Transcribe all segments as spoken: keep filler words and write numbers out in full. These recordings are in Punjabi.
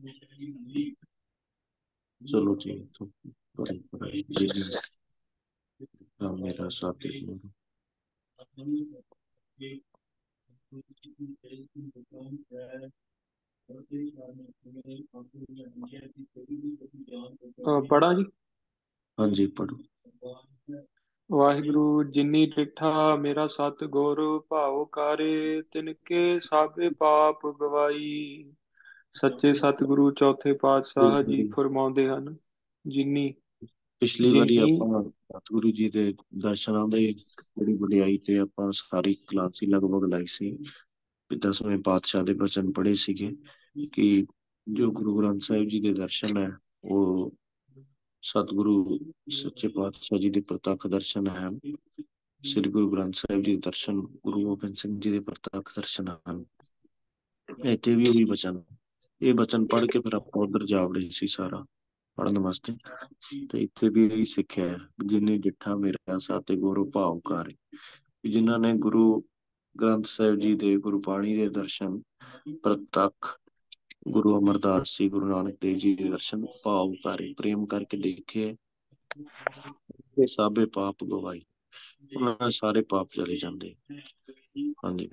चलो जी, तो बड़ी बड़ी जी का मेरा साथी गुरु। ਅ, ਪੜ੍ਹਾਂ ਜੀ। हाँ जी पढ़ो। ਵਾਹਿਗੁਰੂ ਜਿਨੀ ਡਿਠਾ ਮੇਰਾ ਸਤ ਗੁਰ ਭਾਉ ਕਾਰੇ ਤਿਨ ਕੇ ਸਾਬੇ ਪਾਪ ਗਵਾਈ। ਸੱਚੇ ਸਤਿਗੁਰੂ ਚੌਥੇ ਪਾਤਸ਼ਾਹ ਜੀ ਫਰਮਾਉਂਦੇ ਹਨ, ਜਿਨੀ ਪਿਛਲੀ ਵਾਰੀ ਜਿਨੀ ਆਪਾਂ ਸਤਿਗੁਰੂ ਜੀ ਦੇ ਦਰਸ਼ਨਾਂ ਦੇ ਬੜੀ ਵਡਿਆਈ ਤੇ ਆਪਾਂ ਸਾਰੀ ਕਲਾਸ ਹੀ ਲਗਭਗ ਲਾਈ ਸੀ। ਵੀ ਦਸਵੇਂ ਪਾਤਸ਼ਾਹ ਦੇ ਬਚਨ ਪੜ੍ਹੇ ਸੀਗੇ ਕਿ ਜੋ ਗੁਰੂ ਗ੍ਰੰਥ ਸਾਹਿਬ ਜੀ ਦੇ ਦਰਸ਼ਨ ਹੈ ਉਹ ਸਤਿਗੁਰੂ ਸੱਚੇ ਪਾਤਸ਼ਾਹ ਜੀ ਦੇ ਪ੍ਰਤੱਖ ਦਰਸ਼ਨ ਹੈ। ਸ੍ਰੀ ਗੁਰੂ ਗ੍ਰੰਥ ਸਾਹਿਬ ਜੀ ਦੇ ਦਰਸ਼ਨ ਗੁਰੂ ਗੋਬਿੰਦ ਸਿੰਘ ਜੀ ਦੇ ਪ੍ਰਤੱਖ ਦਰਸ਼ਨ ਹਨ। ਇੱਥੇ ਵੀ ਉਹੀ ਬਚਨ, ਇਹ ਬਚਨ ਪੜ੍ਹ ਕੇ ਫਿਰ ਆਪਾਂ ਉਧਰ ਜਾ ਵੜੇ ਸੀ ਸਾਰਾ ਪੜ੍ਹਨ ਵਾਸਤੇ। ਤੇ ਇੱਥੇ ਵੀ ਇਹੀ ਸਿੱਖਿਆ ਹੈ, ਜਿਨੇ ਡਿੱਠਾ ਮੇਰਾ ਸਾਤੇ ਗੁਰੂ ਭਾਉ ਕਾਰੇ। ਜਿਨ੍ਹਾਂ ਨੇ ਗੁਰੂ ਗ੍ਰੰਥ ਸਾਹਿਬ ਜੀ ਦੇ ਗੁਰਬਾਣੀ ਦੇ ਦਰਸ਼ਨ ਪ੍ਰਤੱਖ ਗੁਰੂ ਅਮਰਦਾਸ ਜੀ ਗੁਰੂ ਨਾਨਕ ਦੇਵ ਜੀ ਦੇ ਦਰਸ਼ਨ ਭਾਵ ਉਤਾਰੇ ਪ੍ਰੇਮ ਕਰਕੇ ਦੇਖੇ ਤੇ ਸਾਬੇ ਪਾਪ ਗਵਾਈ, ਉਹਨਾਂ ਦੇ ਸਾਰੇ ਪਾਪ ਚਲੇ ਜਾਂਦੇ। ਹਾਂਜੀ।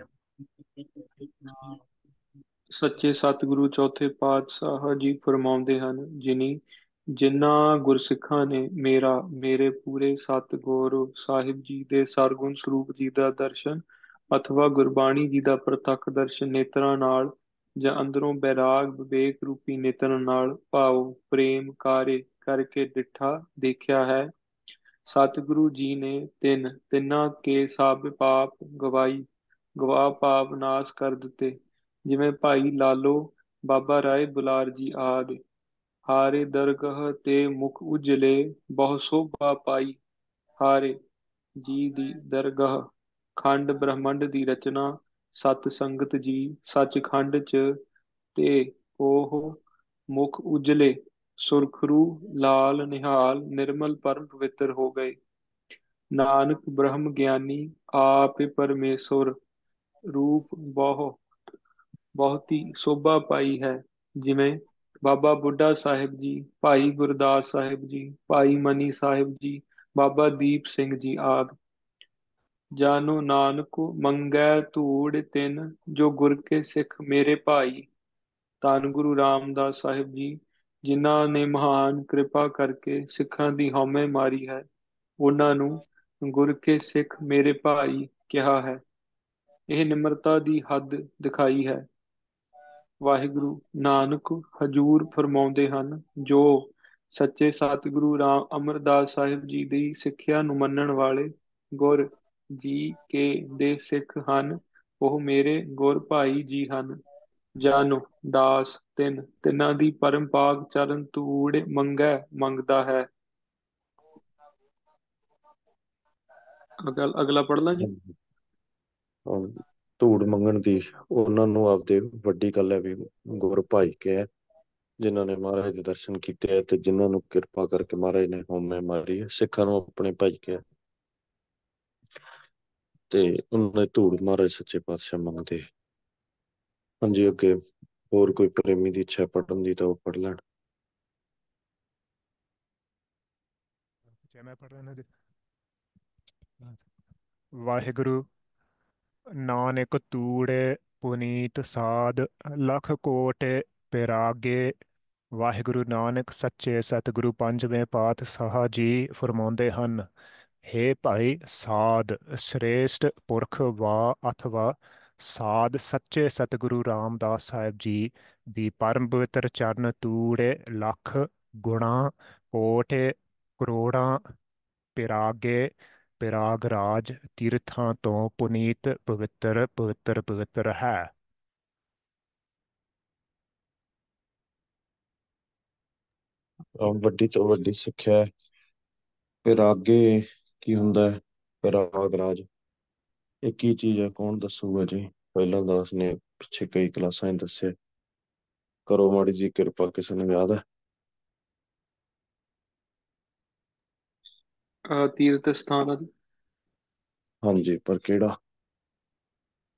ਸੱਚੇ ਸਤਿਗੁਰੂ ਚੌਥੇ ਪਾਤਸ਼ਾਹ ਜੀ ਫਰਮਾਉਂਦੇ ਹਨ, ਜਿਨੀ ਜਿਨ੍ਹਾਂ ਗੁਰਸਿੱਖਾਂ ਨੇ ਮੇਰਾ ਮੇਰੇ ਪੂਰੇ ਸਤਿਗੁਰੂ ਸਾਹਿਬ ਜੀ ਦੇ ਸਰਗੁਣ ਸਰੂਪ ਜੀ ਦਾ ਦਰਸ਼ਨ ਅਥਵਾ ਗੁਰਬਾਣੀ ਜੀ ਦਾ ਪ੍ਰਤੱਖ ਦਰਸ਼ਨ ਨੇਤਰਾਂ ਨਾਲ ਜਾਂ ਅੰਦਰੋਂ ਬੈਰਾਗ ਵਿਵੇਕ ਰੂਪੀ ਨੇਤਰਾਂ ਨਾਲ ਭਾਵ ਪ੍ਰੇਮ ਕਾਰੇ ਕਰਕੇ ਡਿੱਠਾ ਦੇਖਿਆ ਹੈ। ਸਤਿਗੁਰੂ ਜੀ ਨੇ ਤਿੰਨ ਤਿੰਨਾਂ ਕੇ ਸਭ ਪਾਪ ਗਵਾਈ ਗਵਾ ਪਾਪ ਨਾਸ਼ ਕਰ ਦਿੱਤੇ, ਜਿਵੇਂ ਭਾਈ ਲਾਲੋ ਬਾਬਾ ਰਾਏ ਬੁਲਾਰ ਜੀ ਆਦਿ। ਹਾਰੇ ਦਰਗਹ ਤੇ ਮੁਖ ਉਜਲੇ ਬਹੁ ਸੋਭਾ ਪਾਈ। ਹਾਰੇ ਜੀ ਦੀ ਦਰਗਾਹ ਖੰਡ ਬ੍ਰਹਮੰਡ ਦੀ ਰਚਨਾ ਸਤ ਸੰਗਤ ਜੀ ਸੱਚਖੰਡ ਚ ਤੇ ਉਹ ਮੁਖ ਉਜਲੇ ਸੁਰਖਰੂ ਲਾਲ ਨਿਹਾਲ ਨਿਰਮਲ ਪਰਮ ਪਵਿੱਤਰ ਹੋ ਗਏ। ਨਾਨਕ ਬ੍ਰਹਮ ਗਿਆਨੀ ਆਪੇ ਪਰਮੇਸ਼ਵਰ ਰੂਪ ਬਹੁ ਬਹੁਤੀ ਸੋਭਾ ਪਾਈ ਹੈ, ਜਿਵੇਂ ਬਾਬਾ ਬੁੱਢਾ ਸਾਹਿਬ ਜੀ, ਭਾਈ ਗੁਰਦਾਸ ਸਾਹਿਬ ਜੀ, ਭਾਈ ਮਨੀ ਸਾਹਿਬ ਜੀ, ਬਾਬਾ ਦੀਪ ਸਿੰਘ ਜੀ ਆਦਿ। ਜਾਨੋ ਨਾਨਕ ਮੰਗੈ ਧੂੜ ਤਿੰਨ ਜੋ ਗੁਰ ਕੇ ਸਿੱਖ ਮੇਰੇ ਭਾਈ। ਧੰਨ ਗੁਰੂ ਰਾਮਦਾਸ ਸਾਹਿਬ ਜੀ, ਜਿਨ੍ਹਾਂ ਨੇ ਮਹਾਨ ਕਿਰਪਾ ਕਰਕੇ ਸਿੱਖਾਂ ਦੀ ਹਉਮੈ ਮਾਰੀ ਹੈ, ਉਹਨਾਂ ਨੂੰ ਗੁਰ ਕੇ ਸਿੱਖ ਮੇਰੇ ਭਾਈ ਕਿਹਾ ਹੈ। ਇਹ ਨਿਮਰਤਾ ਦੀ ਹੱਦ ਦਿਖਾਈ ਹੈ। ਵਾਹਿਗੁਰੂ ਨਾਨਕ ਹਜੂਰ ਫਰਮਾਉਂਦੇ ਹਨ, ਜੋ ਸੱਚੇ ਸਤਿਗੁਰੂ ਰਾਮ ਅਮਰਦਾਸ ਸਾਹਿਬ ਜੀ ਦੀ ਸਿੱਖਿਆ ਨੂੰ ਮੰਨਣ ਵਾਲੇ ਗੁਰ ਜੀ ਕੇ ਦੇ ਸਿੱਖ ਹਨ, ਉਹ ਮੇਰੇ ਗੁਰ ਭਾਈ ਜੀ ਹਨ। ਜਾਨੋ ਦਾਸ ਤਿੰਨ ਤਿੰਨਾਂ ਦੀ ਪਰਮ ਪਾਕ ਚਰਨ ਧੂੜ ਮੰਗੈ ਮੰਗਦਾ ਹੈ। ਅਗਲ ਅਗਲਾ ਪੜ੍ਹ ਲਾਂ ਜੀ। ਹਾਂਜੀ। ਹਾਂ, ਧੂੜ ਮੰਗਣ ਦੀ ਉਹਨਾਂ ਨੂੰ ਆਪਦੇ ਵੱਡੀ ਗੱਲ ਹੈ ਵੀ ਗੁਰ ਭਾਈ ਕਿਹਾ, ਜਿਨ੍ਹਾਂ ਨੇ ਮਹਾਰਾਜ ਦੇ ਦਰਸ਼ਨ ਕੀਤੇ ਹੈ ਤੇ ਜਿਨ੍ਹਾਂ ਨੂੰ ਕਿਰਪਾ ਕਰਕੇ ਮਹਾਰਾਜ ਨੇ ਹਉਮੈ ਮਾਰੀ ਹੈ, ਸਿੱਖਾਂ ਨੂੰ ਆਪਣੇ ਭਾਈ ਕਿਹਾ। ਤੇ ਉਹਨਾਂ ਦੇ ਧੂੜ ਮਹਾਰਾਜ ਸੱਚੇ ਪਾਤਸ਼ਾਹ ਮੰਗਦੇ। ਹਾਂਜੀ, ਅੱਗੇ ਹੋਰ ਕੋਈ ਪ੍ਰੇਮੀ ਦੀ ਇੱਛਾ ਪੜ੍ਹਨ ਦੀ ਤਾਂ ਉਹ ਪੜ੍ਹ ਲੈਣ। ਜੇ ਮੈਂ ਪੜ੍ਹ ਲੈਣਾ ਜੀ। ਵਾਹਿਗੁਰੂ ਨਾਨਕ ਤੂੜੇ ਪੁਨੀਤ ਸਾਧ ਲਖ ਕੋਟ ਪਿਰਾਗੇ। ਵਾਹਿਗੁਰੂ ਨਾਨਕ ਸੱਚੇ ਸਤਿਗੁਰੂ ਪੰਜਵੇਂ ਪਾਤਸ਼ਾਹ ਜੀ ਫਰਮਾਉਂਦੇ ਹਨ, ਹੇ ਭਾਈ ਸਾਧ ਸ੍ਰੇਸ਼ਟ ਪੁਰਖ ਵਾ ਅਥਵਾ ਸਾਧ ਸੱਚੇ ਸਤਿਗੁਰੂ ਰਾਮਦਾਸ ਸਾਹਿਬ ਜੀ ਦੀ ਪਰਮ ਪਵਿੱਤਰ ਚਰਨ ਤੂੜੇ ਲੱਖ ਗੁਣਾ ਕੋਟਿ ਕਰੋੜਾਂ ਪਿਰਾਗੇ ਪਿਰਾਗਰਾਜ ਤੀਰਥਾਂ ਤੋਂ ਪੁਨੀਤ ਪਵਿੱਤਰ ਪਵਿੱਤਰ ਪਵਿੱਤਰ ਹੈ। ਅਹ ਵੱਡੀ ਤੋਂ ਵੱਡੀ ਸਿੱਖਿਆ ਹੈ। ਫਿਰ ਅੱਗੇ ਕੀ ਹੁੰਦਾ ਹੈ? ਰਾਗ ਰਾਜ ਇਹ ਕੀ ਚੀਜ਼ ਹੈ? ਕੌਣ ਦੱਸੂਗਾ ਜੀ? ਪਹਿਲਾਂ ਦਾਸ ਨੇ ਪਿੱਛੇ ਕਈ ਕਲਾਸਾਂ 'ਚ ਦੱਸਿਆ। ਕਰੋ ਮਾੜੀ ਜੀ ਕਿਰਪਾ, ਕਿਸੇ ਨੂੰ ਯਾਦ ਹੈ? ਅਹ ਤੀਰਥ ਸਥਾਨ ਆ ਜੀ। ਹਾਂਜੀ, ਪਰ ਕਿਹੜਾ?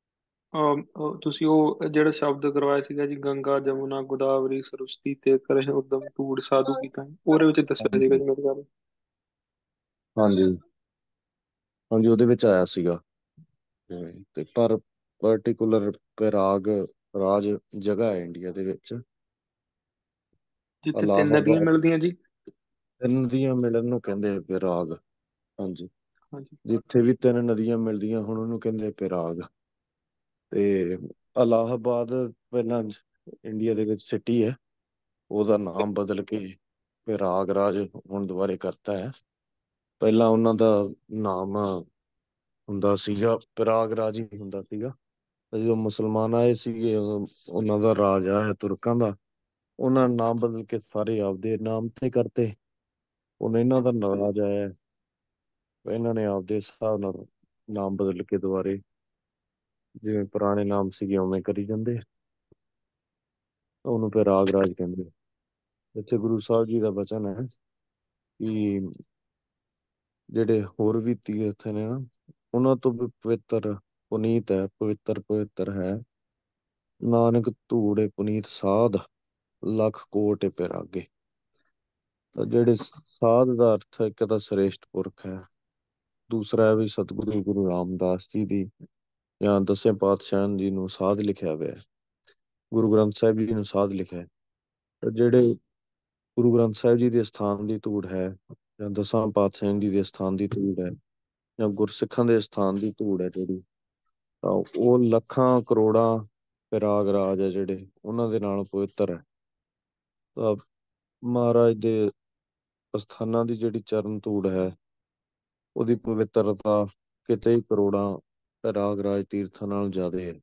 ਅਮ, ਅਹ ਤੁਸੀਂ ਉਹ ਜਿਹੜਾ ਸ਼ਬਦ ਕਰਵਾਇਆ ਸੀਗਾ ਜੀ, ਗੰਗਾ ਜਮੁਨਾ ਗੋਦਾਵਰੀ ਸਰਸਵਤੀ ਤੇ ਕਰੇ ਉਦਮ ਧੂੜ ਸਾਧੂ ਕੀ ਤਾਂ ਉਹਦੇ ਵਿੱਚ ਦੱਸਿਆ ਸੀਗਾ ਹਾਂਜੀ ਜੀ ਮੇਰੇ ਬਾਰੇ। ਹਾਂਜੀ ਹਾਂਜੀ, ਉਹਦੇ ਵਿੱਚ ਆਇਆ ਸੀਗਾ। ਤੇ ਤੇ ਪਰ ਪਾਰਟਿਕੂਲਰ ਪਿਰਾਗ ਰਾਜ ਜਗ੍ਹਾ ਹੈ ਇੰਡੀਆ ਦੇ ਵਿੱਚ, ਜਿੱਥੇ ਤਿੰਨ ਨਦੀਆਂ ਇਲਾਹਾਬਾਦ। ਮਿਲਦੀਆਂ ਜੀ। ਤਿੰਨ ਨਦੀਆਂ ਮਿਲਣ ਨੂੰ ਕਹਿੰਦੇ ਆ ਪਿਰਾਗ। ਹਾਂਜੀ, ਹਾਂਜੀ। ਜਿੱਥੇ ਵੀ ਤਿੰਨ ਨਦੀਆਂ ਮਿਲਦੀਆਂ ਹੁਣ ਉਹਨੂੰ ਕਹਿੰਦੇ ਆ ਪਿਰਾਗ। ਤੇ ਇਲਾਹਾਬਾਦ ਪਹਿਲਾਂ ਇੰਡੀਆ ਦੇ ਵਿੱਚ ਸਿਟੀ ਹੈ, ਉਹਦਾ ਨਾਮ ਬਦਲ ਕੇ ਪ੍ਰਯਾਗਰਾਜ ਹੁਣ ਦੁਬਾਰੇ ਕਰਤਾ ਹੈ। ਪਹਿਲਾਂ ਉਹਨਾਂ ਦਾ ਨਾਮ ਹੁੰਦਾ ਸੀਗਾ ਪ੍ਰਯਾਗਰਾਜ ਹੀ ਹੁੰਦਾ ਸੀਗਾ। ਤੇ ਜਦੋਂ ਮੁਸਲਮਾਨ ਆਏ ਸੀਗੇ ਉਦੋਂ ਉਹਨਾਂ ਦਾ ਰਾਜ ਆਇਆ ਤੁਰਕਾਂ ਦਾ, ਉਹਨਾਂ ਨੇ ਨਾਮ ਬਦਲ ਕੇ ਸਾਰੇ ਆਪਦੇ ਨਾਮ ਤੇ ਕਰਤੇ। ਹੁਣ ਇਹਨਾਂ ਦਾ ਰਾਜ ਆਇਆ, ਇਹਨਾਂ ਨੇ ਆਪਦੇ ਹਿਸਾਬ ਨਾਲ ਨਾਮ ਬਦਲ ਕੇ ਦੁਬਾਰੇ ਜਿਵੇਂ ਪੁਰਾਣੇ ਨਾਮ ਸੀਗੇ ਉਵੇਂ ਕਰੀ ਜਾਂਦੇ ਆ। ਉਹਨੂੰ ਪ੍ਰਯਾਗਰਾਜ ਕਹਿੰਦੇ ਆ। ਇੱਥੇ ਗੁਰੂ ਸਾਹਿਬ ਜੀ ਦਾ ਬਚਨ ਹੈ ਕਿ ਜਿਹੜੇ ਹੋਰ ਵੀ ਤੀਰਥ ਨੇ ਨਾ, ਉਹਨਾਂ ਤੋਂ ਵੀ ਪਵਿੱਤਰ ਪੁਨੀਤ ਹੈ, ਪਵਿੱਤਰ ਪਵਿੱਤਰ ਹੈ ਨਾਨਕ ਧੂੜੇ ਪੁਨੀਤ ਸਾਧ, ਲੱਖ ਕੋਟ ਪਿਰਾਗੇ। ਤਾਂ ਜਿਹੜੇ ਸਾਧ ਦਾ ਅਰਥ ਹੈ, ਇੱਕ ਤਾਂ ਸ੍ਰੇਸ਼ਟ ਪੁਰਖ ਹੈ, ਦੂਸਰਾ ਹੈ ਵੀ ਸਤਿਗੁਰੂ ਗੁਰੂ ਰਾਮਦਾਸ ਜੀ ਦੀ ਜਾਂ ਦਸੇ ਪਾਤਸ਼ਾਹ ਜੀ ਨੂੰ ਸਾਧ ਲਿਖਿਆ ਹੋਇਆ ਹੈ, ਗੁਰੂ ਗ੍ਰੰਥ ਸਾਹਿਬ ਜੀ ਨੂੰ ਸਾਧ ਲਿਖਿਆ ਹੈ। ਤਾਂ ਜਿਹੜੇ ਗੁਰੂ ਗ੍ਰੰਥ ਸਾਹਿਬ ਜੀ ਦੇ ਸਥਾਨ ਦੀ ਧੂੜ ਹੈ, ਜਾਂ ਦਸਾਂ ਪਾਤਸ਼ਾਹਾਂ ਜੀ ਦੇ ਸਥਾਨ ਦੀ ਧੂੜ ਹੈ, ਜਾਂ ਗੁਰਸਿੱਖਾਂ ਦੇ ਸਥਾਨ ਦੀ ਧੂੜ ਹੈ ਜਿਹੜੀ, ਤਾਂ ਉਹ ਲੱਖਾਂ ਕਰੋੜਾਂ ਪਿਰਾਗਰਾਜ ਹੈ ਜਿਹੜੇ ਉਹਨਾਂ ਦੇ ਨਾਲ ਪਵਿੱਤਰ ਹੈ। ਤਾਂ ਮਹਾਰਾਜ ਦੇ ਅਸਥਾਨਾਂ ਦੀ ਜਿਹੜੀ ਚਰਨ ਧੂੜ ਹੈ, ਉਹਦੀ ਪਵਿੱਤਰਤਾ ਕਿਤੇ ਹੀ ਕਰੋੜਾਂ ਪਿਰਾਗਰਾਜ ਤੀਰਥਾਂ ਨਾਲ ਜ਼ਿਆਦਾ ਹੈ।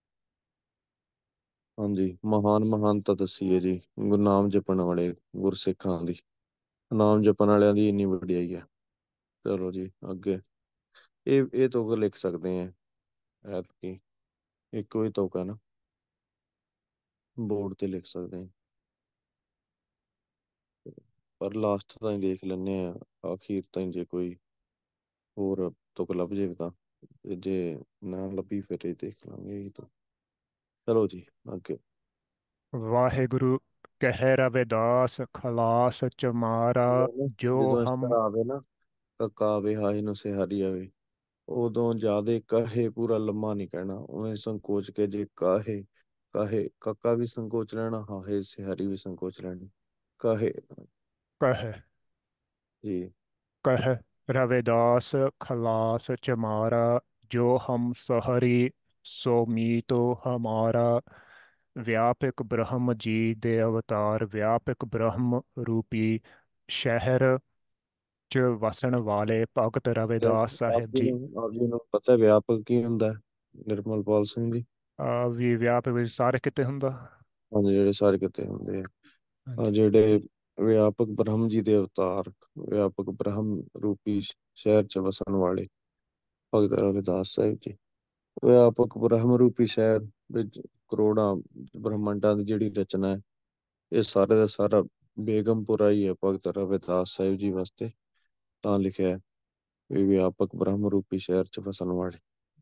ਹਾਂਜੀ, ਮਹਾਨ ਮਹਾਨਤਾ ਦੱਸੀ ਹੈ ਜੀ ਗੁਰੂ ਨਾਮ ਜਪਣ ਵਾਲੇ ਗੁਰਸਿੱਖਾਂ ਦੀ, ਨਾਮ ਜਪਣ ਵਾਲਿਆਂ ਦੀ ਇੰਨੀ ਵਡਿਆਈ ਹੈ। ਚਲੋ ਜੀ ਅੱਗੇ, ਇਹ ਇਹ ਤੁਕ ਲਿਖ ਸਕਦੇ ਆ ਐਤਕੀ, ਇੱਕੋ ਹੀ ਤੁਕ ਹੈ ਨਾ, ਬੋਰਡ ਤੇ ਲਿਖ ਸਕਦੇ ਆ, ਪਰ ਲਾਸਟ ਤਾਂ ਹੀ ਦੇਖ ਲੈਂਦੇ ਆ, ਆਖੀਰ ਤਾਂ ਜੇ ਕੋਈ ਹੋਰ ਤੁਕ ਲੱਭ ਜੇ ਤਾਂ, ਤੇ ਜੇ ਨਾ ਲੱਭੀ ਫਿਰ ਇਹ ਦੇਖ ਲਾਂਗੇ ਇਹ ਤਾਂ। ਚਲੋ ਜੀ ਅੱਗੇ। ਵਾਹਿਗੁਰੂ ਕਹਿ ਰਵਿਦਾਸ ਖਲਾਸ ਚਮਾਰਾ ਜਦੋਂ ਨਾ ਜੋ ਜਦੋਂ ਇਸ ਹਮ। ਤਰ੍ਹਾਂ ਆਵੇ ਨਾ, ਕੱਕਾ ਆਵੇ ਹਾਏ ਨੂੰ ਸਿਹਾਰੀ ਆਵੇ, ਉਦੋਂ ਜਿਆਦੇ ਕਾਹੇ ਪੂਰਾ ਲੰਮਾ ਨਹੀਂ ਕਹਿਣਾ, ਉਵੇਂ ਸੰਕੋਚ ਕੇ ਜੇ ਕਾਹੇ, ਕਾਹੇ ਕੱਕਾ ਵੀ ਸੰਕੋਚ ਲੈਣਾ, ਹਾਹੇ ਸਿਹਾਰੀ ਵੀ ਸੰਕੋਚ ਲੈਣੀ, ਕਾਹੇ ਕਹਿ ਜੀ। ਕਹਿ रविदास खलास चमारा जो हम सहरी सो मीतो हमारा व्यापक ब्रह्म जी दे अवतार व्यापक ब्रह्म रूपी शहर च वसन वाले भगत ਤੇ रविदास ਆਪ साहिब ਜੀ जी। ਨੂੰ ਆਪ ਜੀ ਨੂੰ ਪਤਾ ਵਿਆਪਕ ਕੀ ਹੁੰਦਾ ਹੈ, ਨਿਰਮਲਪਾਲ ਸਿੰਘ ਜੀ? ਆ ਵੀ ਵਿਆਪਕ ਵਿੱਚ ਸਾਰੇ ਕਿਤੇ ਹੁੰਦਾ। ਹਾਂਜੀ, ਜਿਹੜੇ ਸਾਰੇ ਕਿਤੇ ਹੁੰਦੇ ਆ, ਆਹ ਹਾਂਜੀ। ਜਿਹੜੇ ਵਿਆਪਕ ਬ੍ਰਹਮ ਜੀ ਦੇ ਅਵਤਾਰ, ਵਿਆਪਕ ਬ੍ਰਹਮ ਰੂਪੀ ਸ਼ਹਿਰ ਚ ਵਸਣ ਵਾਲੇ ਭਗਤ ਰਵਿਦਾਸ ਸਾਹਿਬ ਜੀ। ਵਿਆਪਕ ਬ੍ਰਹਮ ਰੂਪੀ ਸ਼ਹਿਰ ਵਿੱਚ ਕਰੋੜਾਂ ਬ੍ਰਹਮੰਡਾਂ ਦੀ ਜਿਹੜੀ ਰਚਨਾ ਹੈ, ਇਹ ਸਾਰੇ ਦਾ ਸਾਰਾ ਬੇਗਮਪੁਰਾ ਹੀ ਹੈ ਭਗਤ ਰਵਿਦਾਸ ਸਾਹਿਬ ਜੀ ਵਾਸਤੇ, ਤਾਂ ਲਿਖਿਆ ਹੈ ਵੀ ਵਿਆਪਕ ਬ੍ਰਹਮ ਰੂਪੀ ਸ਼ਹਿਰ ਚ ਵਸਣ ਵਾਲੇ।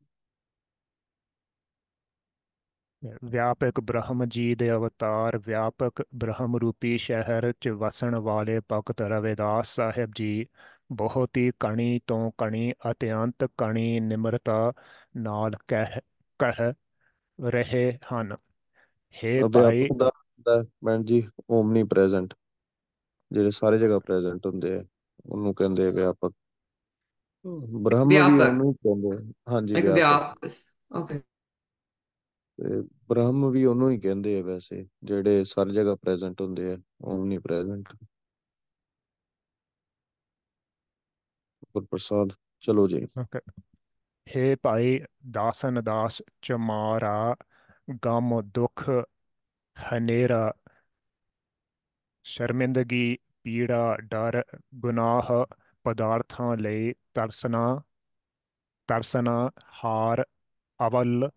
व्यापक ब्रह्म जी दे अवतार व्यापक ब्रह्म रूपी शहर च वसन वाले भगत रविदास साहिब जी बहुत ही कणी तो कणी अत्यंत कणी निम्रता नाल कह कह ਰਹੇ ਹਨ। हे ਭਾਈ। ਅਧਿਆਪਕ ਦਾ ਹੁੰਦਾ ਭੈਣ ਜੀ ਓਮਨੀ ਪ੍ਰੈਜ਼ੈਂਟ, ਜਿਹੜੇ ਸਾਰੇ ਜਗ੍ਹਾ ਪ੍ਰੈਜ਼ੈਂਟ ਹੁੰਦੇ ਆ ਉਹਨੂੰ ਕਹਿੰਦੇ ਆ ਵਿਆਪਕ। ਇੱਕ ਬ੍ਰਹਮ ਵੀ ਵਿਆਪਕ ਉਹਨੂੰ ਹੀ ਕਹਿੰਦੇ ਆ, ਹਾਂਜੀ ਇੱਕ ਵਿਆਪਕ। ਵਿਆਪ ਓਕੇ। ਤੇ ਬ੍ਰਹਮ ਵੀ ਉਹਨੂੰ ਹੀ ਕਹਿੰਦੇ ਆ ਵੈਸੇ, ਜਿਹੜੇ ਸਾਰੀ ਜਗ੍ਹਾ ਪ੍ਰੈਜ਼ੈਂਟ ਹੁੰਦੇ ਆ, ਓਮਨੀ ਪ੍ਰੈਜ਼ੈਂਟ। ਗੁਰਪ੍ਰਸਾਦ ਚਲੋ ਜੀ। Okay. हे ਭਾਈ ਦਾਸਨ ਦਾਸ ਚਮਾਰਾ ਗਮ ਦੁੱਖ ਹਨੇਰਾ ਸ਼ਰਮਿੰਦਗੀ ਪੀੜਾ ਡਰ ਗੁਨਾਹ ਪਦਾਰਥਾਂ ਲਈ ਤਰਸਣਾ ਤਰਸਣਾ ਹਾਰ ਅਵਲ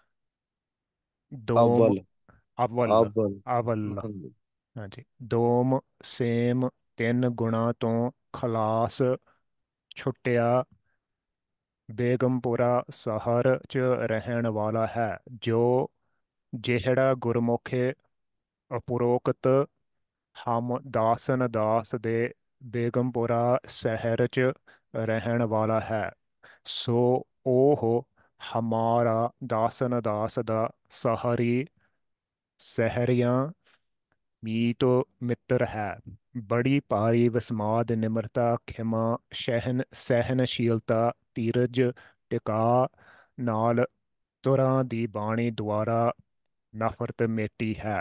ਦੋਮ ਅਵਲ ਅਵਲ ਅਵਲ ਅਵਲ ਹਾਂਜੀ। ਹਾਂਜੀ ਦੋਮ ਸੇਮ ਤਿੰਨ ਗੁਣਾ ਤੋਂ ਖਲਾਸ ਛੁੱਟਿਆ ਬੇਗਮਪੁਰਾ ਸ਼ਹਿਰ 'ਚ ਰਹਿਣ ਵਾਲਾ ਹੈ, ਜੋ ਜਿਹੜਾ ਗੁਰਮੁਖੇ ਉਪਰੋਕਤ ਹਮ ਦਾਸਨ ਦਾਸ ਦੇ ਬੇਗਮਪੁਰਾ ਸ਼ਹਿਰ 'ਚ ਰਹਿਣ ਵਾਲਾ ਹੈ, ਸੋ ਉਹ ਹਮਾਰਾ ਦਾਸਨ ਦਾਸ ਦਾ ਸਹਰੀ ਸਹਰਿਆਂ ਮੀਤ ਮਿੱਤਰ ਹੈ। ਬੜੀ ਭਾਰੀ ਵਿਸਮਾਦ, ਨਿਮਰਤਾ, ਖਿਮਾ, ਸਹਿਨ ਸਹਿਨਸ਼ੀਲਤਾ, ਧੀਰਜ, ਟਿਕਾ ਨਾਲ ਤੁਰਾਂ ਦੀ ਬਾਣੀ ਦੁਆਰਾ ਨਫ਼ਰਤ ਮੇਟੀ ਹੈ।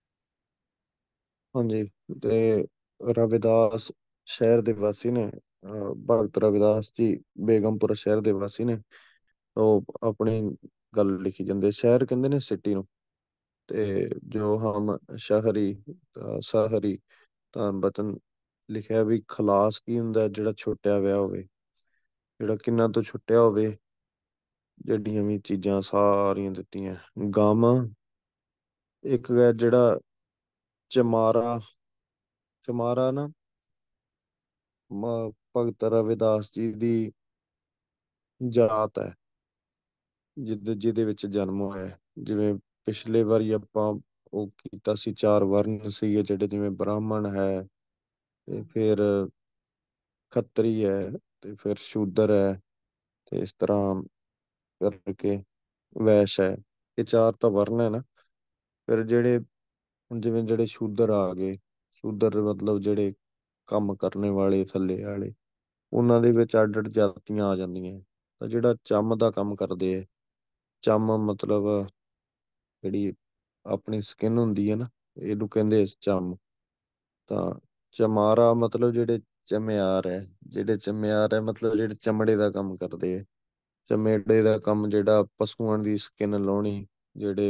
ਹਾਂਜੀ। ਤੇ ਰਵਿਦਾਸ ਸ਼ਹਿਰ ਦੇ ਵਾਸੀ ਨੇ, ਅਹ ਭਗਤ ਰਵਿਦਾਸ ਜੀ ਬੇਗਮਪੁਰ ਸ਼ਹਿਰ ਦੇ ਵਾਸੀ ਨੇ। ਉਹ ਆਪਣੀ ਗੱਲ ਲਿਖੀ ਜਾਂਦੇ, ਸ਼ਹਿਰ ਕਹਿੰਦੇ ਨੇ ਸਿਟੀ ਨੂੰ। ਤੇ ਜੋ ਹਮ ਸ਼ਹਰੀ ਤਾਂ ਸ਼ਹਰੀ ਤਾਂ ਵਤਨ ਲਿਖਿਆ ਵੀ ਖਲਾਸ ਕੀ ਹੁੰਦਾ, ਜਿਹੜਾ ਛੁੱਟਿਆ ਹੋਇਆ ਹੋਵੇ, ਜਿਹੜਾ ਕਿੰਨਾ ਤੋਂ ਛੁੱਟਿਆ ਹੋਵੇ, ਜਿਹੜੀਆਂ ਵੀ ਚੀਜ਼ਾਂ ਸਾਰੀਆਂ ਦਿੱਤੀਆਂ। ਗਮ ਇੱਕ ਹੈ ਜਿਹੜਾ ਚਮਾਰਾ, ਚਮਾਰਾ ਨਾ ਮ- ਭਗਤ ਰਵਿਦਾਸ ਜੀ ਦੀ ਜਾਤ ਹੈ, ਜਿਦ ਜਿਹਦੇ ਵਿੱਚ ਜਨਮ ਹੋਇਆ ਹੈ। ਜਿਵੇਂ ਪਿਛਲੇ ਵਾਰੀ ਆਪਾਂ ਉਹ ਕੀਤਾ ਸੀ, ਚਾਰ ਵਰਨ ਸੀਗੇ ਜਿਹੜੇ, ਜਿਵੇਂ ਬ੍ਰਾਹਮਣ ਹੈ, ਤੇ ਫਿਰ ਖੱਤਰੀ ਹੈ, ਤੇ ਫਿਰ ਸ਼ੂਦਰ ਹੈ, ਤੇ ਇਸ ਤਰ੍ਹਾਂ ਕਰਕੇ ਵੈਸ਼ ਹੈ। ਇਹ ਚਾਰ ਤਾਂ ਵਰਨ ਹੈ ਨਾ। ਫਿਰ ਜਿਹੜੇ ਹੁਣ ਜਿਵੇਂ ਜਿਹੜੇ ਸ਼ੂਦਰ ਆ ਗਏ, ਸ਼ੂਦਰ ਮਤਲਬ ਜਿਹੜੇ ਕੰਮ ਕਰਨੇ ਵਾਲੇ ਥੱਲੇ ਵਾਲੇ, ਉਹਨਾਂ ਦੇ ਵਿੱਚ ਅੱਡ ਅੱਡ ਜਾਤੀਆਂ ਆ ਜਾਂਦੀਆਂ। ਤਾਂ ਜਿਹੜਾ ਚੰਮ ਦਾ ਕੰਮ ਕਰਦੇ ਹੈ, ਚੰਮ ਮਤਲਬ ਜਿਹੜੀ ਆਪਣੀ ਸਕਿਨ ਹੁੰਦੀ ਹੈ ਨਾ, ਇਹਨੂੰ ਕਹਿੰਦੇ ਚੰਮ। ਤਾਂ ਚਮਾਰਾ ਮਤਲਬ ਜਿਹੜੇ ਚਮਿਆਰ ਹੈ, ਜਿਹੜੇ ਚਮਿਆਰ ਹੈ ਮਤਲਬ ਜਿਹੜੇ ਚਮੜੇ ਦਾ ਕੰਮ ਕਰਦੇ ਹੈ। ਚਮੜੇ ਦਾ ਕੰਮ ਜਿਹੜਾ ਪਸ਼ੂਆਂ ਦੀ ਸਕਿਨ ਲਾਉਣੀ, ਜਿਹੜੇ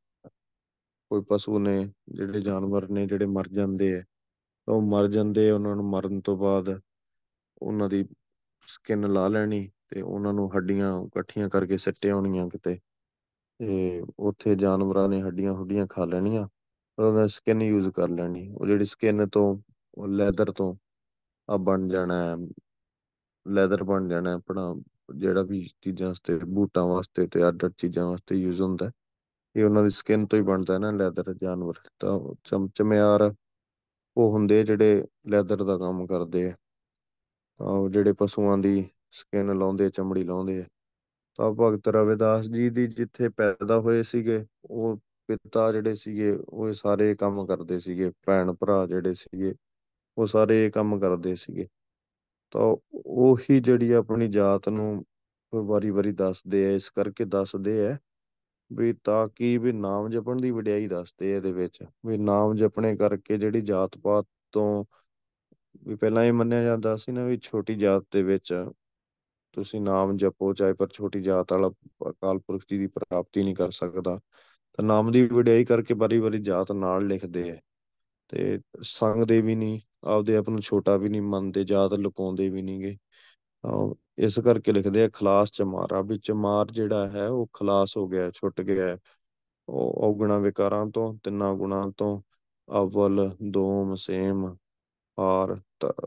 ਕੋਈ ਪਸ਼ੂ ਨੇ, ਜਿਹੜੇ ਜਾਨਵਰ ਨੇ ਜਿਹੜੇ ਮਰ ਜਾਂਦੇ ਹੈ, ਉਹ ਮਰ ਜਾਂਦੇ, ਉਹਨਾਂ ਨੂੰ ਮਰਨ ਤੋਂ ਬਾਅਦ ਉਹਨਾਂ ਦੀ ਸਕਿਨ ਲਾ ਲੈਣੀ, ਤੇ ਉਹਨਾਂ ਨੂੰ ਹੱਡੀਆਂ ਇਕੱਠੀਆਂ ਕਰਕੇ ਸਿੱਟੇ ਆਉਣੀਆਂ ਕਿਤੇ, ਤੇ ਉੱਥੇ ਜਾਨਵਰਾਂ ਨੇ ਹੱਡੀਆਂ ਹੁੱਡੀਆਂ ਖਾ ਲੈਣੀਆਂ, ਪਰ ਉਹਦਾ ਸਕਿਨ ਯੂਜ਼ ਕਰ ਲੈਣੀ। ਉਹ ਜਿਹੜੀ ਸਕਿਨ ਤੋਂ, ਉਹ ਲੈਦਰ ਤੋਂ ਆ ਬਣ ਜਾਣਾ, ਲੈਦਰ ਬਣ ਜਾਣਾ ਆਪਣਾ, ਜਿਹੜਾ ਵੀ ਚੀਜ਼ਾਂ ਵਾਸਤੇ, ਬੂਟਾਂ ਵਾਸਤੇ ਤੇ ਅੱਡ ਅੱਡ ਚੀਜ਼ਾਂ ਵਾਸਤੇ ਯੂਜ਼ ਹੁੰਦਾ ਹੈ। ਇਹ ਉਹਨਾਂ ਦੀ ਸਕਿਨ ਤੋਂ ਹੀ ਬਣਦਾ ਨਾ ਲੈਦਰ, ਜਾਨਵਰ। ਤਾਂ ਚਮ ਚਮਿਆਰ ਉਹ ਹੁੰਦੇ ਆ ਜਿਹੜੇ ਲੈਦਰ ਦਾ ਕੰਮ ਕਰਦੇ ਆ। ਤਾਂ ਉਹ ਜਿਹੜੇ ਪਸ਼ੂਆਂ ਦੀ ਸਕਿਨ ਲਾਉਂਦੇ, ਚਮੜੀ ਲਾਉਂਦੇ ਆ। ਤਾਂ ਭਗਤ ਰਵਿਦਾਸ ਜੀ ਦੀ ਜਿੱਥੇ ਪੈਦਾ ਹੋਏ ਸੀਗੇ, ਉਹ ਪਿਤਾ ਜਿਹੜੇ ਸੀਗੇ ਉਹ ਇਹ ਸਾਰੇ ਕੰਮ ਕਰਦੇ ਸੀਗੇ। ਭੈਣ ਭਰਾ ਜਿਹੜੇ ਸੀਗੇ ਉਹ ਸਾਰੇ ਇਹ ਕੰਮ ਕਰਦੇ ਸੀਗੇ। ਤਾਂ ਉਹੀ ਜਿਹੜੀ ਆਪਣੀ ਜਾਤ ਨੂੰ ਵਾਰੀ ਵਾਰੀ ਦੱਸਦੇ ਆ, ਇਸ ਕਰਕੇ ਦੱਸਦੇ ਆ ਵੀ ਤਾਂ ਕਿ ਵੀ ਨਾਮ ਜਪਣ ਦੀ ਵਡਿਆਈ ਦੱਸਦੇ ਆ ਇਹਦੇ ਵਿੱਚ, ਵੀ ਨਾਮ ਜਪਣੇ ਕਰਕੇ ਜਿਹੜੀ ਜਾਤ ਪਾਤ ਤੋਂ, ਵੀ ਪਹਿਲਾਂ ਇਹ ਮੰਨਿਆ ਜਾਂਦਾ ਸੀ ਨਾ ਵੀ ਛੋਟੀ ਜਾਤ ਦੇ ਵਿੱਚ ਤੁਸੀਂ ਨਾਮ ਜਪੋ, ਚਾਹੇ ਪਰ ਛੋਟੀ ਜਾਤ ਵਾਲਾ ਅਕਾਲ ਪੁਰਖ ਜੀ ਦੀ ਪ੍ਰਾਪਤੀ ਨਹੀਂ ਕਰ ਸਕਦਾ। ਤਾਂ ਨਾਮ ਦੀ ਵਡਿਆਈ ਕਰਕੇ ਵਾਰੀ ਵਾਰੀ ਜਾਤ ਨਾਲ ਲਿਖਦੇ ਆ, ਤੇ ਸੰਗਦੇ ਵੀ ਨਹੀਂ, ਆਪਦੇ ਆਪ ਨੂੰ ਛੋਟਾ ਵੀ ਨਹੀਂ ਮੰਨਦੇ, ਜਾਤ ਲੁਕਾਉਂਦੇ ਵੀ ਨਹੀਂਗੇ। ਤਾਂ ਇਸ ਕਰਕੇ ਲਿਖਦੇ ਆ ਖਲਾਸ ਚਮਾਰਾ, ਵੀ ਚਮਾਰ ਜਿਹੜਾ ਹੈ ਉਹ ਖਲਾਸ ਹੋ ਗਿਆ, ਛੁੱਟ ਗਿਆ ਹੈ। ਉਹ ਔਗੁਣਾ ਵਿਕਾਰਾਂ ਤੋਂ, ਤਿੰਨਾਂ ਗੁਣਾਂ ਤੋਂ, ਅਵਲ, ਦੋਮ, ਸੇਮ, ਹਾਰ, ਤ-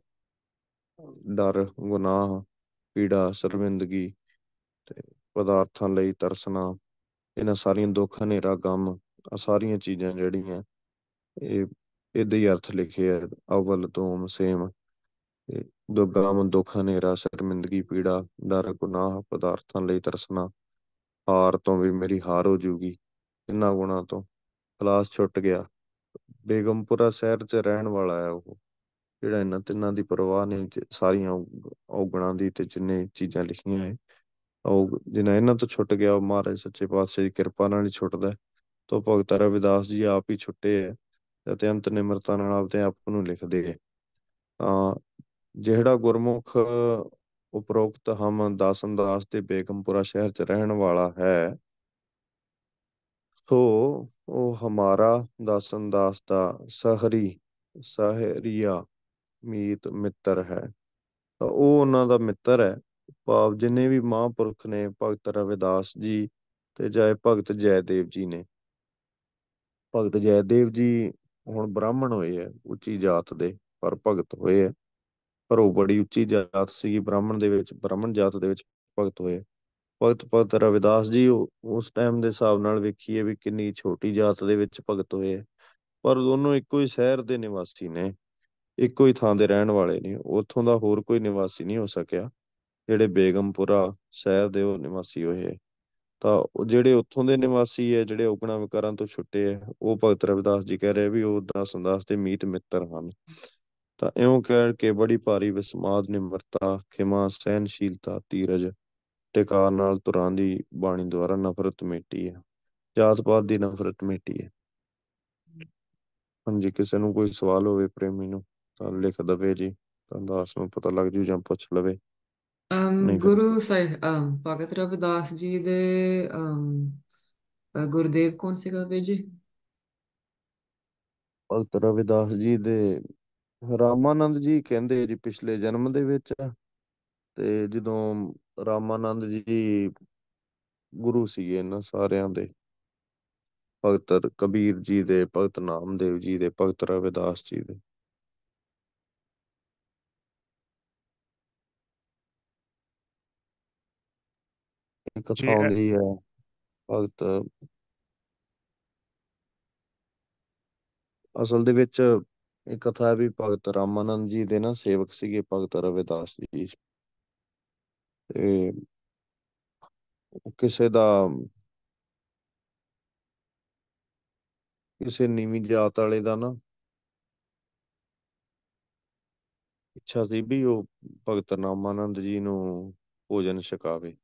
ਡਰ, ਗੁਨਾਹ, ਪੀੜਾ, ਸ਼ਰਮਿੰਦਗੀ, ਤੇ ਪਦਾਰਥਾਂ ਲਈ ਤਰਸਣਾ, ਇਹਨਾਂ ਸਾਰੀਆਂ ਦੁੱਖ, ਹਨੇਰਾ, ਗਮ, ਆ ਸਾਰੀਆਂ ਚੀਜ਼ਾਂ ਜਿਹੜੀਆਂ, ਇਹ ਇਹਦੇ ਹੀ ਅਰਥ ਲਿਖੇ ਆ। ਅਵਲ, ਦੋਮ, ਸੇਮ, ਤੇ ਦੋ ਗਮ, ਦੁੱਖ, ਹਨੇਰਾ, ਸ਼ਰਮਿੰਦਗੀ, ਪੀੜਾ, ਡਰ, ਗੁਨਾਹ, ਪਦਾਰਥਾਂ ਲਈ ਤਰਸਣਾ, ਹਾਰ ਤੋਂ ਵੀ ਮੇਰੀ ਹਾਰ ਹੋ ਜੂਗੀ, ਇਹਨਾਂ ਗੁਣਾਂ ਤੋਂ ਖਲਾਸ ਛੁੱਟ ਗਿਆ। ਬੇਗਮਪੁਰਾ ਸ਼ਹਿਰ 'ਚ ਰਹਿਣ ਵਾਲਾ ਹੈ ਉਹ, ਜਿਹੜਾ ਇਹਨਾਂ ਤਿੰਨਾਂ ਦੀ ਪਰਵਾਹ ਨਹੀਂ, ਤੇ ਸਾਰੀਆਂ ਔਗ- ਔਗੁਣਾਂ ਦੀ, ਤੇ ਜਿੰਨੇ ਚੀਜ਼ਾਂ ਲਿਖੀਆਂ ਹੈ, ਉਹ ਜਿਨ੍ਹਾਂ ਇਹਨਾਂ ਤੋਂ ਛੁੱਟ ਗਿਆ, ਉਹ ਮਹਾਰਾਜ ਸੱਚੇ ਪਾਤਸ਼ਾਹ ਦੀ ਕਿਰਪਾ ਨਾਲ ਹੀ ਛੁੱਟਦਾ ਹੈ। ਤਾਂ ਭਗਤ ਰਵਿਦਾਸ ਜੀ ਆਪ ਹੀ ਛੁੱਟੇ ਹੈ, ਤੇ ਅਤਿਅੰਤ ਨਿਮਰਤਾ ਨਾਲ ਆਪਦੇ ਆਪ ਨੂੰ ਲਿਖਦੇ ਹੈ। ਤਾਂ ਜਿਹੜਾ ਗੁਰਮੁਖ ਉਪਰੋਕਤ ਹਮ ਦਾਸਨ ਦਾਸ ਦੇ ਬੇਗਮਪੁਰਾ ਸ਼ਹਿਰ 'ਚ ਰਹਿਣ ਵਾਲਾ ਹੈ, ਸੋ ਉਹ ਹਮਾਰਾ ਦਾਸਨ ਦਾਸ ਦਾ ਸਹਰੀ ਸਹਰੀਆ ਮੀਤ ਮਿੱਤਰ ਹੈ। ਤਾਂ ਉਹ ਉਹਨਾਂ ਦਾ ਮਿੱਤਰ ਹੈ। ਭਾਵ ਜਿੰਨੇ ਵੀ ਮਹਾਂਪੁਰਖ ਨੇ, ਭਗਤ ਰਵਿਦਾਸ ਜੀ ਤੇ ਚਾਹੇ ਭਗਤ ਜੈਦੇਵ ਜੀ ਨੇ। ਭਗਤ ਜੈਦੇਵ ਜੀ ਹੁਣ ਬ੍ਰਾਹਮਣ ਹੋਏ ਹੈ, ਉੱਚੀ ਜਾਤ ਦੇ, ਪਰ ਭਗਤ ਹੋਏ ਹੈ। ਪਰ ਉਹ ਬੜੀ ਉੱਚੀ ਜਾਤ ਸੀਗੀ ਬ੍ਰਾਹਮਣ ਦੇ ਵਿੱਚ, ਬ੍ਰਾਹਮਣ ਜਾਤ ਦੇ ਵਿੱਚ ਭਗਤ ਹੋਏ। ਭਗਤ ਭਗਤ ਰਵਿਦਾਸ ਜੀ ਉਹ- ਉਸ ਟਾਈਮ ਦੇ ਹਿਸਾਬ ਨਾਲ ਵੇਖੀਏ ਵੀ ਕਿੰਨੀ ਛੋਟੀ ਜਾਤ ਦੇ ਵਿੱਚ ਭਗਤ ਹੋਏ ਆ। ਪਰ ਦੋਨੋਂ ਇੱਕੋ ਹੀ ਸ਼ਹਿਰ ਦੇ ਨਿਵਾਸੀ ਨੇ, ਇੱਕੋ ਹੀ ਥਾਂ ਦੇ ਰਹਿਣ ਵਾਲੇ ਨੇ। ਉੱਥੋਂ ਦਾ ਹੋਰ ਕੋਈ ਨਿਵਾਸੀ ਨਹੀਂ ਹੋ ਸਕਿਆ ਜਿਹੜੇ ਬੇਗਮਪੁਰਾ ਸ਼ਹਿਰ ਦੇ ਉਹ ਨਿਵਾਸੀ ਹੋਏ। ਤਾਂ ਉਹ ਜਿਹੜੇ ਉੱਥੋਂ ਦੇ ਨਿਵਾਸੀ ਹੈ, ਜਿਹੜੇ ਔਗਣਾ ਵਿਕਾਰਾਂ ਤੋਂ ਛੁੱਟੇ ਹੈ, ਉਹ ਭਗਤ ਰਵਿਦਾਸ ਜੀ ਕਹਿ ਰਹੇ ਵੀ ਉਹ ਦਾਸ ਦਾਸ ਦੇ ਮੀਤ ਮਿੱਤਰ ਹਨ। ਤਾਂ ਇਉਂ ਕਹਿ ਕੇ ਬੜੀ ਭਾਰੀ ਵਿਸਮਾਦ, ਨਿਮਰਤਾ, ਖਿਮਾ, ਸਹਿਨਸ਼ੀਲਤਾ, ਧੀਰਜ, ਟਿਕਾ ਨਾਲ ਤੁਰਾਂ ਦੀ ਬਾਣੀ ਦੁਆਰਾ ਨਫ਼ਰਤ ਮਿਟੀ ਹੈ, ਜਾਤ ਪਾਤ ਦੀ ਨਫ਼ਰਤ ਮਿਟੀ ਹੈ। ਹਾਂਜੀ, ਕਿਸੇ ਨੂੰ ਕੋਈ ਸਵਾਲ ਹੋਵੇ ਪ੍ਰੇਮੀ ਨੂੰ ਤਾਂ ਲਿਖ ਦਵੇ ਜੀ, ਤਾਂ ਦਾਸ ਨੂੰ ਪਤਾ ਲੱਗ ਜੂ ਜਾਂ ਪੁੱਛ ਲਵੇ। ਅਮ ਨਹੀਂ ਫਿਰ ਗੁਰੂ ਸਾਹਿਬ ਅਮ ਭਗਤ ਰਵਿਦਾਸ ਜੀ ਦੇ ਅਮ ਅ, ਗੁਰਦੇਵ ਕੌਣ ਸੀਗਾ ਵੀਰ ਜੀ? ਭਗਤ ਰਵਿਦਾਸ ਜੀ ਦੇ ਰਾਮਾਨੰਦ ਜੀ ਕਹਿੰਦੇ ਜੀ ਪਿਛਲੇ ਜਨਮ ਦੇ ਵਿੱਚ। ਤੇ ਜਦੋਂ ਰਾਮਾਨੰਦ ਜੀ ਗੁਰੂ ਸੀਗੇ ਇਹਨਾਂ ਸਾਰਿਆਂ ਦੇ, ਭਗਤ ਕਬੀਰ ਜੀ ਦੇ, ਭਗਤ ਨਾਮਦੇਵ ਜੀ ਦੇ, ਭਗਤ ਰਵਿਦਾਸ ਜੀ ਦੇ। ਇਹ ਕਥਾ ਜੀ ਅ- ਆਉਂਦੀ ਹੈ ਭਗਤ, ਅਸਲ ਦੇ ਵਿੱਚ ਇਹ ਕਥਾ ਹੈ ਵੀ ਭਗਤ ਰਾਮਾਨੰਦ ਜੀ ਦੇ ਨਾ ਸੇਵਕ ਸੀਗੇ ਭਗਤ ਰਵਿਦਾਸ ਜੀ। ਤੇ ਕਿਸੇ ਦਾ, ਕਿਸੇ ਨੀਵੀਂ ਜਾਤ ਵਾਲੇ ਦਾ ਨਾ ਇੱਛਾ ਸੀ ਵੀ ਉਹ ਭਗਤ ਰਾਮਾਨੰਦ ਜੀ ਨੂੰ ਭੋਜਨ ਛਕਾਵੇ।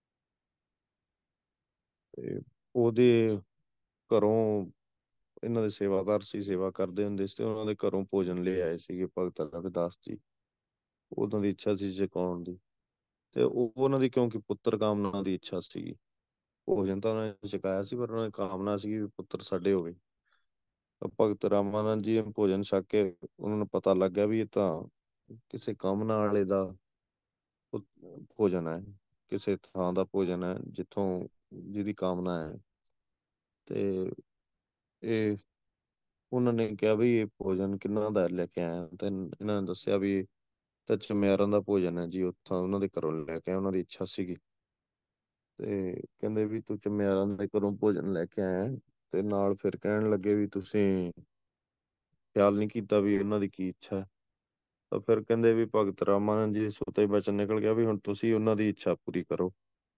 ਤੇ ਉਹਦੇ ਘਰੋਂ, ਇਹਨਾਂ ਦੇ ਸੇਵਾਦਾਰ ਸੀ, ਸੇਵਾ ਕਰਦੇ ਹੁੰਦੇ ਸੀ, ਤੇ ਉਹਨਾਂ ਦੇ ਘਰੋਂ ਭੋਜਨ ਲੈ ਆਏ ਸੀਗੇ ਭਗਤ ਰਵਿਦਾਸ ਜੀ। ਉਹਨਾਂ ਦੀ ਇੱਛਾ ਸੀ ਛਕਾਉਣ ਦੀ। ਤੇ ਉਹ ਉਹਨਾਂ ਦੀ, ਕਿਉਂਕਿ ਪੁੱਤਰ ਕਾਮਨਾ ਦੀ ਇੱਛਾ ਸੀਗੀ, ਭੋਜਨ ਤਾਂ ਉਹਨਾਂ ਨੇ ਛਕਾਇਆ ਸੀ ਪਰ ਉਹਨਾਂ ਦੀ ਕਾਮਨਾ ਸੀ ਵੀ ਪੁੱਤਰ ਸਾਡੇ ਹੋਵੇ। ਤਾਂ ਭਗਤ ਰਾਮਾਨੰਦ ਜੀ ਨੇ ਭੋਜਨ ਛਕ ਕੇ ਉਹਨਾਂ ਨੂੰ ਪਤਾ ਲੱਗਿਆ ਵੀ ਇਹ ਤਾਂ ਕਿਸੇ ਕਾਮਨਾ ਵਾਲੇ ਦਾ ਭੋ- ਭੋਜਨ ਹੈ, ਕਿਸੇ ਥਾਂ ਦਾ ਭੋਜਨ ਹੈ ਜਿੱਥੋਂ, ਜਿਹਦੀ ਕਾਮਨਾ ਹੈ। ਤੇ ਇਹ ਉਹਨਾਂ ਨੇ ਕਿਹਾ ਵੀ ਇਹ ਭੋਜਨ ਕਿੰਨਾ ਦਾ ਲੈ ਕੇ ਆਇਆ, ਤੇ ਇਹਨਾਂ ਨੇ ਦੱਸਿਆ ਵੀ ਇਹ ਤਾਂ ਚਮਿਆਰਾਂ ਦਾ ਭੋਜਨ ਹੈ ਜੀ, ਉੱਥੋਂ ਉਹਨਾਂ ਦੇ ਘਰੋਂ ਲੈ ਕੇ ਆਇਆ, ਉਹਨਾਂ ਦੀ ਇੱਛਾ ਸੀਗੀ। ਤੇ ਕਹਿੰਦੇ ਵੀ ਤੂੰ ਚਮਿਆਰਾਂ ਦੇ ਘਰੋਂ ਭੋਜਨ ਲੈ ਕੇ ਆਇਆ ਹੈ। ਤੇ ਨਾਲ ਫਿਰ ਕਹਿਣ ਲੱਗੇ ਵੀ ਤੁਸੀਂ ਖਿਆਲ ਨਹੀਂ ਕੀਤਾ ਵੀ ਉਹਨਾਂ ਦੀ ਕੀ ਇੱਛਾ ਹੈ। ਤਾਂ ਫਿਰ ਕਹਿੰਦੇ ਵੀ ਭਗਤ ਰਾਮਾਨੰਦ ਜੀ ਸੁਤੇ ਹੀ ਬਚਨ ਨਿਕਲ ਗਿਆ ਵੀ ਹੁਣ ਤੁਸੀਂ ਉਹਨਾਂ ਦੀ ਇੱਛਾ ਪੂਰੀ ਕਰੋ,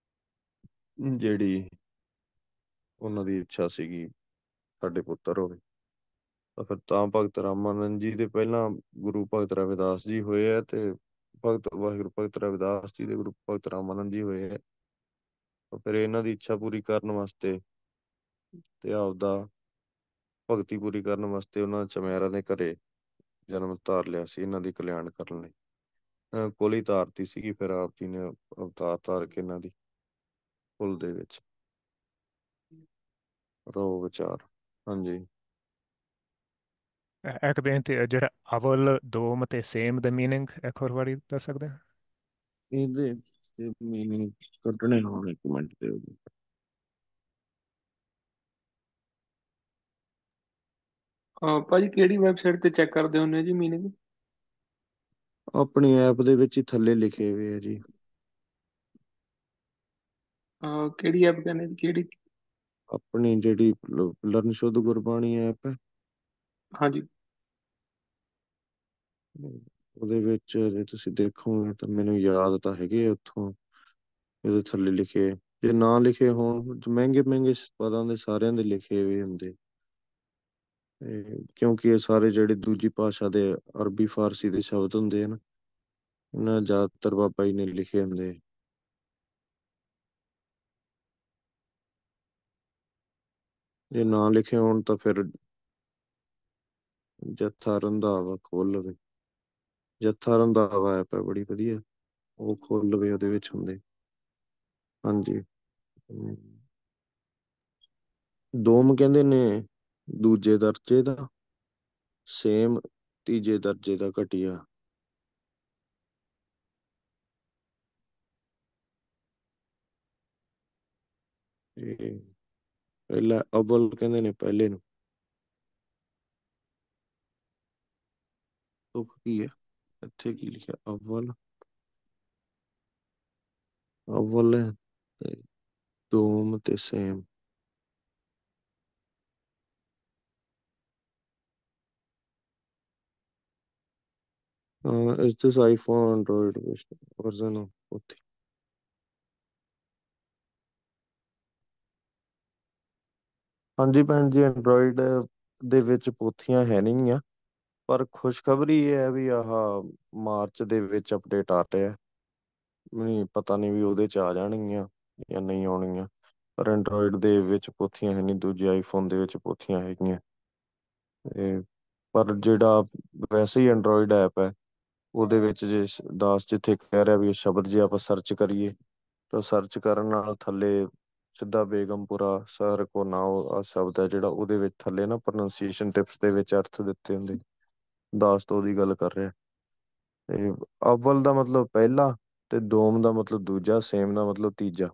ਜਿਹੜੀ ਉਹਨਾਂ ਦੀ ਇੱਛਾ ਸੀਗੀ ਸਾਡੇ ਪੁੱਤਰ ਹੋਵੇ। ਤਾਂ ਫਿਰ ਤਾਂ ਭਗਤ ਰਾਮਾਨੰਦ ਜੀ ਦੇ ਪਹਿਲਾਂ ਗੁਰੂ ਭਗਤ ਰਵਿਦਾਸ ਜੀ ਹੋਏ ਆ, ਤੇ ਭਗਤ ਵਾਹਿਗੁਰੂ ਭਗਤ ਰਵਿਦਾਸ ਜੀ ਦੇ ਗੁਰੂ ਭਗਤ ਰਾਮਾਨੰਦ ਜੀ ਹੋਏ ਆ। ਤਾਂ ਫਿਰ ਇਹਨਾਂ ਦੀ ਇੱਛਾ ਪੂਰੀ ਕਰਨ ਵਾਸਤੇ ਤੇ ਆਪਦਾ ਭਗਤੀ ਪੂਰੀ ਕਰਨ ਵਾਸਤੇ ਉਹਨਾਂ ਚਮਿਆਰਾਂ ਦੇ ਘਰੇ ਜਨਮ ਧਾਰ ਲਿਆ ਸੀ, ਇਹਨਾਂ ਦੀ ਕਲਿਆਣ ਕਰਨ ਲਈ। ਅਹ ਕੋਲੀ ਧਾਰਤੀ ਸੀਗੀ, ਫਿਰ ਆਪ ਜੀ ਨੇ ਅਵਤਾਰ ਧਾਰ ਕੇ ਇਹਨਾਂ ਦੀ ਕੁਲ ਦੇ ਵਿੱਚ ਰੋ ਵਿਚਾਰ। ਹਾਂਜੀ, ਅ- ਇੱਕ ਬੇਨਤੀ ਹੈ, ਜਿਹੜਾ ਅਵਲ, ਦੋਮ ਤੇ ਸੇਮ ਦਾ ਮੀਨਿੰਗ ਇੱਕ ਹੋਰ ਵਾਰੀ ਦੱਸ ਸਕਦੇ ਹੋ? ਇਹਦੇ ਤੇ ਮੀਨਿੰਗ ਕੱਢਣੇ ਹੋਣ, ਇੱਕ ਮਿੰਟ ਦੇ। ਅਹ ਭਾਜੀ ਕਿਹੜੀ ਵੈਬਸਾਈਟ ਤੇ ਚੈੱਕ ਕਰਦੇ ਹੁੰਦੇ ਜੀ ਮੀਨਿੰਗ? ਆਪਣੀ ਐਪ ਦੇ ਵਿੱਚ ਹੀ ਥੱਲੇ ਲਿਖੇ ਹੋਏ ਆ ਜੀ। ਕਿਹੜੀ ਐਪ ਕਹਿੰਦੇ ਜੀ, ਕਿਹੜੀ? ਆਪਣੀ ਜਿਹੜੀ ਲ- ਲਰਨ ਸ਼ੁੱਧ ਗੁਰਬਾਣੀ ਐਪ ਹੈ, ਹਾਂਜੀ। ਉਹਦੇ ਵਿੱਚ ਜੇ ਤੁਸੀਂ ਦੇਖੋਗੇ ਤਾਂ ਮੈਨੂੰ ਯਾਦ ਤਾਂ ਹੈਗੇ ਆ ਉੱਥੋਂ, ਇਹਦੇ ਥੱਲੇ ਲਿਖੇ। ਜੇ ਨਾ ਲਿਖੇ ਹੋਣ, ਮਹਿੰਗੇ ਮਹਿੰਗੇ ਪਦਾਂ ਦੇ ਸਾਰਿਆਂ ਦੇ ਲਿਖੇ ਹੋਏ ਹੁੰਦੇ। ਤੇ ਕਿਉਂਕਿ ਇਹ ਸਾਰੇ ਜਿਹੜੇ ਦੂਜੀ ਭਾਸ਼ਾ ਦੇ ਅਰਬੀ ਫਾਰਸੀ ਦੇ ਸ਼ਬਦ ਹੁੰਦੇ ਹਨ, ਇਹਨਾਂ ਜ਼ਿਆਦਾਤਰ ਬਾਬਾ ਜੀ ਨੇ ਲਿਖੇ ਹੁੰਦੇ। ਜੇ ਨਾ ਲਿਖੇ ਹੋਣ ਤਾਂ ਫਿਰ ਜੱਥਾ ਰੰਧਾਵਾ ਖੋਲ ਲਵੇ। ਜੱਥਾ ਰੰਧਾਵਾ ਐਪ ਹੈ, ਬੜੀ ਵਧੀਆ, ਉਹ ਖੋਲ ਲਵੇ, ਉਹਦੇ ਵਿੱਚ ਹੁੰਦੇ। ਹਾਂਜੀ। ਹਮ, ਦੋਮ ਕਹਿੰਦੇ ਨੇ ਦੂਜੇ ਦਰਜੇ ਦਾ, ਸੇਮ ਤੀਜੇ ਦਰਜੇ ਦਾ ਘਟੀਆ। ਤੇ ਪਹਿਲਾ ਅਵਲ ਕਹਿੰਦੇ ਨੇ ਪਹਿਲੇ ਨੂੰ। ਤੁਕ ਕੀ ਹੈ ਇੱਥੇ, ਕੀ ਲਿਖਿਆ ਅਵਲ? ਅਵਲ ਤੇ ਦੋਮ ਤੇ ਸੇਮ। ਇਸ ਦਿਸ ਆਈਫੋਨ ਐਂਡਰੋਇਡ ਵਰਜ਼ਨ ਉੱਥੇ। ਹਾਂਜੀ ਭੈਣ ਜੀ, ਐਂਡਰੋਇਡ ਦੇ ਵਿੱਚ ਪੋਥੀਆਂ ਹੈ ਨਹੀਂ ਆ, ਪਰ ਖੁਸ਼ਖਬਰੀ ਇਹ ਹੈ ਵੀ ਆਹ ਮਾਰਚ ਦੇ ਵਿੱਚ ਅਪਡੇਟ ਆ ਰਿਹਾ। ਨਹੀਂ ਪਤਾ ਨਹੀਂ ਵੀ ਉਹਦੇ ਚ ਆ ਜਾਣਗੀਆਂ ਜਾਂ ਨਹੀਂ ਆਉਣਗੀਆਂ, ਪਰ ਐਂਡਰੋਇਡ ਦੇ ਵਿੱਚ ਪੋਥੀਆਂ ਹੈ ਨਹੀਂ, ਦੂਜੇ ਆਈਫੋਨ ਦੇ ਵਿੱਚ ਪੋਥੀਆਂ ਹੈਗੀਆਂ। ਤੇ ਪਰ ਜਿਹੜਾ ਵੈਸੇ ਹੀ ਐਂਡਰੋਇਡ ਐਪ ਹੈ ਉਹਦੇ ਵਿੱਚ ਜੇ ਸ਼- ਦਾਸ ਜਿੱਥੇ ਕਹਿ ਰਿਹਾ ਵੀ ਇਹ ਸ਼ਬਦ ਜੇ ਆਪਾਂ ਸਰਚ ਕਰੀਏ ਤਾਂ ਸਰਚ ਕਰਨ ਨਾਲ ਥੱਲੇ ਸਿੱਧਾ ਬੇਗਮਪੁਰਾ ਸ਼ਹਿਰ ਕੋ ਨਾਓ ਆ ਸ਼ਬਦ ਹੈ ਜਿਹੜਾ, ਉਹਦੇ ਵਿੱਚ ਥੱਲੇ ਨਾ ਪ੍ਰੋਨਾਂਸੀਏਸ਼ਨ ਟਿਪਸ ਦੇ ਵਿੱਚ ਅਰਥ ਦਿੱਤੇ ਹੁੰਦੇ। ਦਾਸ ਤੋਂ ਉਹਦੀ ਗੱਲ ਕਰ ਰਿਹਾ। ਤੇ ਅਵਲ ਦਾ ਮਤਲਬ ਪਹਿਲਾ, ਤੇ ਦੋਮ ਦਾ ਮਤਲਬ ਦੂਜਾ, ਸੇਮ ਦਾ ਮਤਲਬ ਤੀਜਾ।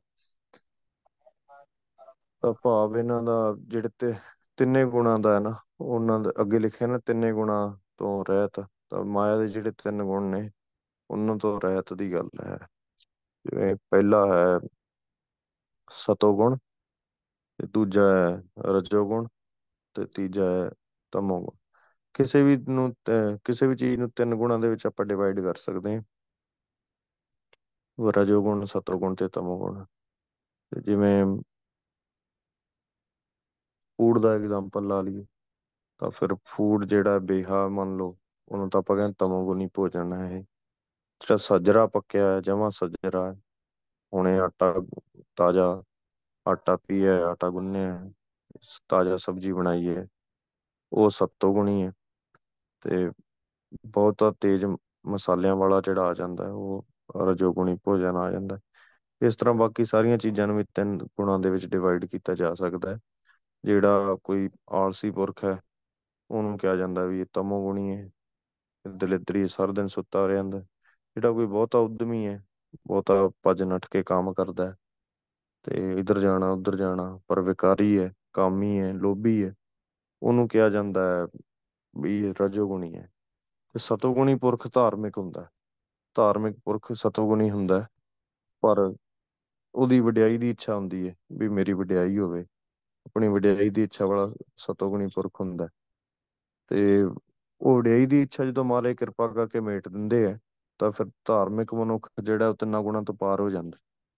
ਤਾਂ ਭਾਵ ਇਹਨਾਂ ਦਾ ਜਿਹੜੇ ਤੇ ਤਿੰਨੇ ਗੁਣਾਂ ਦਾ ਹੈ ਨਾ, ਉਹਨਾਂ ਦੇ ਅੱਗੇ ਲਿਖਿਆ ਨਾ ਤਿੰਨੇ ਗੁਣਾਂ ਤੋਂ ਰਹਿਤ, ਤਾਂ ਮਾਇਆ ਦੇ ਜਿਹੜੇ ਤਿੰਨ ਗੁਣ ਨੇ ਉਹਨਾਂ ਤੋਂ ਰਹਿਤ ਦੀ ਗੱਲ ਹੈ। ਜਿਵੇਂ ਪਹਿਲਾ ਹੈ ਸਤੋਗੁਣ, ਤੇ ਦੂਜਾ ਹੈ ਰਜੋਗੁਣ, ਤੇ ਤੀਜਾ ਹੈ ਤਮੋਗੁਣ। ਕਿਸੇ ਵੀ ਨੂੰ ਤ- ਕਿਸੇ ਵੀ ਚੀਜ਼ ਨੂੰ ਤਿੰਨ ਗੁਣਾਂ ਦੇ ਵਿੱਚ ਆਪਾਂ ਡਿਵਾਈਡ ਕਰ ਸਕਦੇ ਹਾਂ, ਰਜੋਗੁਣ, ਸਤੋਗੁਣ ਤੇ ਤਮੋਗੁਣ। ਤੇ ਜਿਵੇਂ ਫੂਡ ਦਾ ਐਗਜ਼ਾਮਪਲ ਲਾ ਲਈਏ, ਤਾਂ ਫਿਰ ਫੂਡ ਜਿਹੜਾ ਬੇਹਾ ਮੰਨ ਲਓ, ਉਹਨੂੰ ਤਾਂ ਆਪਾਂ ਕਹਿੰਦੇ ਤਮੋਗੁਣੀ ਭੋਜਨ ਹੈ ਇਹ। ਜਿਹੜਾ ਸੱਜਰਾ ਪੱਕਿਆ ਹੈ, ਜਮਾਂ ਸੱਜਰਾ ਹੈ, ਹੁਣੇ ਆਟਾ ਤਾਜ਼ਾ ਆਟਾ ਪੀਆ, ਆਟਾ ਗੁੰਨਿਆ, ਤਾਜ਼ਾ ਸਬਜ਼ੀ ਬਣਾਈ ਹੈ, ਉਹ ਸਤੋਗੁਣੀ ਹੈ। ਤੇ ਬਹੁਤਾ ਤੇਜ਼ ਮਸਾਲਿਆਂ ਵਾਲਾ ਜਿਹੜਾ ਆ ਜਾਂਦਾ ਹੈ ਉਹ ਰਜੋਗੁਣੀ ਭੋਜਨ ਆ ਜਾਂਦਾ ਹੈ। ਇਸ ਤਰ੍ਹਾਂ ਬਾਕੀ ਸਾਰੀਆਂ ਚੀਜ਼ਾਂ ਨੂੰ ਵੀ ਤਿੰਨ ਗੁਣਾਂ ਦੇ ਵਿੱਚ ਡਿਵਾਈਡ ਕੀਤਾ ਜਾ ਸਕਦਾ ਹੈ। ਜਿਹੜਾ ਕੋਈ ਆਲਸੀ ਪੁਰਖ ਹੈ ਉਹਨੂੰ ਕਿਹਾ ਜਾਂਦਾ ਵੀ ਇਹ ਤਮੋਗੁਣੀ ਹੈ, ਦਲਿੱਦਰੀ, ਸਾਰਾ ਦਿਨ ਸੁੱਤਾ ਰਹਿੰਦਾ। ਜਿਹੜਾ ਕੋਈ ਬਹੁਤਾ ਉਦਮੀ ਹੈ, ਬਹੁਤਾ ਭੱਜ ਨੱਠ ਕੇ ਕੰਮ ਕਰਦਾ ਹੈ, ਤੇ ਇੱਧਰ ਜਾਣਾ ਉੱਧਰ ਜਾਣਾ, ਪਰ ਵਿਕਾਰੀ ਹੈ, ਕਾਮੀ ਹੈ, ਲੋਭੀ ਹੈ, ਉਹਨੂੰ ਕਿਹਾ ਜਾਂਦਾ ਹੈ ਵੀ ਇਹ ਰਜੋਗੁਣੀ ਹੈ। ਤੇ ਸਤੋਗੁਣੀ ਪੁਰਖ ਧਾਰਮਿਕ ਹੁੰਦਾ ਹੈ। ਧਾਰਮਿਕ ਪੁਰਖ ਸਤੋਗੁਣੀ ਹੁੰਦਾ ਹੈ, ਪਰ ਉਹਦੀ ਵਡਿਆਈ ਦੀ ਇੱਛਾ ਹੁੰਦੀ ਹੈ ਵੀ ਮੇਰੀ ਵਡਿਆਈ ਹੋਵੇ, ਆਪਣੀ ਵਡਿਆਈ ਦੀ ਇੱਛਾ ਵਾਲਾ ਸਤੋਗੁਣੀ ਪੁਰਖ ਹੁੰਦਾ ਹੈ। ਤੇ ਉਹ ਵਡਿਆਈ ਦੀ ਇੱਛਾ ਜਦੋਂ ਮਹਾਰਾਜ ਕਿਰਪਾ ਕਰਕੇ ਮੇਟ ਦਿੰਦੇ ਆ, ਤਾਂ ਫਿਰ ਧਾਰਮਿਕ ਮਨੁੱਖ ਜਿਹੜਾ ਉਹ ਤਿੰਨਾਂ ਗੁਣਾਂ ਤੋਂ ਪਾਰ ਹੋ ਜਾਂਦਾ।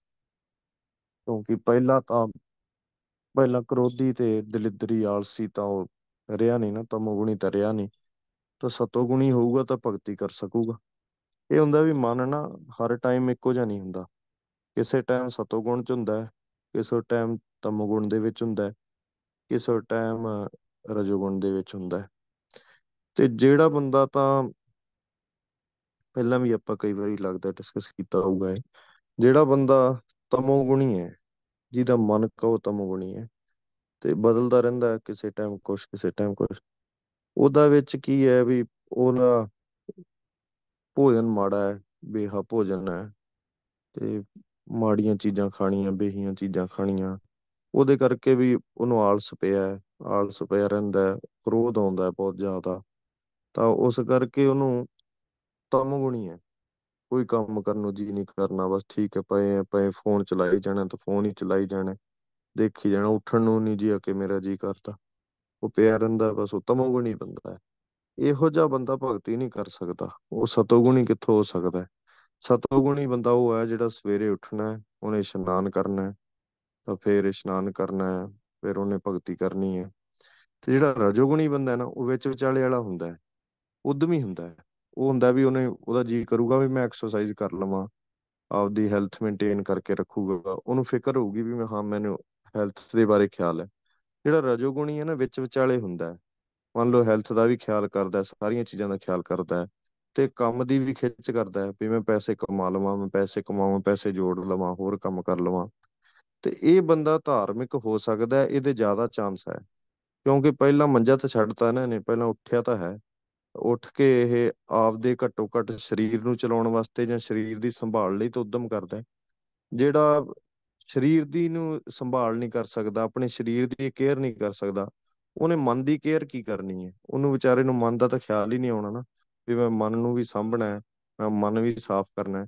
ਕਿਉਂਕਿ ਪਹਿਲਾਂ ਤਾਂ ਪਹਿਲਾਂ ਕ੍ਰੋਧੀ ਤੇ ਦਲਿੱਦਰੀ ਆਲਸੀ ਤਾਂ ਉਹ ਰਿਹਾ ਨਹੀਂ ਨਾ, ਤਮੋਗੁਣੀ ਤਾਂ ਰਿਹਾ ਨਹੀਂ। ਤਾਂ ਸਤੋਗੁਣੀ ਹੋਊਗਾ ਤਾਂ ਭਗਤੀ ਕਰ ਸਕੂਗਾ। ਇਹ ਹੁੰਦਾ ਵੀ ਮਨ ਨਾ ਹਰ ਟਾਈਮ ਇੱਕੋ ਜਿਹਾ ਨਹੀਂ ਹੁੰਦਾ, ਕਿਸੇ ਟਾਈਮ ਸਤੋਗੁਣ ਚ ਹੁੰਦਾ ਹੈ, ਕਿਸੇ ਟਾਈਮ ਤਮੋਗੁਣ ਦੇ ਵਿੱਚ ਹੁੰਦਾ ਹੈ, ਕਿਸੇ ਟਾਈਮ ਰਜੋਗੁਣ ਦੇ ਵਿੱਚ ਹੁੰਦਾ ਹੈ। ਤੇ ਜਿਹੜਾ ਬੰਦਾ ਤਾਂ ਪਹਿਲਾਂ ਵੀ ਆਪਾਂ ਕਈ ਵਾਰੀ ਲੱਗਦਾ ਡਿਸਕਸ ਕੀਤਾ ਹੋਊਗਾ ਇਹ, ਜਿਹੜਾ ਬੰਦਾ ਤਮੋਗੁਣੀ ਹੈ, ਜਿਹਦਾ ਮਨ ਕਹੋ ਤਮੋਗੁਣੀ ਹੈ, ਤੇ ਬਦਲਦਾ ਰਹਿੰਦਾ ਹੈ, ਕਿਸੇ ਟਾਈਮ ਕੁਛ ਕਿਸੇ ਟਾਈਮ ਕੁਛ, ਉਹਦਾ ਵਿੱਚ ਕੀ ਹੈ ਵੀ ਉਹਦਾ ਭੋਜਨ ਮਾੜਾ ਹੈ, ਬੇਹਾ ਭੋਜਨ ਹੈ, ਤੇ ਮਾੜੀਆਂ ਚੀਜ਼ਾਂ ਖਾਣੀਆਂ, ਬੇਹੀਆਂ ਚੀਜ਼ਾਂ ਖਾਣੀਆਂ, ਉਹਦੇ ਕਰਕੇ ਵੀ ਉਹਨੂੰ ਆਲਸ ਪਿਆ ਹੈ, ਆਲਸ ਪਿਆ ਰਹਿੰਦਾ ਹੈ, ਕ੍ਰੋਧ ਆਉਂਦਾ ਹੈ ਬਹੁਤ ਜ਼ਿਆਦਾ। ਤਾਂ ਉਸ ਕਰਕੇ ਉਹਨੂੰ ਤਮੋਗੁਣੀ ਹੈ, ਕੋਈ ਕੰਮ ਕਰਨ ਨੂੰ ਜੀ ਨਹੀਂ ਕਰਨਾ, ਬਸ ਠੀਕ ਹੈ ਪਏ ਆ ਪਏ ਫੋਨ ਚਲਾਈ ਜਾਣਾ, ਤਾਂ ਫੋਨ ਹੀ ਚਲਾਈ ਜਾਣਾ, ਦੇਖੀ ਜਾਣਾ, ਉੱਠਣ ਨੂੰ ਨਹੀਂ ਜੀ ਕਿ ਮੇਰਾ ਜੀ ਕਰਦਾ, ਉਹ ਪਿਆ ਰਹਿੰਦਾ, ਬਸ ਉਹ ਤਮੋਗੁਣੀ ਬੰਦਾ ਹੈ। ਇਹੋ ਜਿਹਾ ਬੰਦਾ ਭਗਤੀ ਨਹੀਂ ਕਰ ਸਕਦਾ, ਉਹ ਸਤੋਗੁਣੀ ਕਿੱਥੋਂ ਹੋ ਸਕਦਾ ਹੈ। ਸਤੋਗੁਣੀ ਬੰਦਾ ਉਹ ਹੈ ਜਿਹੜਾ ਸਵੇਰੇ ਉੱਠਣਾ ਹੈ, ਉਹਨੇ ਇਸ਼ਨਾਨ ਕਰਨਾ ਹੈ, ਤਾਂ ਫਿਰ ਇਸ਼ਨਾਨ ਕਰਨਾ ਹੈ, ਫਿਰ ਉਹਨੇ ਭਗਤੀ ਕਰਨੀ ਹੈ। ਤੇ ਜਿਹੜਾ ਰਜੋਗੁਣੀ ਬੰਦਾ ਹੈ ਨਾ, ਉਹ ਵਿੱਚ ਵਿਚਾਲੇ ਵਾਲਾ ਹੁੰਦਾ ਹੈ, ਉਦਮੀ ਹੁੰਦਾ ਹੈ। ਉਹ ਹੁੰਦਾ ਵੀ ਉਹਨੇ ਉਹਦਾ ਜੀ ਕਰੂਗਾ ਵੀ ਮੈਂ ਐਕਸਰਸਾਈਜ਼ ਕਰ ਲਵਾਂ, ਆਪਦੀ ਹੈਲਥ ਮੇਨਟੇਨ ਕਰਕੇ ਰੱਖੂਗਾ, ਉਹਨੂੰ ਫਿਕਰ ਹੋਊਗੀ ਵੀ ਮੈਂ ਹਾਂ ਮੈਨੂੰ ਹੈਲਥ ਦੇ ਬਾਰੇ ਖਿਆਲ ਹੈ। ਜਿਹੜਾ ਰਜੋਗੁਣੀ ਹੈ ਨਾ, ਵਿੱਚ ਵਿਚਾਲੇ ਹੁੰਦਾ ਹੈ, ਮੰਨ ਲਓ ਹੈਲਥ ਦਾ ਵੀ ਖਿਆਲ ਕਰਦਾ ਹੈ, ਸਾਰੀਆਂ ਚੀਜ਼ਾਂ ਦਾ ਖਿਆਲ ਕਰਦਾ ਹੈ, ਤੇ ਕੰਮ ਦੀ ਵੀ ਖਿੱਚ ਕਰਦਾ ਹੈ ਵੀ ਮੈਂ ਪੈਸੇ ਕਮਾ ਲਵਾਂ, ਮੈਂ ਪੈਸੇ ਕਮਾਵਾਂ, ਪੈਸੇ ਜੋੜ ਲਵਾਂ, ਹੋਰ ਕੰਮ ਕਰ ਲਵਾਂ। ਤੇ ਇਹ ਬੰਦਾ ਧਾਰਮਿਕ ਹੋ ਸਕਦਾ ਹੈ, ਇਹਦੇ ਜ਼ਿਆਦਾ ਚਾਂਸ ਹੈ, ਕਿਉਂਕਿ ਪਹਿਲਾਂ ਮੰਜਾ ਤਾਂ ਛੱਡਤਾ ਇਹਨਾਂ ਨੇ, ਪਹਿਲਾਂ ਉੱਠਿਆ ਤਾਂ ਹੈ। ਉੱਠ ਕੇ ਇਹ ਆਪਦੇ ਘੱਟੋ ਘੱਟ ਸਰੀਰ ਨੂੰ ਚਲਾਉਣ ਵਾਸਤੇ ਜਾਂ ਸਰੀਰ ਦੀ ਸੰਭਾਲ ਲਈ ਤਾਂ ਉਦਮ ਕਰਦਾ ਹੈ। ਜਿਹੜਾ ਸਰੀਰ ਦੀ ਨੂੰ ਸੰਭਾਲ ਨਹੀਂ ਕਰ ਸਕਦਾ, ਆਪਣੇ ਸਰੀਰ ਦੀ ਕੇਅਰ ਨਹੀਂ ਕਰ ਸਕਦਾ, ਉਹਨੇ ਮਨ ਦੀ ਕੇਅਰ ਕੀ ਕਰਨੀ ਹੈ। ਉਹਨੂੰ ਵਿਚਾਰੇ ਨੂੰ ਮਨ ਦਾ ਤਾਂ ਖਿਆਲ ਹੀ ਨਹੀਂ ਆਉਣਾ ਨਾ ਵੀ ਮੈਂ ਮਨ ਨੂੰ ਵੀ ਸਾਂਭਣਾ ਹੈ, ਮੈਂ ਮਨ ਵੀ ਸਾਫ਼ ਕਰਨਾ ਹੈ।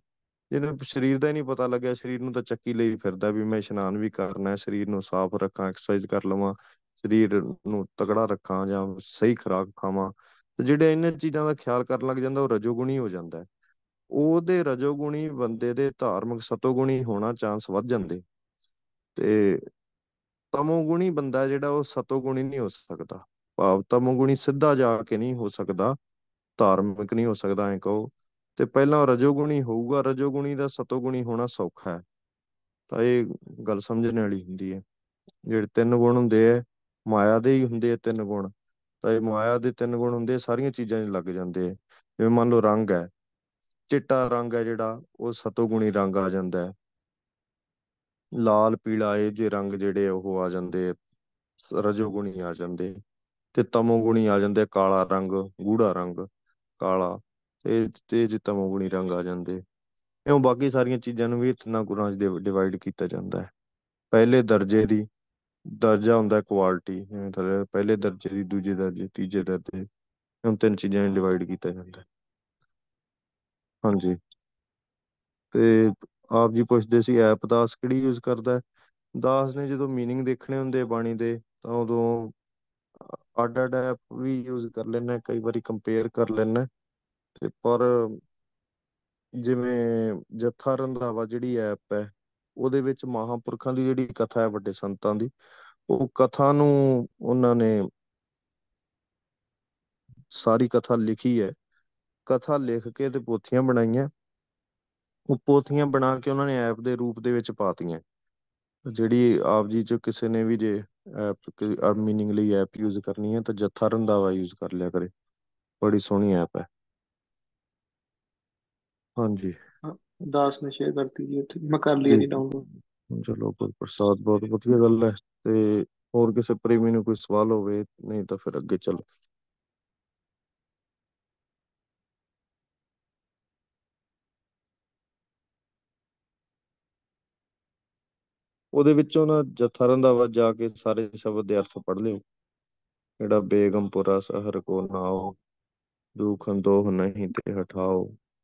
ਜਿਹਨੂੰ ਸਰੀਰ ਦਾ ਹੀ ਨਹੀਂ ਪਤਾ ਲੱਗਿਆ, ਸਰੀਰ ਨੂੰ ਤਾਂ ਚੱਕੀ ਲਈ ਫਿਰਦਾ ਵੀ ਮੈਂ ਇਸ਼ਨਾਨ ਵੀ ਕਰਨਾ ਹੈ, ਸਰੀਰ ਨੂੰ ਸਾਫ਼ ਰੱਖਾਂ, ਐਕਸਰਸਾਈਜ਼ ਕਰ ਲਵਾਂ, ਸਰੀਰ ਨੂੰ ਤਕੜਾ ਰੱਖਾਂ ਜਾਂ ਸਹੀ ਖੁਰਾਕ ਖਾਵਾਂ। ਤੇ ਜਿਹੜੇ ਇਹਨਾਂ ਚੀਜ਼ਾਂ ਦਾ ਖਿਆਲ ਕਰਨ ਲੱਗ ਜਾਂਦਾ ਉਹ ਰਜੋਗੁਣੀ ਹੋ ਜਾਂਦਾ ਹੈ। ਉਹਦੇ ਰਜੋਗੁਣੀ ਬੰਦੇ ਦੇ ਧਾਰਮਿਕ ਸਤੋਗੁਣੀ ਹੋਣਾ ਚਾਂਸ ਵੱਧ ਜਾਂਦੇ। ਤੇ ਤਮੋਗੁਣੀ ਬੰਦਾ ਜਿਹੜਾ ਉਹ ਸਤੋਗੁਣੀ ਨਹੀਂ ਹੋ ਸਕਦਾ। ਭਾਵ ਤਮੋਗੁਣੀ ਸਿੱਧਾ ਜਾ ਕੇ ਨਹੀਂ ਹੋ ਸਕਦਾ, ਧਾਰਮਿਕ ਨਹੀਂ ਹੋ ਸਕਦਾ ਐਂ ਕਹੋ। ਤੇ ਪਹਿਲਾਂ ਰਜੋਗੁਣੀ ਹੋਊਗਾ, ਰਜੋਗੁਣੀ ਦਾ ਸਤੋਗੁਣੀ ਹੋਣਾ ਸੌਖਾ ਹੈ। ਤਾਂ ਇਹ ਗੱਲ ਸਮਝਣ ਵਾਲੀ ਹੁੰਦੀ ਹੈ। ਜਿਹੜੇ ਤਿੰਨ ਗੁਣ ਹੁੰਦੇ ਆ ਮਾਇਆ ਦੇ ਹੀ ਹੁੰਦੇ ਆ ਤਿੰਨ ਗੁਣ। ਤਾਂ ਇਹ ਮਾਇਆ ਦੇ ਤਿੰਨ ਗੁਣ ਹੁੰਦੇ ਆ, ਸਾਰੀਆਂ ਚੀਜ਼ਾਂ 'ਚ ਲੱਗ ਜਾਂਦੇ ਆ। ਜਿਵੇਂ ਮੰਨ ਲਓ ਰੰਗ ਹੈ, ਚਿੱਟਾ ਰੰਗ ਹੈ ਜਿਹੜਾ ਉਹ ਸਤੋਗੁਣੀ ਰੰਗ ਆ ਜਾਂਦਾ ਹੈ। ਲਾਲ ਪੀਲਾ ਇਹ ਜੇ ਰੰਗ ਜਿਹੜੇ ਉਹ ਆ ਜਾਂਦੇ ਰਜੋਗੁਣੀ ਆ ਜਾਂਦੇ। ਤੇ ਤਮੋਗੁਣੀ ਆ ਜਾਂਦੇ, ਕਾਲਾ ਰੰਗ, ਗੂੜਾ ਰੰਗ ਕਾਲਾ, ਤੇ ਤੇ ਜੇ ਤਮੋਗੁਣੀ ਰੰਗ ਆ ਜਾਂਦੇ। ਇਉਂ ਬਾਕੀ ਸਾਰੀਆਂ ਚੀਜ਼ਾਂ ਨੂੰ ਵੀ ਤਿੰਨਾਂ ਗੁਣਾਂ 'ਚ ਡਿਵਾਈਡ ਕੀਤਾ ਜਾਂਦਾ ਹੈ। ਪਹਿਲੇ ਦਰਜੇ ਦੀ ਦਰਜਾ ਹੁੰਦਾ ਕੁਆਲਿਟੀ, ਜਿਵੇਂ ਥੱਲੇ ਪਹਿਲੇ ਦਰਜੇ ਦੀ, ਦੂਜੇ ਦਰਜੇ, ਤੀਜੇ ਦਰਜੇ, ਹੁਣ ਤਿੰਨ ਚੀਜ਼ਾਂ ਡਿਵਾਈਡ ਕੀਤਾ ਜਾਂਦਾ ਹੈ। ਹਾਂਜੀ। ਤੇ ਆਪ ਜੀ ਪੁੱਛਦੇ ਸੀ ਐਪ ਦਾਸ ਕਿਹੜੀ ਯੂਜ਼ ਕਰਦਾ ਹੈ। ਦਾਸ ਨੇ ਜਦੋਂ ਮੀਨਿੰਗ ਦੇਖਣੇ ਹੁੰਦੇ ਬਾਣੀ ਦੇ ਤਾਂ ਉਦੋਂ ਅੱਡ ਅੱਡ ਐਪ ਵੀ ਯੂਜ਼ ਕਰ ਲੈਂਦਾ, ਕਈ ਵਾਰੀ ਕੰਪੇਅਰ ਕਰ ਲੈਂਦਾ। ਤੇ ਪਰ ਜਿਵੇਂ ਜਥਾ ਰੰਧਾਵਾ ਜਿਹੜੀ ਐਪ ਹੈ ਉਹਦੇ ਵਿੱਚ ਮਹਾਂਪੁਰਖਾਂ ਦੀ ਜਿਹੜੀ ਕਥਾ ਹੈ, ਵੱਡੇ ਸੰਤਾਂ ਦੀ, ਉਹ ਕਥਾ ਨੂੰ ਉਹਨਾਂ ਨੇ ਸਾਰੀ ਕਥਾ ਲਿਖੀ ਹੈ। ਕਥਾ ਲਿਖ ਕੇ ਤੇ ਪੋਥੀਆਂ ਬਣਾਈਆਂ। ਉਹ ਪੋਥੀਆਂ ਬਣਾ ਕੇ ਉਹਨਾਂ ਨੇ ਐਪ ਦੇ ਰੂਪ ਦੇ ਵਿੱਚ ਪਾਤੀਆਂ। ਜਿਹੜੀ ਆਪ ਜੀ ਚ ਕਿਸੇ ਨੇ ਵੀ ਜੇ ਐਪ ਮੀਨਿੰਗ ਲਈ ਐਪ ਯੂਜ਼ ਕਰਨੀ ਹੈ ਤਾਂ ਜਥਾ ਰੰਧਾਵਾ ਯੂਜ਼ ਕਰ ਲਿਆ ਕਰੇ, ਬੜੀ ਸੋਹਣੀ ਐਪ ਹੈ। ਹਾਂਜੀ ਹਾਂ, ਦਾਸ ਨੇ ਸ਼ੇਅਰ ਕਰਤੀ ਜੀ ਉੱਥੇ, ਮੈਂ ਕਰ ਲਿਆ ਜੀ। ਜੀ ਡਾਊਨਲੋਡ। ਚਲੋ ਕੋਈ ਪ੍ਰਸਾਦ, ਬਹੁਤ ਵਧੀਆ ਗੱਲ ਹੈ। ਤੇ ਹੋਰ ਕਿਸੇ ਪ੍ਰੇਮੀ ਨੂੰ ਕੋਈ ਸਵਾਲ ਹੋਵੇ, ਨਹੀਂ ਤਾਂ ਫਿਰ ਅੱਗੇ ਚਲੋ। ਉਹਦੇ ਵਿੱਚੋਂ ਨਾ ਜਥਾ ਰੰਧਾਵਾ ਜਾ ਕੇ ਸਾਰੇ ਸ਼ਬਦ ਦੇ ਅਰਥ ਪੜ੍ਹ ਲਿਓ। ਜਿਹੜਾ ਬੇਗਮਪੁਰਾ ਸ਼ਹਿਰ ਕੋ ਨਾਓ, ਦੁਖ ਦੋਹ ਨਹੀਂ ਤੇ ਹਟਾਓ,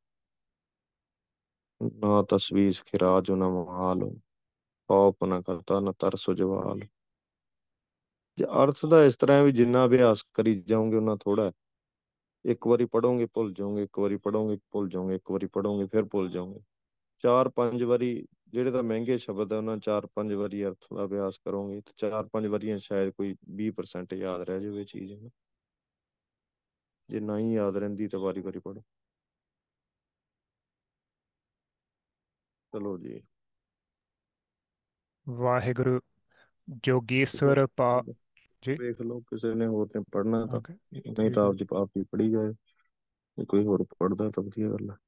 ਨਾ ਤਸਵੀਸ ਖਿਰਾਜ ਨ ਮਾਲ, ਪਾਪ ਨ ਕਰਤਾ ਨ ਤਰਸ ਜਵਾਲ। ਜੇ ਅਰਥ ਦਾ ਇਸ ਤਰ੍ਹਾਂ ਹੈ ਵੀ ਜਿੰਨਾ ਅਭਿਆਸ ਕਰੀ ਜਾਓਗੇ ਉਨਾ ਥੋੜਾ ਹੈ। ਇੱਕ ਵਾਰੀ ਪੜੋਗੇ ਭੁੱਲ ਜਾਓਗੇ, ਇੱਕ ਵਾਰੀ ਪੜੋਗੇ ਭੁੱਲ ਜਾਓਗੇ, ਇੱਕ ਵਾਰੀ ਪੜੋਗੇ ਫਿਰ ਭੁੱਲ ਜਾਓਗੇ। ਚਾਰ ਪੰਜ ਵਾਰੀ ਜਿਹੜੇ ਤਾਂ ਮਹਿੰਗੇ ਸ਼ਬਦ ਹੈ ਉਹਨਾਂ ਚਾਰ ਪੰਜ ਵਾਰੀ ਅਰਥ ਦਾ ਅਭਿਆਸ ਕਰੋਗੇ ਤੇ ਚਾਰ ਪੰਜ ਵਾਰੀਆਂ ਸ਼ਾਇਦ ਕੋਈ ਵੀਹ ਪਰਸੈਂਟ ਯਾਦ ਰਹਿ ਜਾਵੇ ਚੀਜ਼। ਜੇ ਨਹੀਂ ਯਾਦ ਰਹਿੰਦੀ ਤਾਂ ਵਾਰੀ ਵਾਰੀ ਪੜੋ। ਚਲੋ ਜੀ। ਵਾਹਿਗੁਰੂ। ਕਿਸੇ ਜੋਗੀਸਵਰ ਪਾ ਜੀ। ਵੇਖ ਲਓ ਕਿਸੇ ਨੇ ਹੋਰ ਨੇ ਪੜ੍ਹਨਾ ਤਾਂ, ਓਕੇ, ਨਹੀਂ ਠੀਕ ਤਾਂ ਹੈ। ਆਪ ਜੀ ਆਪ ਹੀ ਪੜ੍ਹੀ ਜਾਏ। ਜੇ ਕੋਈ ਹੋਰ ਪੜ੍ਹਦਾ ਤਾਂ ਵਧੀਆ ਗੱਲ ਹੈ।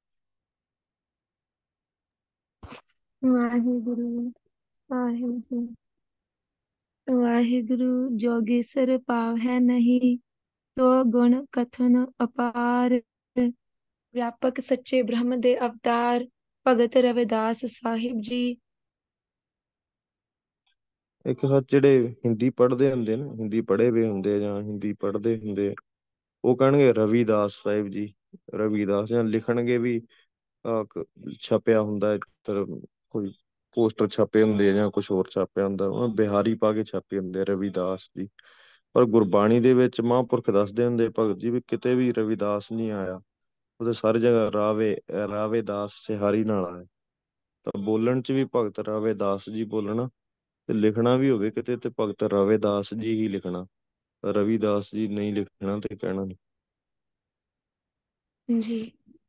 ਵਾਹਿਗੁਰੂ ਵਾਹਿਗੁਰੂ ਵਾਹਿਗੁਰੂ। ਜੋਗੀਸਰ ਭਾਵ ਹੈ ਨਹੀਂ, ਤੋ ਗੁਣ ਕਥਨ ਅਪਾਰ, ਵਿਆਪਕ ਸੱਚੇ ਬ੍ਰਹਮ ਦੇ ਅਵਤਾਰ, ਭਗਤ ਰਵਿਦਾਸ ਸਾਹਿਬ ਜੀ। ਇੱਕ ਸੱਚ ਜਿਹੜੇ ਹਿੰਦੀ ਪੜ੍ਹਦੇ ਹੁੰਦੇ ਨਾ, ਹਿੰਦੀ ਪੜ੍ਹੇ ਹੋਏ ਹੁੰਦੇ ਜਾਂ ਹਿੰਦੀ ਪੜ੍ਹਦੇ ਹੁੰਦੇ, ਉਹ ਕਹਿਣਗੇ ਰਵਿਦਾਸ ਸਾਹਿਬ ਜੀ, ਰਵਿਦਾਸ, ਜਾਂ ਲਿਖਣਗੇ ਵੀ ਆਹ ਕ- ਛਪਿਆ ਹੁੰਦਾ ਇੱਧਰ, ਕੋਈ ਪੋਸਟਰ ਛਪੇ ਹੁੰਦੇ ਆ ਜਾਂ ਕੁਝ ਹੋਰ ਛਾਪਿਆ ਹੁੰਦਾ, ਉਹ ਬਿਹਾਰੀ ਪਾ ਕੇ ਛਾਪੇ ਹੁੰਦੇ ਆ ਰਵਿਦਾਸ ਜੀ। ਪਰ ਗੁਰਬਾਣੀ ਦੇ ਵਿੱਚ ਮਹਾਂਪੁਰਖ ਦੱਸਦੇ ਹੁੰਦੇ ਭਗਤ ਜੀ ਵੀ ਕਿਤੇ ਵੀ ਰਵਿਦਾਸ ਨਹੀਂ ਆਇਆ, ਉਹਦੇ ਸਾਰੀ ਜਗ੍ਹਾ ਰਾਵੇ ਰਾਵੇਦਾਸ ਸਿਹਾਰੀ ਨਾਲ ਆਇਆ। ਤਾਂ ਬੋਲਣ ਚ ਵੀ ਭਗਤ ਰਾਵੇਦਾਸ ਜੀ ਬੋਲਣਾ, ਤੇ ਲਿਖਣਾ ਵੀ ਹੋਵੇ ਕਿਤੇ ਤੇ ਭਗਤ ਰਾਵੇਦਾਸ ਜੀ ਹੀ ਲਿਖਣਾ, ਰਵਿਦਾਸ ਜੀ ਨਹੀਂ ਲਿਖਣਾ ਤੇ ਕਹਿਣਾ ਨਹੀਂ। ਜੀ।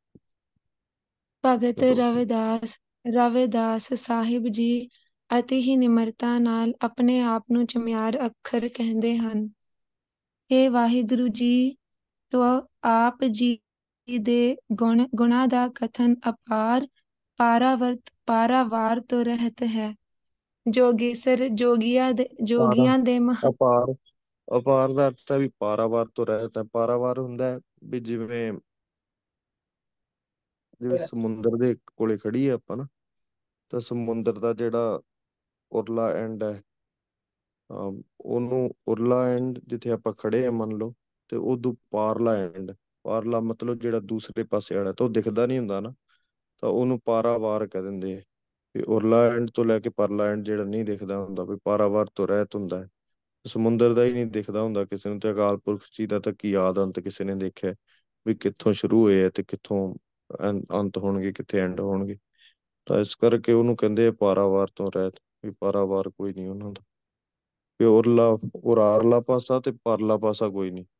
ਭਗਤ ਚਲੋ ਠੀਕ। ਰਵਿਦਾਸ ਰਵਿਦਾਸ ਸਾਹਿਬ ਜੀ ਅਤੀ ਹੀ ਨਿਮਰਤਾ ਨਾਲ ਆਪਣੇ ਆਪ ਨੂੰ ਚਮਿਆਰ ਅੱਖਰ ਕਹਿੰਦੇ ਹਨ। ਹੇ ਵਾਹਿਗੁਰੂ ਜੀ, ਤੋ ਆਪ ਜੀ ਦੇ ਗੁਣ ਗੁਣਾਂ ਦਾ ਕਥਨ ਅਪਾਰ, ਪਾਰਾਵਰਤ ਪਾਰਾਵਾਰ ਤੋਂ ਰਹਿਤ ਹੈ। ਜੋਗੀਸਰ ਜੋਗੀਆਂ ਦੇ ਪਾਰਾ ਜੋਗੀਆਂ ਦੇ ਮਹ ਅਪਾਰ, ਅਪਾਰ ਦਾ ਅਰਥ ਹੈ ਵੀ ਪਾਰਾਵਾਰ ਤੋਂ ਰਹਿਤ ਹੈ। ਪਾਰਾਵਾਰ ਹੁੰਦਾ ਹੈ ਵੀ ਜਿਵੇਂ ਜਿਵੇਂ ਸਮੁੰਦਰ ਦੇ ਕੋਲੇ ਖੜੀ ਹੈ ਆਪਾਂ ਨਾ, ਤਾਂ ਸਮੁੰਦਰ ਦਾ ਜਿਹੜਾ ਉਰਲਾ ਐਂਡ ਹੈ, ਅਮ, ਉਹਨੂੰ ਉਰਲਾ ਐਂਡ ਜਿੱਥੇ ਆਪਾਂ ਖੜੇ ਆ ਮੰਨ ਲਓ, ਤੇ ਉਦੋਂ ਪਾਰਲਾ ਐਂਡ, ਪਾਰਲਾ ਮਤਲਬ ਜਿਹੜਾ ਦੂਸਰੇ ਪਾਸੇ ਵਾਲਾ, ਤਾਂ ਉਹ ਦਿਖਦਾ ਨਹੀਂ ਹੁੰਦਾ ਨਾ, ਤਾਂ ਉਹਨੂੰ ਪਾਰਾਵਾਰ ਕਹਿ ਦਿੰਦੇ ਆ। ਵੀ ਉਰਲਾ ਐਂਡ ਤੋਂ ਲੈ ਕੇ ਪਰਲਾ ਐਂਡ ਜਿਹੜਾ ਨਹੀਂ ਦਿਖਦਾ ਹੁੰਦਾ, ਵੀ ਪਾਰਾਵਾਰ ਤੋਂ ਰਹਿਤ ਹੁੰਦਾ ਹੈ। ਸਮੁੰਦਰ ਦਾ ਹੀ ਨਹੀਂ ਦਿਖਦਾ ਹੁੰਦਾ ਕਿਸੇ ਨੂੰ, ਤੇ ਅਕਾਲ ਪੁਰਖ ਜੀ ਦਾ ਤਾਂ ਕੀ ਆਦ ਅੰਤ ਕਿਸੇ ਨੇ ਦੇਖਿਆ ਵੀ ਕਿੱਥੋਂ ਸ਼ੁਰੂ ਹੋਏ ਆ ਤੇ ਕਿੱਥੋਂ ਅੰ- ਅੰਤ ਹੋਣਗੇ, ਕਿੱਥੇ ਐਂਡ ਹੋਣਗੇ। ਤਾਂ ਇਸ ਕਰਕੇ ਉਹਨੂੰ ਕਹਿੰਦੇ ਆ ਪਾਰਾਵਾਰ ਤੋਂ ਰਹਿਤ, ਵੀ ਪਾਰਾਵਾਰ ਕੋਈ ਨਹੀਂ ਉਹਨਾਂ ਦਾ, ਵੀ ਉਰਲਾ ਉਰਾਰਲਾ ਪਾਸਾ ਤੇ ਪਰਲਾ ਪਾਸਾ ਕੋਈ ਨਹੀਂ।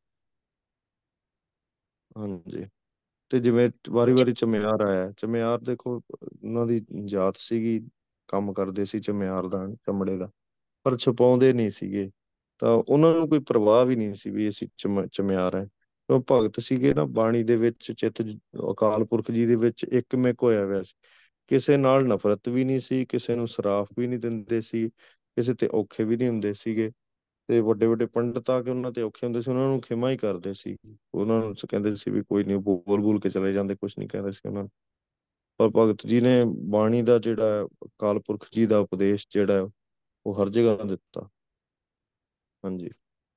ਹਾਂਜੀ। ਤੇ ਜਿਵੇਂ ਵਾਰੀ ਵਾਰੀ ਚਮਿਆਰ ਆਇਆ, ਚਮਿਆਰ ਦੇਖੋ ਉਹਨਾਂ ਦੀ ਜਾਤ ਸੀਗੀ, ਕੰਮ ਕਰਦੇ ਸੀ ਚਮਿਆਰ ਦਾ, ਚਮੜੇ ਦਾ, ਪਰ ਛੁਪਾਉਂਦੇ ਨਹੀਂ ਸੀਗੇ। ਤਾਂ ਉਹਨਾਂ ਨੂੰ ਕੋਈ ਪਰਵਾਹ ਵੀ ਨਹੀਂ ਸੀ ਵੀ ਅਸੀਂ ਚਮ ਚਮਿਆਰ ਹੈ। ਉਹ ਭਗਤ ਸੀਗੇ ਨਾ, ਬਾਣੀ ਦੇ ਵਿੱਚ ਚਿੱਤ ਜ- ਅਕਾਲ ਪੁਰਖ ਜੀ ਦੇ ਵਿੱਚ ਇੱਕਮਿਕ ਹੋਇਆ ਹੋਇਆ ਸੀ। ਕਿਸੇ ਨਾਲ ਨਫ਼ਰਤ ਵੀ ਨਹੀਂ ਸੀ, ਕਿਸੇ ਨੂੰ ਸਰਾਫ ਵੀ ਨਹੀਂ ਦਿੰਦੇ ਸੀ, ਕਿਸੇ ਤੇ ਔਖੇ ਵੀ ਨਹੀਂ ਹੁੰਦੇ ਸੀਗੇ। ਤੇ ਵੱਡੇ ਵੱਡੇ ਪੰਡਤ ਆ ਕੇ ਉਹਨਾਂ ਤੇ ਔਖੇ ਹੁੰਦੇ ਸੀ, ਉਹਨਾਂ ਨੂੰ ਖਿਮਾ ਹੀ ਕਰਦੇ ਸੀ। ਉਹਨਾਂ ਨੂੰ ਕਹਿੰਦੇ ਸੀ ਵੀ ਕੋਈ ਨਹੀਂ, ਬੋਲ ਬੋਲ ਕੇ ਚਲੇ ਜਾਂਦੇ, ਕੁਝ ਨਹੀਂ ਕਹਿੰਦੇ ਸੀ ਉਹਨਾਂ ਨੂੰ। ਪਰ ਭਗਤ ਜੀ ਨੇ ਬਾਣੀ ਦਾ ਜਿਹੜਾ ਹੈ, ਅਕਾਲ ਪੁਰਖ ਜੀ ਦਾ ਉਪਦੇਸ਼ ਜਿਹੜਾ ਹੈ, ਉਹ ਹਰ ਜਗ੍ਹਾ ਦਿੱਤਾ। ਹਾਂਜੀ।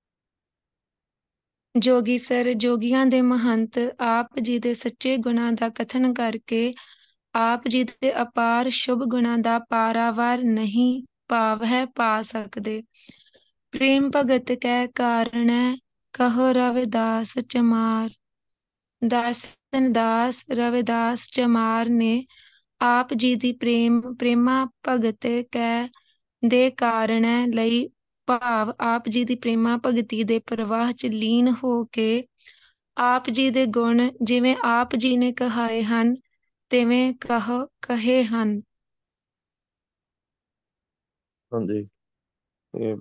ਜੋਗੀ ਸਰ ਜੋਗੀਆਂ ਦੇ ਮਹੰਤ ਆਪ ਜੀ ਦੇ ਸੱਚੇ ਗੁਣਾਂ ਦਾ ਕਥਨ ਕਰਕੇ ਆਪ ਜੀ ਦੇ ਅਪਾਰ ਸ਼ੁਭ ਗੁਣਾਂ ਦਾ ਪਾਰਾਵਾਰ ਨਹੀਂ ਭਾਵ ਹੈ ਪਾ ਸਕਦੇ। ਪ੍ਰੇਮ ਭਗਤ ਕੈ ਕਾਰਣੈ ਕਹੋ ਰਵਿਦਾਸ ਚਮਾਰ। ਦਾਸਨ ਦਾਸ ਰਵਿਦਾਸ ਚਮਾਰ ਨੇ ਆਪ ਜੀ ਦੀ ਪ੍ਰੇਮ ਪ੍ਰੇਮਾ ਭਗਤ ਕੈ ਦੇ ਕਾਰਣੈ ਲਈ ਭਾਵ ਆਪ ਜੀ ਦੀ ਪ੍ਰੇਮਾ ਭਗਤੀ ਦੇ ਪ੍ਰਵਾਹ ਚ ਲੀਨ ਹੋ ਕੇ ਆਪ ਜੀ ਦੇ ਗੁਣ ਜਿਵੇਂ ਆਪ ਜੀ ਨੇ ਕਹਾਏ ਹਨ ਤਿਵੇਂ ਕਹ ਕਹੇ ਹਨ। ਹਾਂਜੀ। ਇਹ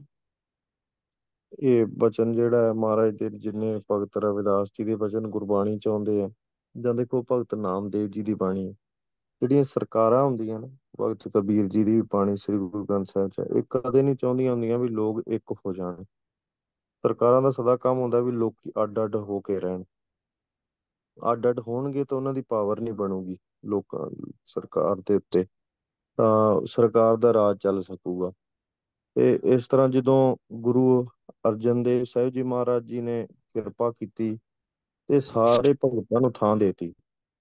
ਇਹ ਬਚਨ ਜਿਹੜਾ ਹੈ ਮਹਾਰਾਜ ਦੇ, ਜਿੰਨੇ ਭਗਤ ਰਵਿਦਾਸ ਜੀ ਦੇ ਬਚਨ ਗੁਰਬਾਣੀ ਚ ਆਉਂਦੇ ਆ, ਜਾਂ ਦੇਖੋ ਭਗਤ ਨਾਮਦੇਵ ਜੀ ਦੀ ਬਾਣੀ ਹੈ, ਜਿਹੜੀਆਂ ਸਰਕਾਰਾਂ ਹੁੰਦੀਆਂ ਨੇ, ਭਗਤ ਕਬੀਰ ਜੀ ਦੀ ਬਾਣੀ ਸ੍ਰੀ ਗੁਰੂ ਗ੍ਰੰਥ ਸਾਹਿਬ ਚ, ਇਹ ਕਦੇ ਨਹੀਂ ਚਾਹੁੰਦੀਆਂ ਹੁੰਦੀਆਂ ਵੀ ਲੋਕ ਇੱਕ ਹੋ ਜਾਣ। ਸਰਕਾਰਾਂ ਦਾ ਸਦਾ ਕੰਮ ਹੁੰਦਾ ਵੀ ਲੋਕੀ ਅੱਡ ਅੱਡ ਹੋ ਕੇ ਰਹਿਣ। ਅੱਡ ਅੱਡ ਹੋਣਗੇ ਤਾਂ ਉਹਨਾਂ ਦੀ ਪਾਵਰ ਨਹੀਂ ਬਣੂਗੀ ਲੋਕਾਂ ਸਰਕਾਰ ਦੇ ਉੱਤੇ, ਤਾਂ ਸਰਕਾਰ ਦਾ ਰਾਜ ਚੱਲ ਸਕੂਗਾ। ਤੇ ਇਸ ਤਰ੍ਹਾਂ ਜਦੋਂ ਗੁਰੂ ਅਰਜਨ ਦੇਵ ਸਾਹਿਬ ਜੀ ਮਹਾਰਾਜ ਜੀ ਨੇ ਕਿਰਪਾ ਕੀਤੀ ਤੇ ਸਾਰੇ ਭਗਤਾਂ ਨੂੰ ਥਾਂ ਦੇਤੀ।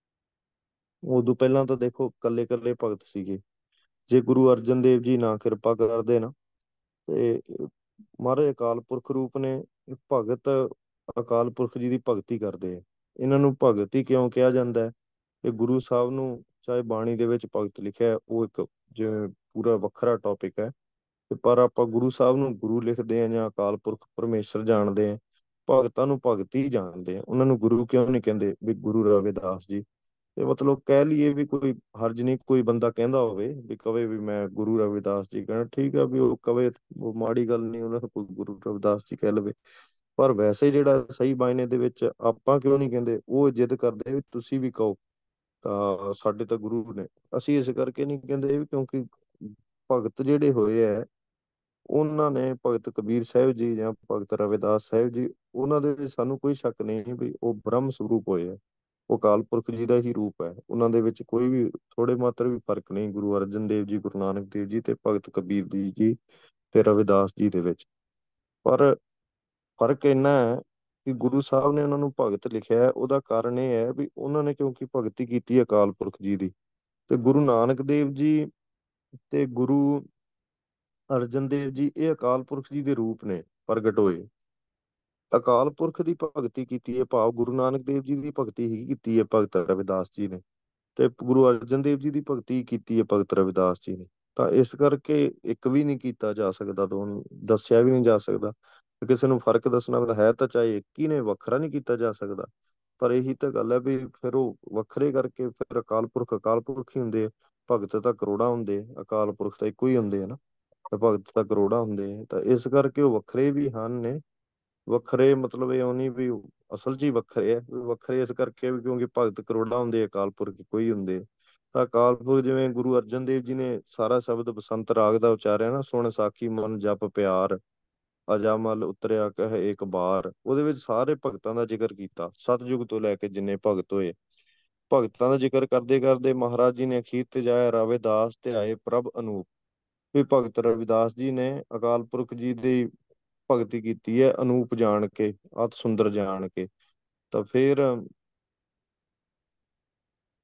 ਉਦੋਂ ਪਹਿਲਾਂ ਤਾਂ ਦੇਖੋ ਕੱਲੇ ਕੱਲੇ ਭਗਤ ਸੀਗੇ। ਜੇ ਗੁਰੂ ਅਰਜਨ ਦੇਵ ਜੀ ਨਾ ਕਿਰਪਾ ਕਰਦੇ ਨਾ, ਤੇ ਮਹਾਰਾਜ ਅਕਾਲ ਪੁਰਖ ਰੂਪ ਨੇ, ਇਹ ਭਗਤ ਅਕਾਲ ਪੁਰਖ ਜੀ ਦੀ ਭਗਤੀ ਕਰਦੇ ਆ। ਇਹਨਾਂ ਨੂੰ ਭਗਤ ਹੀ ਕਿਉਂ ਕਿਹਾ ਜਾਂਦਾ ਹੈ? ਇਹ ਗੁਰੂ ਸਾਹਿਬ ਨੂੰ, ਚਾਹੇ ਬਾਣੀ ਦੇ ਵਿੱਚ ਭਗਤ ਲਿਖਿਆ ਹੈ, ਉਹ ਇੱਕ ਜਿਵੇਂ ਪੂਰਾ ਵੱਖਰਾ ਟੌਪਿਕ ਹੈ, ਤੇ ਪਰ ਆਪਾਂ ਗੁਰੂ ਸਾਹਿਬ ਨੂੰ ਗੁਰੂ ਲਿਖਦੇ ਹਾਂ ਜਾਂ ਅਕਾਲ ਪੁਰਖ ਪਰਮੇਸ਼ਰ ਜਾਣਦੇ ਹਾਂ, ਭਗਤਾਂ ਨੂੰ ਭਗਤ ਹੀ ਜਾਣਦੇ ਆ। ਉਹਨਾਂ ਨੂੰ ਗੁਰੂ ਕਿਉਂ ਨਹੀਂ ਕਹਿੰਦੇ? ਵੀ ਗੁਰੂ ਰਵਿਦਾਸ ਜੀ, ਤੇ ਮਤਲਬ ਕਹਿ ਲਈਏ ਵੀ ਕੋਈ ਹਰਜ ਨਹੀਂ, ਕੋਈ ਬੰਦਾ ਕਹਿੰਦਾ ਹੋਵੇ ਵੀ ਕਵੇ ਵੀ ਮੈਂ ਗੁਰੂ ਰਵਿਦਾਸ ਜੀ ਕਹਿਣਾ, ਠੀਕ ਆ ਵੀ ਉਹ ਕਵੇ, ਉਹ ਮਾੜੀ ਗੱਲ ਨਹੀਂ, ਉਹਨਾਂ ਨੂੰ ਕੋਈ ਗੁਰੂ ਰਵਿਦਾਸ ਜੀ ਕਹਿ ਲਵੇ। ਪਰ ਵੈਸੇ ਜਿਹੜਾ ਸਹੀ ਮਾਇਨੇ ਦੇ ਵਿੱਚ ਆਪਾਂ ਕਿਉਂ ਨਹੀਂ ਕਹਿੰਦੇ? ਉਹ ਜਿੱਦ ਕਰਦੇ ਵੀ ਤੁਸੀਂ ਵੀ ਕਹੋ, ਤਾਂ ਸਾਡੇ ਤਾਂ ਗੁਰੂ ਨੇ। ਅਸੀਂ ਇਸ ਕਰਕੇ ਨਹੀਂ ਕਹਿੰਦੇ ਵੀ ਕਿਉਂਕਿ ਭਗਤ ਜਿਹੜੇ ਹੋਏ ਹੈ, ਉਹਨਾਂ ਨੇ, ਭਗਤ ਕਬੀਰ ਸਾਹਿਬ ਜੀ ਜਾਂ ਭਗਤ ਰਵਿਦਾਸ ਸਾਹਿਬ ਜੀ, ਉਹਨਾਂ ਦੇ ਵਿੱਚ ਸਾਨੂੰ ਕੋਈ ਸ਼ੱਕ ਨਹੀਂ ਵੀ ਉਹ ਬ੍ਰਹਮ ਸਰੂਪ ਹੋਏ ਹੈ। ਉਹ ਅਕਾਲ ਪੁਰਖ ਜੀ ਦਾ ਹੀ ਰੂਪ ਹੈ। ਉਹਨਾਂ ਦੇ ਵਿੱਚ ਕੋਈ ਵੀ ਥੋੜੇ ਮਾਤਰ ਵੀ ਫਰਕ ਨਹੀਂ ਗੁਰੂ ਅਰਜਨ ਦੇਵ ਜੀ, ਗੁਰੂ ਨਾਨਕ ਦੇਵ ਜੀ ਤੇ ਭਗਤ ਕਬੀਰ ਜੀ ਜੀ ਤੇ ਰਵਿਦਾਸ ਜੀ ਦੇ ਵਿੱਚ। ਪਰ ਫਰਕ ਇੰਨਾ ਹੈ ਕਿ ਗੁਰੂ ਸਾਹਿਬ ਨੇ ਉਹਨਾਂ ਨੂੰ ਭਗਤ ਲਿਖਿਆ ਹੈ, ਉਹਦਾ ਕਾਰਨ ਇਹ ਹੈ ਵੀ ਉਹਨਾਂ ਨੇ ਕਿਉਂਕਿ ਭਗਤੀ ਕੀਤੀ ਅਕਾਲ ਪੁਰਖ ਜੀ ਦੀ। ਤੇ ਗੁਰੂ ਨਾਨਕ ਦੇਵ ਜੀ ਤੇ ਗੁਰੂ ਅਰਜਨ ਦੇਵ ਜੀ, ਇਹ ਅਕਾਲ ਪੁਰਖ ਜੀ ਦੇ ਰੂਪ ਨੇ ਪ੍ਰਗਟ ਹੋਏ। ਅਕਾਲ ਪੁਰਖ ਦੀ ਭਗਤੀ ਕੀਤੀ ਹੈ, ਭਾਵ ਗੁਰੂ ਨਾਨਕ ਦੇਵ ਜੀ ਦੀ ਭਗਤੀ ਹੀ ਕੀਤੀ ਹੈ ਭਗਤ ਰਵਿਦਾਸ ਜੀ ਨੇ, ਤੇ ਗੁਰੂ ਅਰਜਨ ਦੇਵ ਜੀ ਦੀ ਭਗਤੀ ਕੀਤੀ ਹੈ ਭਗਤ ਰਵਿਦਾਸ ਜੀ ਨੇ। ਤਾਂ ਇਸ ਕਰਕੇ ਇੱਕ ਵੀ ਨਹੀਂ ਕੀਤਾ ਜਾ ਸਕਦਾ, ਦੋਨੋਂ ਦੱਸਿਆ ਵੀ ਨਹੀਂ ਜਾ ਸਕਦਾ। ਤੇ ਕਿਸੇ ਨੂੰ ਫਰਕ ਦੱਸਣਾ ਤਾਂ ਹੈ ਤਾਂ ਚਾਹੇ ਇੱਕ ਹੀ ਨੇ, ਵੱਖਰਾ ਨਹੀਂ ਕੀਤਾ ਜਾ ਸਕਦਾ। ਪਰ ਇਹੀ ਤਾਂ ਗੱਲ ਹੈ ਵੀ ਫਿਰ ਉਹ ਵੱਖਰੇ ਕਰਕੇ ਫਿਰ ਅਕਾਲ ਪੁਰਖ ਅਕਾਲ ਪੁਰਖ ਹੀ ਹੁੰਦੇ ਆ। ਭਗਤ ਤਾਂ ਕਰੋੜਾਂ ਹੁੰਦੇ ਆ, ਅਕਾਲ ਪੁਰਖ ਤਾਂ ਇੱਕੋ ਹੀ ਹੁੰਦੇ ਆ ਨਾ। ਤੇ ਭਗਤ ਤਾਂ ਕਰੋੜਾਂ ਹੁੰਦੇ ਆ, ਤਾਂ ਇਸ ਕਰਕੇ ਉਹ ਵੱਖਰੇ ਵੀ ਹਨ ਨੇ। ਵੱਖਰੇ ਮਤਲਬ ਇਹ ਨਹੀਂ ਵੀ ਉਹ ਅਸਲ 'ਚ ਹੀ ਵੱਖਰੇ ਆ, ਵੀ ਵੱਖਰੇ ਇਸ ਕਰਕੇ ਵੀ ਕਿਉਂਕਿ ਭਗਤ ਕਰੋੜਾਂ ਹੁੰਦੇ ਆ, ਅਕਾਲ ਪੁਰਖ ਇੱਕੋ ਹੀ ਹੁੰਦੇ ਆ। ਤਾਂ ਅਕਾਲ ਪੁਰਖ ਜਿਵੇਂ ਗੁਰੂ ਅਰਜਨ ਦੇਵ ਜੀ ਨੇ ਸਾਰਾ ਸ਼ਬਦ ਬਸੰਤ ਰਾਗ ਦਾ ਉਚਾਰਿਆ ਨਾ, ਸੁਣ ਸਾਖੀ ਮਨ ਜਪ ਪਿਆਰ ਅਜਾਮਲ ਉਤਰਿਆ ਕਹਿ ਏਕ ਬਾਰ, ਉਹਦੇ ਵਿੱਚ ਸਾਰੇ ਭਗਤਾਂ ਦਾ ਜ਼ਿਕਰ ਕੀਤਾ, ਸਤਿਯੁਗ ਤੋਂ ਲੈ ਕੇ ਜਿੰਨੇ ਭਗਤ ਹੋਏ। ਭਗਤਾਂ ਦਾ ਜ਼ਿਕਰ ਕਰਦੇ ਕਰਦੇ ਮਹਾਰਾਜ ਜੀ ਨੇ ਅਖੀਰ ਤੇ ਜਾਇਆ ਰਵਿਦਾਸ ਤੇ ਆਏ ਪ੍ਰਭ ਅਨੂਪ, ਵੀ ਭਗਤ ਰਵਿਦਾਸ ਜੀ ਨੇ ਅਕਾਲ ਪੁਰਖ ਜੀ ਦੀ ਭਗਤੀ ਕੀਤੀ ਹੈ ਅਨੂਪ ਜਾਣ ਕੇ, ਅਤ ਸੁੰਦਰ ਜਾਣ ਕੇ। ਤਾਂ ਫਿਰ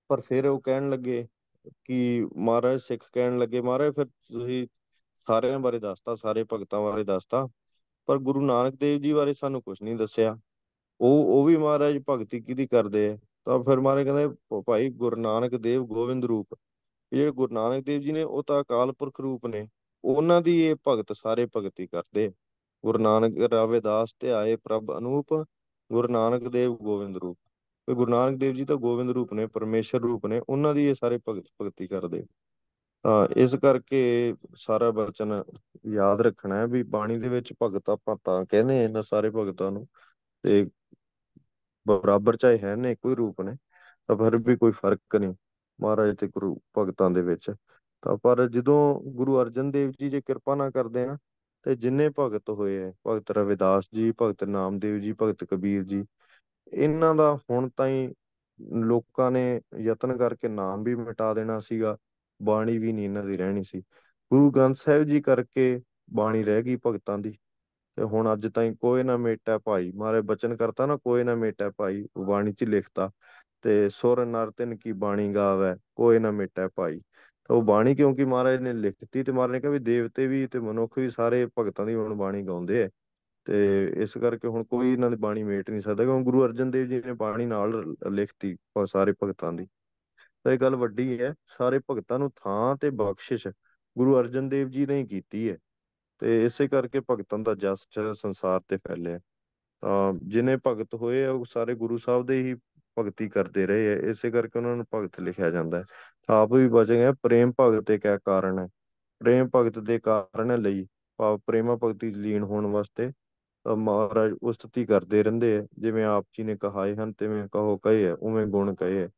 ਪਰ ਫਿਰ ਉਹ ਕਹਿਣ ਲੱਗੇ ਕਿ ਮਹਾਰਾਜ, ਸਿੱਖ ਕਹਿਣ ਲੱਗੇ, ਮਹਾਰਾਜ ਫਿਰ ਤੁਸੀਂ ਸਾਰਿਆਂ ਬਾਰੇ ਦੱਸਤਾ, ਸਾਰੇ ਭਗਤਾਂ ਬਾਰੇ ਦੱਸਤਾ, ਪਰ ਗੁਰੂ ਨਾਨਕ ਦੇਵ ਜੀ ਬਾਰੇ ਸਾਨੂੰ ਕੁਝ ਨਹੀਂ ਦੱਸਿਆ। ਉਹ ਉਹ ਵੀ ਮਹਾਰਾਜ ਭਗਤੀ ਕਿਹਦੀ ਕਰਦੇ ਆ? ਤਾਂ ਫਿਰ ਮਹਾਰਾਜ ਕਹਿੰਦੇ, "ਭ- ਭਾਈ ਗੁਰੂ ਨਾਨਕ ਦੇਵ ਗੋਬਿੰਦ ਰੂਪ, ਇਹ ਜਿਹੜੇ ਗੁਰੂ ਨਾਨਕ ਦੇਵ ਜੀ ਨੇ ਉਹ ਤਾਂ ਅਕਾਲ ਪੁਰਖ ਰੂਪ ਨੇ, ਉਹਨਾਂ ਦੀ ਇਹ ਭਗਤ ਸਾਰੇ ਭਗਤੀ ਕਰਦੇ। ਗੁਰੂ ਨਾਨਕ ਰਾਵਿਦਾਸ ਧਿਆਏ ਪ੍ਰਭ ਅਨੂਪ, ਗੁਰੂ ਨਾਨਕ ਦੇਵ ਗੋਬਿੰਦ ਰੂਪ। ਵੀ ਗੁਰੂ ਨਾਨਕ ਦੇਵ ਜੀ ਤਾਂ ਗੋਬਿੰਦ ਰੂਪ ਨੇ, ਪਰਮੇਸ਼ਰ ਰੂਪ ਨੇ, ਉਹਨਾਂ ਦੀ ਇਹ ਸਾਰੇ ਭਗਤ ਭਗਤੀ ਕਰਦੇ। ਤਾਂ ਇਸ ਕਰਕੇ ਸਾਰਾ ਬਚਨ ਯਾਦ ਰੱਖਣਾ ਹੈ ਵੀ ਬਾਣੀ ਦੇ ਵਿੱਚ ਭਗਤ ਆਪਾਂ ਤਾਂ ਕਹਿੰਦੇ ਆ ਇਹਨਾਂ ਸਾਰੇ ਭਗਤਾਂ ਨੂੰ, ਤੇ ਬਰਾਬਰ ਚਾਹੇ ਹੈ ਨੇ, ਇੱਕੋ ਹੀ ਰੂਪ ਨੇ, ਤਾਂ ਫਿਰ ਵੀ ਕੋਈ ਫਰਕ ਨਹੀਂ ਮਹਾਰਾਜ ਤੇ ਗੁਰੂ ਭਗਤਾਂ ਦੇ ਵਿੱਚ। ਤਾਂ ਪਰ ਜਦੋਂ ਗੁਰੂ ਅਰਜਨ ਦੇਵ ਜੀ ਜੇ ਕਿਰਪਾ ਨਾ ਕਰਦੇ ਨਾ, ਤੇ ਜਿੰਨੇ ਭਗਤ ਹੋਏ ਹੈ, ਭਗਤ ਰਵਿਦਾਸ ਜੀ, ਭਗਤ ਨਾਮਦੇਵ ਜੀ, ਭਗਤ ਕਬੀਰ ਜੀ, ਇਹਨਾਂ ਦਾ ਹੁਣ ਤਾਈਂ ਲੋਕਾਂ ਨੇ ਯਤਨ ਕਰਕੇ ਨਾਮ ਵੀ ਮਿਟਾ ਦੇਣਾ ਸੀਗਾ, ਬਾਣੀ ਵੀ ਨਹੀਂ ਇਹਨਾਂ ਦੀ ਰਹਿਣੀ ਸੀ। ਗੁਰੂ ਗ੍ਰੰਥ ਸਾਹਿਬ ਜੀ ਕਰਕੇ ਬਾਣੀ ਰਹਿ ਗਈ ਭਗਤਾਂ ਦੀ। ਤੇ ਹੁਣ ਅੱਜ ਤਾਈਂ ਕੋਇ ਨਾ ਮੇਟੈ ਭਾਈ, ਮਹਾਰਾਜ ਬਚਨ ਕਰਤਾ ਨਾ, ਕੋਇ ਨਾ ਮੇਟੈ ਭਾਈ, ਉਹ ਬਾਣੀ ਚ ਲਿਖਤਾ। ਤੇ ਸੁਰ ਨਰ ਤਿਨ ਕੀ ਬਾਣੀ ਗਾਵੈ, ਕੋਇ ਨਾ ਮੇਟੈ ਭਾਈ। ਤਾਂ ਉਹ ਬਾਣੀ ਕਿਉਂਕਿ ਮਹਾਰਾਜ ਨੇ ਲਿਖਤੀ, ਤੇ ਮਹਾਰਾਜ ਨੇ ਕਿਹਾ ਵੀ ਦੇਵਤੇ ਵੀ ਤੇ ਮਨੁੱਖ ਵੀ ਸਾਰੇ ਭਗਤਾਂ ਦੀ ਹੁਣ ਬਾਣੀ ਗਾਉਂਦੇ ਆ। ਤੇ ਇਸ ਕਰਕੇ ਹੁਣ ਕੋਈ ਇਹਨਾਂ ਦੀ ਬਾਣੀ ਮੇਟ ਨਹੀਂ ਸਕਦਾ, ਕਿਉਂਕਿ ਗੁਰੂ ਅਰਜਨ ਦੇਵ ਜੀ ਨੇ ਬਾਣੀ ਨਾਲ ਰ- ਲਿਖਤੀ ਪ- ਸਾਰੇ ਭਗਤਾਂ ਦੀ। ਤਾਂ ਇਹ ਗੱਲ ਵੱਡੀ ਹੈ, ਸਾਰੇ ਭਗਤਾਂ ਨੂੰ ਥਾਂ ਤੇ ਬਖਸ਼ਿਸ਼ ਗੁਰੂ ਅਰਜਨ ਦੇਵ ਜੀ ਨੇ ਹੀ ਕੀਤੀ ਹੈ। ਤੇ ਇਸੇ ਕਰਕੇ ਭਗਤਾਂ ਦਾ ਜਸ ਜਿਹੜਾ ਸੰਸਾਰ ਤੇ ਫੈਲਿਆ। ਤਾਂ ਜਿਨੇ ਭਗਤ ਹੋਏ ਆ ਉਹ ਸਾਰੇ ਗੁਰੂ ਸਾਹਿਬ ਦੇ ਹੀ ਭਗਤੀ ਕਰਦੇ ਰਹੇ ਆ, ਇਸੇ ਕਰਕੇ ਉਹਨਾਂ ਨੂੰ ਭਗਤ ਲਿਖਿਆ ਜਾਂਦਾ ਹੈ। ਤਾਂ ਆਪ ਵੀ ਬਚਨ ਹੈ, ਪ੍ਰੇਮ ਭਗਤ ਤੇ ਕਿਆ ਕਾਰਨ ਹੈ, ਪ੍ਰੇਮ ਭਗਤ ਦੇ ਕਾਰਨ ਲਈ, ਭਾਵ ਪ੍ਰੇਮਾ ਭਗਤੀ 'ਚ ਲੀਨ ਹੋਣ ਵਾਸਤੇ ਤਾਂ ਮਹਾਰਾਜ ਉਸਤਤੀ ਕਰਦੇ ਰਹਿੰਦੇ ਆ। ਜਿਵੇਂ ਆਪ ਜੀ ਨੇ ਕਹਾਏ ਹਨ, ਤਿਵੇਂ ਕਹੋ ਕਹੇ ਹੈ, ਉਵੇਂ ਗੁਣ ਕਹੇ ਹੈ।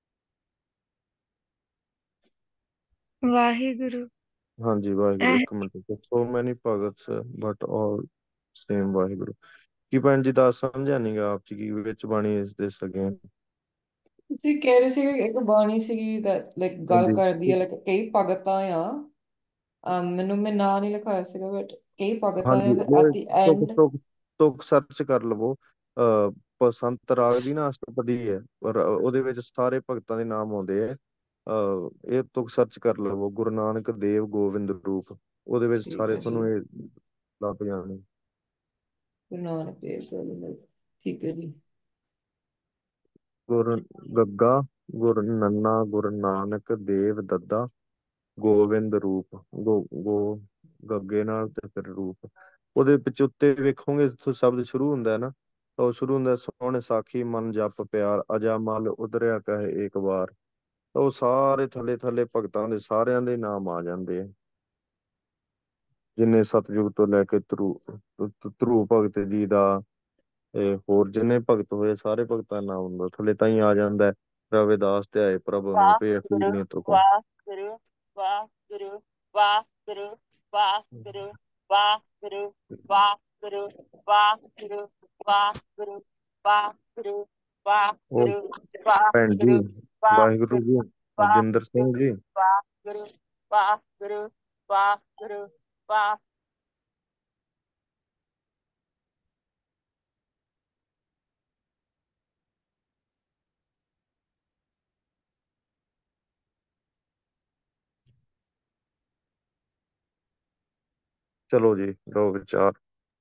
ਵਾਹਿਗੁਰੂ। ਹਾਂਜੀ ਵਾਹਿਗੁਰੂ। ਇਹ ਇੱਕ minute, so many bhagat but all same Waheguru. ਕੀ ਭੈਣ ਜੀ ਦੱਸ ਸਮਝਿਆ ਨੀ ਗਾ ਆਪ ਜੀ ਕੀ ਵਿੱਚ ਬਾਣੀ ਇਸ ਦੇ ਸਕੇ? ਤੁਸੀਂ ਕਹਿ ਰਹੇ ਸੀ ਇੱਕ ਬਾਣੀ ਸੀਗੀ ਲਾਈਕ ਗੱਲ ਹਾਂਜੀ ਕਰਦੀ ਹੈ ਲਾਈਕ ਕਈ ਭਗਤਾਂ ਆ। ਅਮ, ਮੈਨੂੰ ਮੈਂ ਨਾਂ ਨਹੀਂ ਲਿਖਾਇਆ ਸੀਗਾ ਬਟ ਕਈ ਭਗਤਾਂ ਹਾਂਜੀ, ਆ ਫਿਰ ਐਟ ਉਹ ਦੀ ਤੁਕ ਐਂਡ। ਤੁਕ ਤੁਕ ਸਰਚ ਕਰ ਲਵੋ। ਅਹ ਬਸੰਤ ਰਾਗ ਦੀ ਨਾ ਅਸ਼ਟਪਦੀ ਹੈ, ਪਰ ਉਹਦੇ ਵਿੱਚ ਸਾਰੇ ਭਗਤਾਂ ਦੇ ਨਾਮ ਆਉਂਦੇ ਆ। ਅਹ ਇਹ ਤੁਕ ਸਰਚ ਕਰ ਲਵੋ, ਗੁਰੂ ਨਾਨਕ ਦੇਵ ਗੋਬਿੰਦ ਰੂਪ, ਉਹਦੇ ਵਿੱਚ ਠੀਕ ਸਾਰੇ ਹੈ ਜੀ, ਤੁਹਾਨੂੰ ਇਹ ਲੱਭ ਜਾਣੇ। ਗੁਰੂ ਨਾਨਕ ਦੇਵ ਜੀ, ਠੀਕ ਹੈ ਜੀ। ਗੁਰ ਗੱਗਾ, ਗੁਰ ਨੰਨਾ, ਗੁਰੂ ਨਾਨਕ ਦੇਵ ਦੱਦਾ, ਗੋਬਿੰਦ ਰੂਪ। ਗੋ ਗੋ ਗੱਗੇ ਨਾਲ ਤੇ ਫਿਰ ਰੂਪ। ਉਹਦੇ ਵਿੱਚ ਉੱਤੇ ਵੇਖੋਗੇ ਜਿੱਥੋਂ ਸ਼ਬਦ ਸ਼ੁਰੂ ਹੁੰਦਾ ਹੈ ਨਾ, ਤਾਂ ਉਹ ਸ਼ੁਰੂ ਹੁੰਦਾ ਸੋਹਣ ਸਾਖੀ ਮਨ ਜਪ ਪਿਆਰ, ਅਜਾ ਮਲ ਉਤਰਿਆ ਕਹੇ ਇੱਕ ਵਾਰ। ਤਾਂ ਉਹ ਸਾਰੇ ਥੱਲੇ ਥੱਲੇ ਭਗਤਾਂ ਦੇ ਸਾਰਿਆਂ ਦੇ ਨਾਮ ਆ ਜਾਂਦੇ ਆ, ਜਿੰਨੇ ਸਤਿਯੁਗ ਤੋਂ ਲੈ ਕੇ ਧਰੂ ਧਰੂ ਭਗਤ ਜੀ ਦਾ, ਤੇ ਹੋਰ ਜਿੰਨੇ ਭਗਤ ਹੋਏ ਸਾਰੇ ਭਗਤਾਂ ਦਾ ਨਾਮ ਹੁੰਦਾ ਥੱਲੇ ਤਾਂ ਹੀ ਆ ਜਾਂਦਾ ਹੈ। ਰਵਿਦਾਸ ਧਿਆਏ ਪ੍ਰਭ ਅਨੂਪ, ਇਹ ਅਖੀਰ ਵਾਹਿਗੁਰੂ ਨੇ ਤੁਕਾਂ। ਵਾਹਿਗੁਰੂ ਵਾਹਿਗੁਰੂ ਵਾਹਿਗੁਰੂ ਵਾਹਿਗੁਰੂ ਵਾਹਿਗੁਰੂ ਵਾਹਿਗੁਰੂ ਵਾਹਿਗੁਰੂ ਵਾਹਿਗੁਰੂ ਵਾਹਿਗੁਰੂ ਉਹ ਵਾਹਿਗੁਰੂ ਭੈਣ ਜੀ, ਵਾਹਿਗੁਰੂ ਵਾਹਿਗੁਰੂ ਜੀ, ਹਰਜਿੰਦਰ ਸਿੰਘ ਵਾਹਿਗੁਰੂ ਜੀ। ਵਾਹਿਗੁਰੂ ਵਾਹਿਗੁਰੂ ਵਾਹਿਗੁਰੂ ਵਾਹਿਗੁਰੂ। ਚਲੋ ਜੀ, ਲਓ ਵਿਚਾਰ।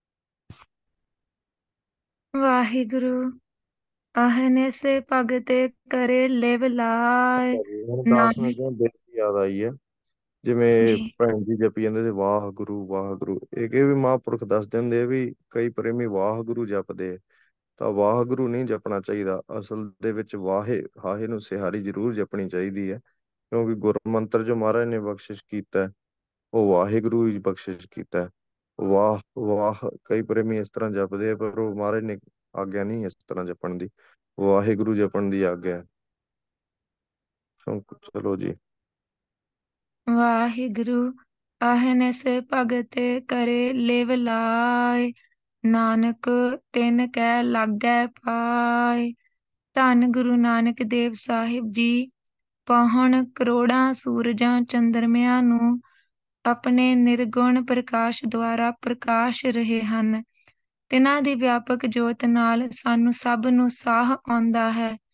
ਵਾਹਿਗੁਰੂ। ਅਹਨਿਸ ਭਗਤੇ ਕਰੇ ਲਿਵ ਲਾਇ ਅੱਛਾ ਜੀ, ਹੁਣ ਦਾਸ ਨਾਨਕ ਮਿੰਟ ਬੇਨਤੀ ਯਾਦ ਆਈ ਹੈ। ਜਿਵੇਂ ਜੀ। ਭੈਣ ਜੀ ਜਪੀ ਜਾਂਦੇ ਸੀ ਵਾਹਿਗੁਰੂ ਵਾਹਿਗੁਰੂ, ਇਹ ਕਿ ਵੀ ਮਹਾਂਪੁਰਖ ਦੱਸਦੇ ਹੁੰਦੇ ਆ ਵੀ ਕਈ ਪ੍ਰੇਮੀ ਵਾਹਿਗੁਰੂ ਜਪਦੇ ਆ। ਤਾਂ ਵਾਹਿਗੁਰੂ ਨਹੀਂ ਜਪਣਾ ਚਾਹੀਦਾ, ਅਸਲ ਦੇ ਵਿੱਚ ਵਾਹੇ ਹਾਹੇ ਨੂੰ ਸਿਹਾਰੀ ਜ਼ਰੂਰ ਜਪਣੀ ਚਾਹੀਦੀ ਹੈ, ਕਿਉਂਕਿ ਗੁਰਮੰਤਰ ਜੋ ਮਹਾਰਾਜ ਨੇ ਬਖਸ਼ਿਸ਼ ਕੀਤਾ ਹੈ, ਉਹ ਵਾਹਿਗੁਰੂ ਹੀ ਬਖਸ਼ਿਸ਼ ਕੀਤਾ ਹੈ। ਵਾਹ ਵਾਹ ਕਈ ਪ੍ਰੇਮੀ ਇਸ ਤਰ੍ਹਾਂ ਜਪਦੇ ਆ, ਪਰ ਉਹ ਮਹਾਰਾਜ ਨੇ ਆਗਿਆ ਨਹੀਂ ਇਸ ਤਰ੍ਹਾਂ ਜਪਣ ਦੀ, ਵਾਹਿਗੁਰੂ ਜਪਣ ਦੀ ਆਗਿਆ ਹੈ। ਸੋ ਚਲੋ ਜੀ। ਵਾਹਿਗੁਰੂ। ਅਹਨਿਸ ਭਗਤੇ ਕਰੇ ਲਿਵ ਲਾਇ ਨਾਨਕ ਤਿਨ ਕੈ ਲਾਗੈ ਪਾਇ। ਧੰਨ ਗੁਰੂ ਨਾਨਕ ਦੇਵ ਸਾਹਿਬ ਜੀ ਪਾਹਣ ਕਰੋੜਾਂ ਸੂਰਜਾਂ ਚੰਦਰਮਿਆਂ ਨੂੰ ਆਪਣੇ ਨਿਰਗੁਣ ਪ੍ਰਕਾਸ਼ ਦੁਆਰਾ ਪ੍ਰਕਾਸ਼ ਰਹੇ ਹਨ। ਤਿਨਾਂ ਦੀ ਵਿਆਪਕ ਜੋਤ ਨਾਲ ਸਾਨੂੰ ਸਭ ਨੂੰ ਸਾਹ ਆਉਂਦਾ ਹੈ।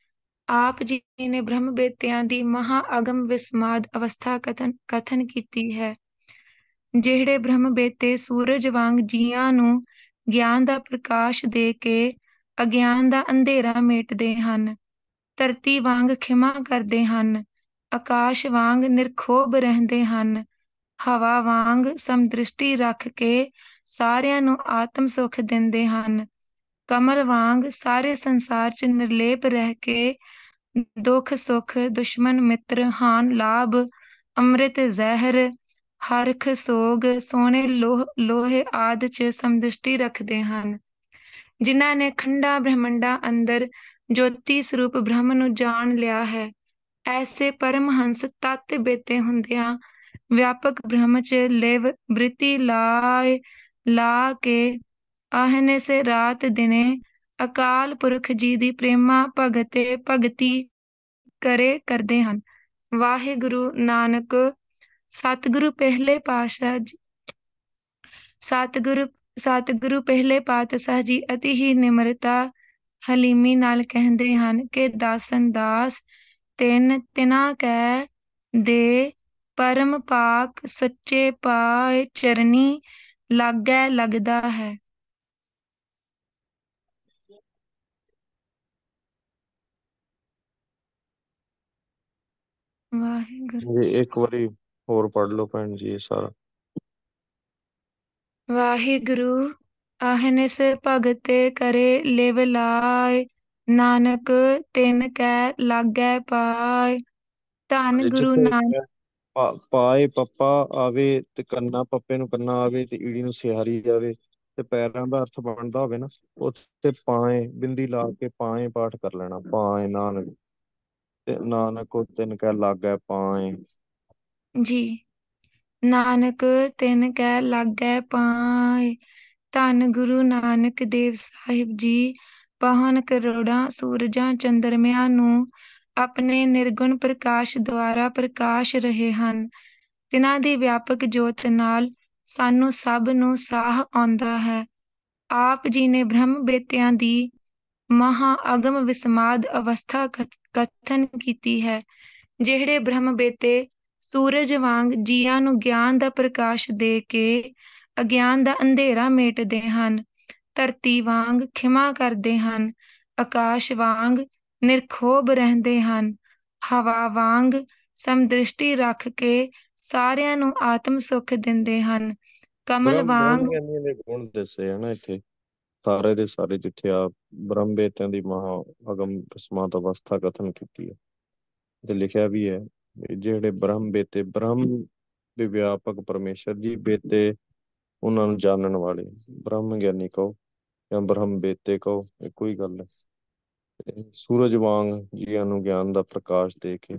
ਆਪ ਜੀ ਨੇ ਬ੍ਰਹਮ ਬੇਤਿਆਂ ਦੀ ਮਹਾ ਅਗਮ ਵਿਸਮਾਦ ਅਵਸਥਾ ਕਥਨ ਕਥਨ ਕੀਤੀ ਹੈ। ਜਿਹੜੇ ਬ੍ਰਹਮ ਬੇਤੇ ਸੂਰਜ ਵਾਂਗ ਜੀਆਂ ਨੂੰ ਗਿਆਨ ਦਾ ਪ੍ਰਕਾਸ਼ ਦੇ ਕੇ ਅਗਿਆਨ ਦਾ ਅੰਧੇਰਾ ਮੇਟਦੇ ਹਨ, ਧਰਤੀ ਵਾਂਗ ਖਿਮਾ ਕਰਦੇ ਹਨ, ਆਕਾਸ਼ ਵਾਂਗ ਨਿਰਖੋਭ ਰਹਿੰਦੇ ਹਨ, ਹਵਾ ਵਾਂਗ ਸਮਦ੍ਰਿਸ਼ਟੀ ਰੱਖ ਕੇ ਸਾਰਿਆਂ ਨੂੰ ਆਤਮ ਸੁਖ ਦਿੰਦੇ ਹਨ, ਕਮਲ ਵਾਂਗ ਸਾਰੇ ਸੰਸਾਰ 'ਚ ਨਿਰਲੇਪ ਰਹਿ ਕੇ ਦੁੱਖ ਸੁਖ, ਦੁਸ਼ਮਨ ਮਿੱਤਰ, ਹਾਨ ਲਾਭ, ਅੰਮ੍ਰਿਤ ਜ਼ਹਿਰ, ਹਰਖ ਸੋਗ, ਸੋਨੇ ਲੋਹ ਲੋਹੇ ਆਦਿ 'ਚ ਸਮਦ੍ਰਿਸ਼ਟੀ ਰੱਖਦੇ ਹਨ। ਜਿਨ੍ਹਾਂ ਨੇ ਖੰਡਾ ਬ੍ਰਹਮੰਡਾਂ ਅੰਦਰ ਜੋਤੀ ਸਰੂਪ ਬ੍ਰਹਮ ਨੂੰ ਜਾਣ ਲਿਆ ਹੈ, ਐਸੇ ਪਰਮਹੰਸ ਤਤ ਬੇਤੇ ਹੁੰਦਿਆਂ ਵਿਆਪਕ ਬ੍ਰਹਮ 'ਚ ਲਿਵ ਬ੍ਰਿਤੀ ਲਾਏ ਲਾ ਕੇ ਅਹਨਿਸ ਰਾਤ ਦਿਨੇ ਅਕਾਲ ਪੁਰਖ ਜੀ ਦੀ ਪ੍ਰੇਮਾ ਭਗਤੇ ਭਗਤੀ ਕਰੇ ਕਰਦੇ ਹਨ। ਵਾਹਿਗੁਰੂ ਨਾਨਕ ਸਤਿਗੁਰੂ ਪਹਿਲੇ ਪਾਤਸ਼ਾਹ ਜੀ ਸਤਿਗੁਰੂ ਸਤਿਗੁਰੂ ਪਹਿਲੇ ਪਾਤਸ਼ਾਹ ਜੀ ਅਤੀ ਹੀ ਨਿਮਰਤਾ ਹਲੀਮੀ ਨਾਲ ਕਹਿੰਦੇ ਹਨ ਕਿ ਦਾਸਨ ਦਾਸ ਤਿੰਨ ਤਿਨਾ ਕੈ ਦੇ ਪਰਮ ਪਾਕ ਸੱਚੇ ਪਾਏ ਚਰਨੀ ਲਾਗੈ ਲੱਗਦਾ ਹੈ। ਵਾਹਿਗੁਰੂ ਜੀ ਇੱਕ ਵਾਰੀ ਹੋਰ ਪੜ੍ਹ ਲਓ ਭੈਣ ਜੀ ਇਹ ਸਾਰਾ। ਵਾਹਿਗੁਰੂ ਅਹਨਿਸ ਭਗਤੇ ਕਰੇ ਲਿਵ ਲਾਇ, ਨਾਨਕ ਤਿਨ ਕੈ ਲਾਗੈ ਪਾਇ। ਧੰਨ ਹਾਂਜੀ, ਗੁਰੂ ਜਿੱਥੇ ਨਾਨਕ ਪਾ- ਪਾਏ ਪੱਪਾ ਆਵੇ ਤੇ ਕੰਨਾ ਪੱਪੇ ਨੂੰ ਕੰਨਾ ਆਵੇ ਤੇ ਈੜੀ ਨੂੰ ਸਿਹਾਰੀ ਜਾਵੇ ਤੇ ਪੈਰਾਂ ਦਾ ਅਰਥ ਬਣਦਾ ਹੋਵੇ ਨਾ, ਉੱਥੇ ਪਾਏ ਬਿੰਦੀ ਲਾ ਕੇ ਪਾਏ ਪਾਠ ਕਰ ਲੈਣਾ। ਪਾਏ ਨਾਨਕ ਤੇ ਨਾਨਕ ਉਹ ਤਿੰਨ ਕਹਿ ਲਾਗੈ ਪਾਏ। ਜੀ, ਨਾਨਕ ਤਿਨ ਕੈ ਲਾਗੈ ਪਾਇ। ਧੰਨ ਗੁਰੂ ਨਾਨਕ ਦੇਵ ਸਾਹਿਬ ਜੀ ਪਵਨ ਕਰੋੜਾਂ ਸੂਰਜਾਂ ਚੰਦਰਮਿਆਂ ਨੂੰ ਆਪਣੇ ਨਿਰਗੁਣ ਪ੍ਰਕਾਸ਼ ਦੁਆਰਾ ਪ੍ਰਕਾਸ਼ ਰਹੇ ਹਨ। ਤਿਨਾਂ ਦੀ ਵਿਆਪਕ ਜੋਤ ਨਾਲ ਸਾਨੂੰ ਸਭ ਨੂੰ ਸਾਹ ਆਉਂਦਾ ਹੈ। ਆਪ ਜੀ ਨੇ ਬ੍ਰਹਮ ਬੇਤਿਆਂ ਦੀ ਮਹਾ ਅਗਮ ਵਿਸਮਾਦ ਅਵਸਥਾ ਕਥ- ਕਥਨ ਕੀਤੀ ਹੈ। ਜਿਹੜੇ ਬ੍ਰਹਮ ਬੇਤੇ ਸੂਰਜ ਵਾਂਗ ਜੀਆਂ ਨੂੰ ਗਿਆਨ ਦਾ ਪ੍ਰਕਾਸ਼ ਦੇ ਕੇ ਅਗਿਆਨ ਦਾ ਅੰਧੇਰਾ ਮੇਟਦੇ ਹਨ, ਧਰਤੀ ਵਾਂਗ ਖਿਮਾ ਕਰਦੇ ਹਨ, ਆਕਾਸ਼ ਵਾਂਗ ਨਿਰਖੋਭ ਰਹਿੰਦੇ ਹਨ, ਹਵਾ ਵਾਂਗ ਸਮਦ੍ਰਿਸ਼ਟੀ ਰੱਖ ਕੇ ਸਾਰਿਆਂ ਨੂੰ ਆਤਮ ਸੁਖ ਦਿੰਦੇ ਹਨ, ਕਮਲ ਬ੍ਰਹਮ ਵਾਂਗ ਬ੍ਰਹਮ ਗਿਆਨੀਆਂ ਦੇ ਗੁਣ ਦੱਸੇ ਆ ਨਾ ਇੱਥੇ ਸਾਰੇ ਦੇ ਸਾਰੇ, ਜਿੱਥੇ ਆ ਬ੍ਰਹਮ ਬੇਤਿਆਂ ਦੀ ਮਹਾ ਅਗਮ ਵਿਸਮਾਦ ਅਵਸਥਾ ਕਥਨ ਕੀਤੀ ਹੈ ਤੇ ਲਿਖਿਆ ਵੀ ਹੈ ਵੀ ਜਿਹੜੇ ਬ੍ਰਹਮ ਬੇਤੇ, ਬ੍ਰਹਮ ਦੇ ਵਿਆਪਕ ਪਰਮੇਸ਼ਰ ਜੀ, ਬੇਤੇ ਉਹਨਾਂ ਨੂੰ ਜਾਣਨ ਵਾਲੇ, ਬ੍ਰਹਮ ਗਿਆਨੀ ਕਹੋ ਜਾਂ ਬ੍ਰਹਮ ਬੇਤੇ ਕਹੋ, ਇੱਕੋ ਹੀ ਗੱਲ ਹੈ। ਤੇ ਸੂਰਜ ਵਾਂਗ ਜੀਆਂ ਨੂੰ ਗਿਆਨ ਦਾ ਪ੍ਰਕਾਸ਼ ਦੇ ਕੇ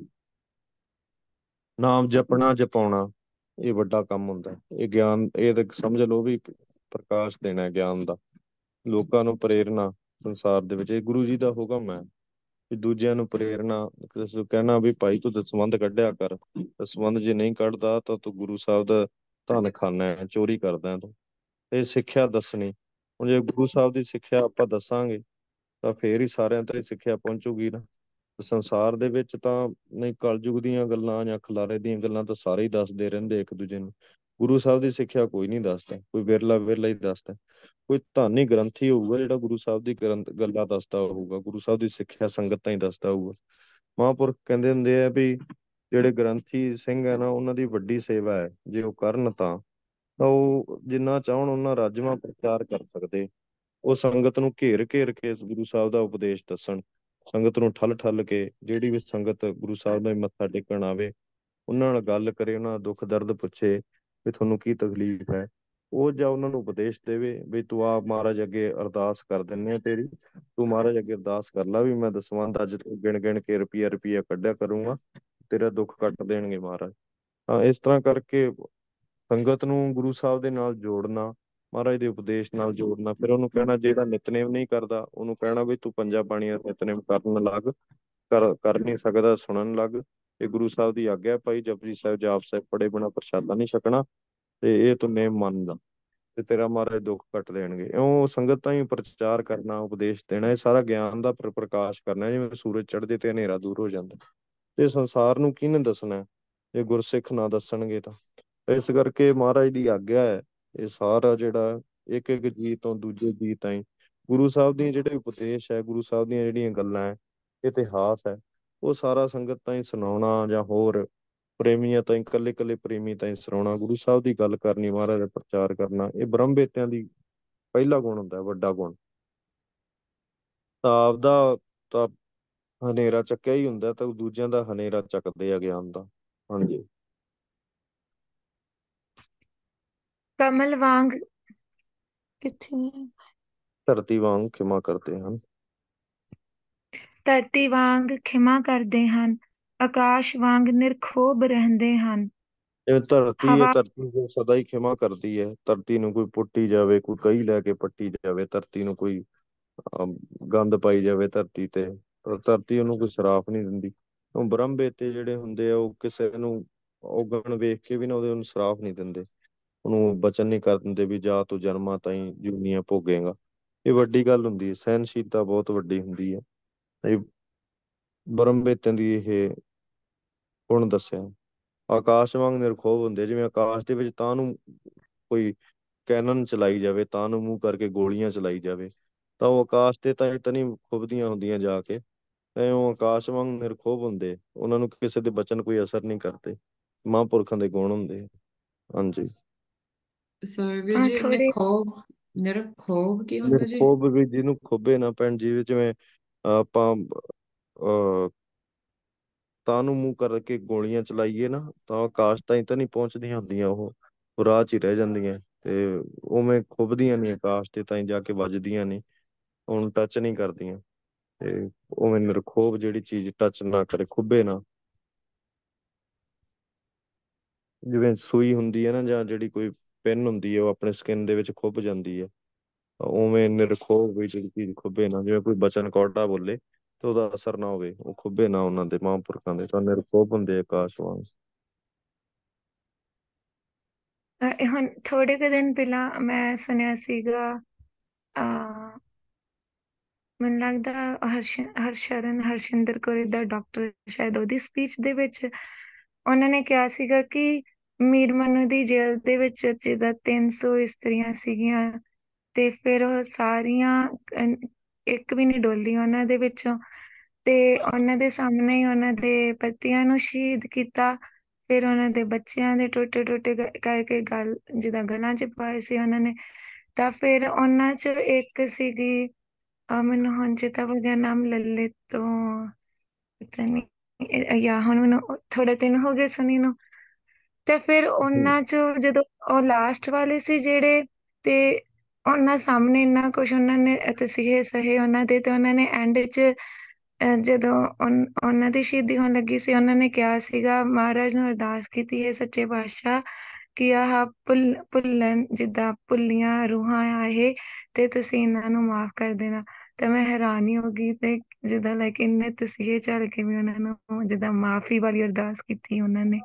ਨਾਮ ਜਪਣਾ ਜਪਾਉਣਾ, ਇਹ ਵੱਡਾ ਕੰਮ ਹੁੰਦਾ ਹੈ। ਇਹ ਗਿਆਨ, ਇਹ ਤਾਂ ਸਮਝ ਲਓ ਵੀ ਪ੍ਰਕਾਸ਼ ਦੇਣਾ ਗਿਆਨ ਦਾ, ਲੋਕਾਂ ਨੂੰ ਪ੍ਰੇਰਨਾ ਸੰਸਾਰ ਦੇ ਵਿੱਚ, ਇਹ ਗੁਰੂ ਜੀ ਦਾ ਹੁਕਮ ਹੈ ਵੀ ਦੂਜਿਆਂ ਨੂੰ ਪ੍ਰੇਰਨਾ, ਕਿਸੇ ਨੂੰ ਕਹਿਣਾ ਵੀ ਭਾਈ ਤੂੰ ਦਸਵੰਧ ਕੱਢਿਆ ਕਰ, ਦਸਵੰਧ ਜੇ ਨਹੀਂ ਕੱਢਦਾ ਤਾਂ ਤੂੰ ਗੁਰੂ ਸਾਹਿਬ ਦਾ ਧਨ ਖਾਨਾ ਹੈ, ਚੋਰੀ ਕਰਦਾ ਹੈ ਤੂੰ। ਇਹ ਸਿੱਖਿਆ ਦੱਸਣੀ, ਹੁਣ ਜੇ ਗੁਰੂ ਸਾਹਿਬ ਦੀ ਸਿੱਖਿਆ ਆਪਾਂ ਦੱਸਾਂਗੇ ਤਾਂ ਫੇਰ ਹੀ ਸਾਰਿਆਂ ਤੱਕ ਸਿੱਖਿਆ ਪਹੁੰਚੂਗੀ ਨਾ। ਸੰਸਾਰ ਦੇ ਵਿੱਚ ਤਾਂ ਨਹੀਂ, ਕਲਯੁਗ ਦੀਆਂ ਗੱਲਾਂ ਜਾਂ ਖਿਲਾਰੇ ਦੀਆਂ ਗੱਲਾਂ ਤਾਂ ਸਾਰੇ ਹੀ ਦੱਸਦੇ ਰਹਿੰਦੇ ਇੱਕ ਦੂਜੇ ਨੂੰ। ਗੁਰੂ ਸਾਹਿਬ ਦੀ ਸਿੱਖਿਆ ਕੋਈ ਨਹੀਂ ਦੱਸਦਾ, ਕੋਈ ਵਿਰਲਾ ਵਿਰਲਾ ਹੀ ਦੱਸਦਾ। ਕੋਈ ਧਾਨੀ ਗ੍ਰੰਥੀ ਹੋਊਗਾ ਜਿਹੜਾ ਗੁਰੂ ਸਾਹਿਬ ਦੀ ਗ੍ਰੰਥ ਗੱਲਾਂ ਦੱਸਦਾ ਹੋਊਗਾ, ਗੁਰੂ ਸਾਹਿਬ ਦੀ ਸਿੱਖਿਆ ਸੰਗਤਾਂ ਹੀ ਦੱਸਦਾ ਹੋਊਗਾ। ਮਹਾਂਪੁਰਖ ਕਹਿੰਦੇ ਹੁੰਦੇ ਆ ਵੀ ਜਿਹੜੇ ਗ੍ਰੰਥੀ ਸਿੰਘ ਹੈ ਨਾ, ਉਹਨਾਂ ਦੀ ਵੱਡੀ ਸੇਵਾ ਹੈ, ਜੇ ਉਹ ਕਰਨ ਤਾਂ ਤਾਂ ਉਹ ਜਿੰਨਾ ਚਾਹਣ ਉਹਨਾਂ ਰਾਜਵਾਂ ਪ੍ਰਚਾਰ ਕਰ ਸਕਦੇ। ਉਹ ਸੰਗਤ ਨੂੰ ਘੇਰ ਘੇਰ ਕੇ ਗੁਰੂ ਸਾਹਿਬ ਦਾ ਉਪਦੇਸ਼ ਦੱਸਣ, ਸੰਗਤ ਨੂੰ ਠੱਲ ਠੱਲ ਕੇ, ਜਿਹੜੀ ਵੀ ਸੰਗਤ ਗੁਰੂ ਸਾਹਿਬ ਦਾ ਮੱਥਾ ਟੇਕਣ ਆਵੇ ਉਹਨਾਂ ਨਾਲ ਗੱਲ ਕਰੇ, ਉਹਨਾਂ ਦਾ ਦੁੱਖ ਦਰਦ ਪੁੱਛੇ ਵੀ ਤੁਹਾਨੂੰ ਕੀ ਤਕਲੀਫ ਹੈ, ਉਹ ਜਾਂ ਉਹਨਾਂ ਨੂੰ ਉਪਦੇਸ਼ ਦੇਵੇ ਵੀ ਤੂੰ ਆ ਮਹਾਰਾਜ ਅੱਗੇ ਅਰਦਾਸ ਕਰ ਦਿੰਦੇ ਆ ਤੇਰੀ, ਤੂੰ ਮਹਾਰਾਜ ਅੱਗੇ ਅਰਦਾਸ ਕਰ ਲਾ ਵੀ ਮੈਂ ਦਸਵੰਧ ਅੱਜ ਤੋਂ ਗਿਣ ਗਿਣ ਕੇ ਰੁਪਈਆ ਰੁਪਈਆ ਕੱਢਿਆ ਕਰੂੰਗਾ, ਤੇਰਾ ਦੁੱਖ ਕੱਟ ਦੇਣਗੇ ਮਹਾਰਾਜ। ਤਾਂ ਇਸ ਤਰ੍ਹਾਂ ਕਰਕੇ ਸੰਗਤ ਨੂੰ ਗੁਰੂ ਸਾਹਿਬ ਦੇ ਨਾਲ ਜੋੜਨਾ, ਮਹਾਰਾਜ ਦੇ ਉਪਦੇਸ਼ ਨਾਲ ਜੋੜਨਾ। ਫਿਰ ਉਹਨੂੰ ਕਹਿਣਾ, ਜਿਹੜਾ ਨਿਤਨੇਮ ਨਹੀਂ ਕਰਦਾ ਉਹਨੂੰ ਕਹਿਣਾ ਵੀ ਤੂੰ ਪੰਜਾਂ ਬਾਣੀਆਂ ਦਾ ਨਿਤਨੇਮ ਕਰਨ ਲੱਗ, ਕਰ ਕਰ ਨਹੀਂ ਸਕਦਾ ਸੁਣਨ ਲੱਗ, ਤੇ ਗੁਰੂ ਸਾਹਿਬ ਦੀ ਆਗਿਆ ਪਾਈ ਜਪਜੀ ਸਾਹਿਬ ਜਾਪ ਸਾਹਿਬ ਪੜੇ ਬਿਨਾਂ ਪ੍ਰਸ਼ਾਦਾ ਨਹੀਂ ਛਕਣਾ, ਤੇ ਇਹ ਤੂੰ ਨੇਮ ਮੰਨਦਾ। ਤੇ ਤੇਰਾ ਮਹਾਰਾਜ ਦੁੱਖ ਕੱਟ ਦੇਣਗੇ। ਇਉਂ ਸੰਗਤਾਂ ਹੀ ਪ੍ਰਚਾਰ ਕਰਨਾ, ਉਪਦੇਸ਼ ਦੇਣਾ, ਇਹ ਸਾਰਾ ਗਿਆਨ ਦਾ ਪ੍ਰ- ਪ੍ਰਕਾਸ਼ ਕਰਨਾ। ਜਿਵੇਂ ਸੂਰਜ ਚੜ੍ਹਦੇ ਤੇ ਹਨੇਰਾ ਦੂਰ ਹੋ ਜਾਂਦਾ। ਤੇ ਸੰਸਾਰ ਨੂੰ ਕਿਹਨੇ ਦੱਸਣਾ ਹੈ? ਜੇ ਗੁਰਸਿੱਖ ਨਾ ਦੱਸਣਗੇ ਤਾਂ। ਇਸ ਕਰਕੇ ਮਹਾਰਾਜ ਦੀ ਆਗਿਆ ਹੈ ਇਹ ਸਾਰਾ ਜਿਹੜਾ ਇੱਕ ਇੱਕ ਜੀ ਤੋਂ ਦੂਜੇ ਜੀ ਤਾਈਂ ਗੁਰੂ ਸਾਹਿਬ ਦੀਆਂ ਜਿਹੜੇ ਉਪਦੇਸ਼ ਹੈ, ਗੁਰੂ ਸਾਹਿਬ ਦੀਆਂ ਜਿਹੜੀਆਂ ਗੱਲਾਂ ਹੈ, ਇਤਿਹਾਸ ਹੈ, ਉਹ ਸਾਰਾ ਸੰਗਤ ਤਾਈਂ ਸੁਣਾਉਣਾ ਜਾਂ ਹੋਰ ਪ੍ਰੇਮੀਆਂ ਤਾਈਂ, ਇਕੱਲੇ ਇਕੱਲੇ ਪ੍ਰੇਮੀ ਤਾਈਂ ਸੁਣਾਉਣਾ, ਗੁਰੂ ਸਾਹਿਬ ਦੀ ਗੱਲ ਕਰਨੀ, ਮਹਾਰਾਜ ਦਾ ਪ੍ਰਚਾਰ ਕਰਨਾ, ਇਹ ਬ੍ਰਹਮ ਬੇਟਿਆਂ ਦੀ ਪਹਿਲਾ ਗੁਣ ਹੁੰਦਾ ਹੈ, ਵੱਡਾ ਗੁਣ। ਤਾਂ ਆਪਦਾ ਤਾਂ ਹਨੇਰਾ ਚੱਕਿਆ ਹੀ ਹੁੰਦਾ, ਤਾਂ ਦੂਜਿਆਂ ਦਾ ਹਨੇਰਾ ਚੱਕਦੇ ਆ ਗਿਆਨ ਦਾ। ਹਾਂਜੀ। ਕਮਲ ਵਾਂਗ ਕਿੱਥੇ ਹੈ? ਧਰਤੀ ਵਾਂਗ ਖਿਮਾ ਕਰਦੇ ਹਨ। ਧਰਤੀ ਵਾਂਗ ਖਿਮਾ ਕਰਦੇ ਹਨ, ਆਕਾਸ਼ ਵਾਂਗ ਨਿਰਖੋਭ ਰਹਿੰਦੇ ਹਨ। ਇਹ ਧਰਤੀ ਹੈ, ਹਵਾ ਧਰਤੀ ਜੋ ਸਦਾ ਹੀ ਖਿਮਾ ਕਰਦੀ ਹੈ। ਧਰਤੀ ਨੂੰ ਕੋਈ ਪੁੱਟੀ ਜਾਵੇ, ਕੋਈ ਕਹੀ ਲੈ ਕੇ ਪੱਟੀ ਜਾਵੇ, ਧਰਤੀ ਨੂੰ ਕੋਈ ਅਮ, ਗੰਦ ਪਾਈ ਜਾਵੇ ਧਰਤੀ ਤੇ, ਪਰ ਧਰਤੀ ਉਹਨੂੰ ਕੋਈ ਸਰਾਪ ਨਹੀਂ ਦਿੰਦੀ। ਉਹ ਬ੍ਰਹਮ ਬੇਤੇ ਜਿਹੜੇ ਹੁੰਦੇ ਆ, ਉਹ ਕਿਸੇ ਨੂੰ ਔਗਣ ਵੇਖ ਕੇ ਵੀ ਨਾ ਉਹਦੇ ਉਹਨੂੰ ਸਰਾਪ ਨਹੀਂ ਦਿੰਦੇ, ਉਹਨੂੰ ਬਚਨ ਨਹੀਂ ਕਰ ਦਿੰਦੇ ਵੀ ਜਾ ਤੂੰ ਜਨਮਾਂ ਤਾਈਂ ਜੂਨੀਆਂ ਭੋਗੇਗਾ। ਇਹ ਵੱਡੀ ਗੱਲ ਹੁੰਦੀ ਹੈ, ਸਹਿਨਸ਼ੀਲਤਾ ਬਹੁਤ ਵੱਡੀ ਹੁੰਦੀ ਹੈ। ਇਹ ਬ੍ਰਹਮ ਬੇਤਿਆਂ ਦੀ ਇਹ ਗੁਣ ਦੱਸਿਆ। ਆਕਾਸ਼ ਵਾਂਗ ਨਿਰਖੋਭ ਹੁੰਦੇ, ਜਿਵੇਂ ਆਕਾਸ਼ ਦੇ ਵਿੱਚ ਤਾਂ ਨੂੰ ਕੋਈ ਕੈਨਨ ਚਲਾਈ ਜਾਵੇ, ਤਾਂ ਨੂੰ ਮੂੰਹ ਕਰਕੇ ਗੋਲੀਆਂ ਚਲਾਈ ਜਾਵੇ, ਤਾਂ ਉਹ ਆਕਾਸ਼ ਤੇ ਤਾਂ ਇਤਨੀ ਖੁੱਭਦੀਆਂ ਹੁੰਦੀਆਂ ਜਾ ਕੇ, ਐ ਉਹ ਆਕਾਸ਼ ਵਾਂਗ ਨਿਰਖੋਭ ਹੁੰਦੇ, ਉਹਨਾਂ ਨੂੰ ਕਿਸੇ ਦੇ ਬਚਨ ਕੋਈ ਅਸਰ ਨਹੀਂ ਕਰਦੇ। ਮਹਾਂਪੁਰਖਾਂ ਦੇ ਗੁਣ ਹੁੰਦੇ ਆ। ਹਾਂਜੀ। ਸੌਰੀ ਵੀਰ ਅਹ ਜੀ, ਥੋੜੇ ਨਿਖੋਭ ਨਿਰਖੋਭ ਕੀ ਹੁੰਦਾ ਜੀ? ਨਿਰਖੋਭ ਵੀ ਜਿਹਨੂੰ ਖੁੱਭੇ ਨਾ ਪੈਣ, ਜਿਵੇਂ ਜਿਵੇਂ ਆਪਾਂ ਅਹ ਤਾਂ ਨੂੰ ਮੂੰਹ ਕਰਕੇ ਗੋਲੀਆਂ ਚਲਾਈਏ ਨਾ, ਤਾਂ ਆਕਾਸ਼ ਤਾਈਂ ਤਾਂ ਨਹੀਂ ਪਹੁੰਚਦੀਆਂ ਹੁੰਦੀਆਂ, ਉਹ ਉਹ ਰਾਹ 'ਚ ਹੀ ਰਹਿ ਜਾਂਦੀਆਂ। ਤੇ ਉਵੇਂ ਖੁੱਭਦੀਆਂ ਨਹੀਂ, ਆਕਾਸ਼ ਤੇ ਤਾਈਂ ਜਾ ਕੇ ਵੱਜਦੀਆਂ ਨਹੀਂ, ਉਹਨੂੰ ਟੱਚ ਨਹੀਂ ਕਰਦੀਆਂ। ਤੇ ਉਵੇਂ ਨਿਰਖੋਭ ਜਿਹੜੀ ਚੀਜ਼ ਟੱਚ ਨਾ ਕਰੇ, ਖੁੱਭੇ ਨਾ, ਜਿਵੇਂ ਸੂਈ ਹੁੰਦੀ ਹੈ ਨਾ, ਜਾਂ ਜਿਹੜੀ ਕੋਈ ਪਿੰਨ ਹੁੰਦੀ ਹੈ, ਉਹ ਆਪਣੇ ਸਕਿਨ ਦੇ ਵਿੱਚ ਖੁੱਭ ਜਾਂਦੀ ਹੈ, ਤਾਂ ਉਵੇਂ ਨਿਰਖੋਭ ਵੀ ਜਿਹੜੀ ਚੀਜ਼ ਖੁੱਭੇ ਨਾ, ਜਿਵੇਂ ਕੋਈ ਬਚਨ ਕੌੜਾ ਬੋਲੇ ਤੇ ਉਹਦਾ ਅਸਰ ਨਾ ਹੋਵੇ, ਉਹ ਖੁੱਭੇ ਨਾ ਉਹਨਾਂ ਦੇ, ਮਹਾਂਪੁਰਖਾਂ ਦੇ ਤਾਂ ਨਿਰਖੋਭ ਹੁੰਦੇ ਆਕਾਸ਼ ਵਾਂਗ। ਅਹ ਹੁਣ ਥੋੜੇ ਕੁ ਦਿਨ ਪਹਿਲਾਂ ਮੈਂ ਸੁਣਿਆ ਸੀਗਾ, ਅਹ ਮੈਨੂੰ ਲੱਗਦਾ ਹਰਸ਼ ਹਰਸ਼ਰਨ ਹਰਸ਼ਿੰਦਰ ਕੌਰ ਦਾ ਡਾਕਟਰ, ਸ਼ਾਇਦ ਉਹਦੀ ਸਪੀਚ ਦੇ ਵਿੱਚ ਉਹਨਾਂ ਨੇ ਕਿਹਾ ਸੀਗਾ ਕਿ ਮੀਰ ਮਨੂ ਦੀ ਜੇਲ੍ਹ ਦੇ ਵਿੱਚ ਜਿੱਦਾਂ ਤਿੰਨ ਸੌ ਇਸਤਰੀਆਂ ਸੀਗੀਆਂ, ਤੇ ਫਿਰ ਉਹ ਸਾਰੀਆਂ ਅਹ, ਇੱਕ ਵੀ ਨਹੀਂ ਡੋਲੀ ਉਹਨਾਂ ਦੇ ਵਿੱਚੋਂ, ਤੇ ਉਹਨਾਂ ਦੇ ਸਾਹਮਣੇ ਹੀ ਉਹਨਾਂ ਦੇ ਪਤੀਆਂ ਨੂੰ ਸ਼ਹੀਦ ਕੀਤਾ। ਫਿਰ ਉਹਨਾਂ ਦੇ ਬੱਚਿਆਂ ਦੇ ਟੋਟੇ ਟੋਟੇ ਕਰਕੇ ਗਲ ਜਿੱਦਾਂ ਗਲਾਂ 'ਚ ਪਾਏ ਸੀ ਉਹਨਾਂ ਨੇ। ਤਾਂ ਫਿਰ ਉਹਨਾਂ 'ਚ ਇੱਕ ਸੀਗੀ, ਆ ਮੈਨੂੰ ਹੁਣ ਚੇਤਾ ਭੁੱਲ ਗਿਆ ਨਾਮ, ਲੱਲੇ ਤੋਂ ਪਤਾ ਨਹੀਂ, ਯਾ ਹੁਣ ਮੈਨੂੰ ਥੋੜੇ ਦਿਨ ਹੋ ਗਏ ਸੁਣੀ ਨੂੰ। ਤੇ ਫਿਰ ਹਮ। ਉਹਨਾਂ 'ਚ ਜਦੋਂ ਉਹ ਲਾਸਟ ਵਾਲੇ ਸੀ ਜਿਹੜੇ, ਤੇ ਉਹਨਾਂ ਸਾਹਮਣੇ ਇੰਨਾ ਕੁਛ ਉਹਨਾਂ ਨੇ ਤਸੀਹੇ ਸਹੇ ਉਹਨਾਂ ਦੇ, ਤੇ ਉਹਨਾਂ ਨੇ ਐਂਡ 'ਚ ਅਹ ਜਦੋਂ ਉਨ- ਉਹਨਾਂ ਦੀ ਸ਼ਹੀਦੀ ਹੋਣ ਲੱਗੀ ਸੀ, ਉਹਨਾਂ ਨੇ ਕਿਹਾ ਸੀਗਾ, ਮਹਾਰਾਜ ਨੂੰ ਅਰਦਾਸ ਕੀਤੀ ਹੈ ਸੱਚੇ ਪਾਤਸ਼ਾਹ ਕਿ ਆਹ ਭੁੱਲ ਭੁੱਲਣ ਜਿੱਦਾਂ ਭੁੱਲੀਆਂ ਰੂਹਾਂ ਆ ਇਹ, ਤੇ ਤੁਸੀਂ ਇਹਨਾਂ ਨੂੰ ਮਾਫ ਕਰ ਦੇਣਾ। ਤੇ ਮੈਂ ਹੈਰਾਨ ਹੀ ਹੋ ਗਈ, ਤੇ ਜਿੱਦਾਂ ਲਾਈਕ ਇੰਨੇ ਤਸੀਹੇ ਝੱਲ ਕੇ ਵੀ ਉਹਨਾਂ ਨੂੰ ਜਿੱਦਾਂ ਮਾਫੀ ਵਾਲੀ ਅਰਦਾਸ ਕੀਤੀ ਉਹਨਾਂ ਨੇ।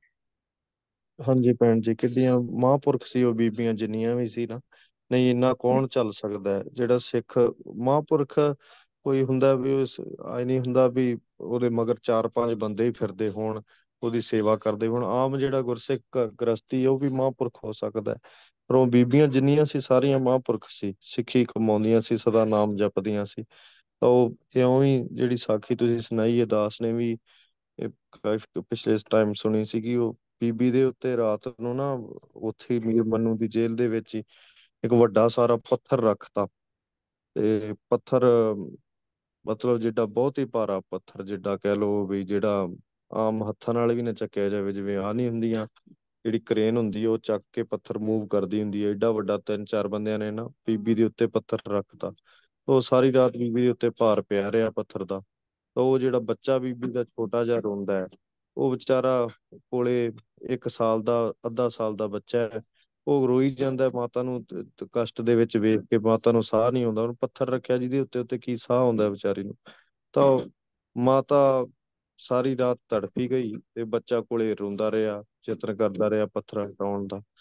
ਹਾਂਜੀ ਭੈਣ ਜੀ, ਕਿੱਡੀਆਂ ਮਹਾਂਪੁਰਖ ਸੀ ਉਹ ਬੀਬੀਆਂ ਜਿੰਨੀਆਂ ਵੀ ਸੀ ਨਾ। ਨਹੀਂ ਇੰਨਾ ਕੌਣ ਚੱਲ ਸਕਦਾ ਹੈ ਜਿਹੜਾ ਸਿੱਖ ਮਹਾਂਪੁਰਖ ਕੋਈ ਹੁੰਦਾ ਵੀ, ਉਸ ਆਈ ਨਹੀਂ ਹੁੰਦਾ ਵੀ ਉਹਦੇ ਮਗਰ ਚਾਰ ਪੰਜ ਬੰਦੇ ਹੀ ਫਿਰਦੇ ਹੋਣ, ਉਹਦੀ ਸੇਵਾ ਕਰਦੇ ਹੋਣ। ਆਮ ਜਿਹੜਾ ਗੁਰਸਿੱਖ ਗ- ਗ੍ਰਸਤੀ ਹੈ, ਉਹ ਵੀ ਮਹਾਂਪੁਰਖ ਹੋ ਸਕਦਾ ਹੈ। ਪਰ ਉਹ ਬੀਬੀਆਂ ਜਿੰਨੀਆਂ ਸੀ ਸਾਰੀਆਂ ਮਹਾਂਪੁਰਖ ਸੀ, ਸਿੱਖੀ ਕਮਾਉਂਦੀਆਂ ਸੀ, ਸਦਾ ਨਾਮ ਜਪਦੀਆਂ ਸੀ। ਤਾਂ ਉਹ ਇਉਂ ਹੀ ਜਿਹੜੀ ਸਾਖੀ ਤੁਸੀਂ ਸੁਣਾਈ ਹੈ, ਦਾਸ ਨੇ ਵੀ ਇਹ ਕਾਫੀ ਪਿਛਲੇ ਟਾਈਮ ਸੁਣੀ ਸੀਗੀ, ਉਹ ਬੀਬੀ ਦੇ ਉੱਤੇ ਰਾਤ ਨੂੰ ਨਾ ਉੱਥੇ ਹੀ ਮੀਰ ਮਨੂੰ ਦੀ ਜੇਲ੍ਹ ਦੇ ਵਿੱਚ ਹੀ ਇੱਕ ਵੱਡਾ ਸਾਰਾ ਪੱਥਰ ਰੱਖਤਾ। ਤੇ ਪੱਥਰ ਮਤਲਬ ਜਿੱਡਾ ਬਹੁਤ ਹੀ ਭਾਰਾ ਪੱਥਰ, ਜਿੱਡਾ ਕਹਿ ਲਓ ਵੀ ਜਿਹੜਾ ਆਮ ਹੱਥਾਂ ਨਾਲ ਵੀ ਨਾ ਚੱਕਿਆ ਜਾਵੇ, ਜਿਵੇਂ ਆ ਨਹੀਂ ਹੁੰਦੀਆਂ ਜਿਹੜੀ ਕਰੇਨ ਹੁੰਦੀ ਹੈ ਉਹ ਚੱਕ ਕੇ ਪੱਥਰ ਮੂਵ ਕਰਦੀ ਹੁੰਦੀ ਹੈ, ਏਡਾ ਵੱਡਾ ਤਿੰਨ ਚਾਰ ਬੰਦਿਆਂ ਨੇ ਨਾ ਬੀਬੀ ਦੇ ਉੱਤੇ ਪੱਥਰ ਰੱਖਤਾ। ਉਹ ਸਾਰੀ ਰਾਤ ਬੀਬੀ ਦੇ ਉੱਤੇ ਭਾਰ ਪਿਆ ਰਿਹਾ ਪੱਥਰ ਦਾ। ਤਾਂ ਉਹ ਜਿਹੜਾ ਬੱਚਾ ਬੀਬੀ ਦਾ ਛੋਟਾ ਜਿਹਾ ਰੋਂਦਾ ਹੈ, ਉਹ ਵਿਚਾਰਾ ਕੋਲੇ ਇੱਕ ਸਾਲ ਦਾ ਅੱਧਾ ਸਾਲ ਦਾ ਬੱਚਾ ਹੈ, ਉਹ ਰੋਈ ਜਾਂਦਾ ਹੈ ਮਾਤਾ ਨੂੰ ਤ- ਤ- ਕਸ਼ਟ ਦੇ ਵਿੱਚ ਵੇਖ ਕੇ। ਮਾਤਾ ਨੂੰ ਸਾਹ ਨਹੀਂ ਆਉਂਦਾ, ਉਹਨੂੰ ਪੱਥਰ ਰੱਖਿਆ ਜਿਹਦੇ ਉੱਤੇ ਉੱਤੇ ਕੀ ਸਾਹ ਆਉਂਦਾ ਵਿਚਾਰੀ ਨੂੰ। ਤਾਂ ਉਹ ਮਾਤਾ ਸਾਰੀ ਰਾਤ ਤੜਫੀ ਗਈ, ਤੇ ਬੱਚਾ ਕੋਲੇ ਰੋਂਦਾ ਰਿਹਾ, ਯਤਨ ਕਰਦਾ ਰਿਹਾ ਪੱਥਰ ਹਟਾਉਣ ਦਾ।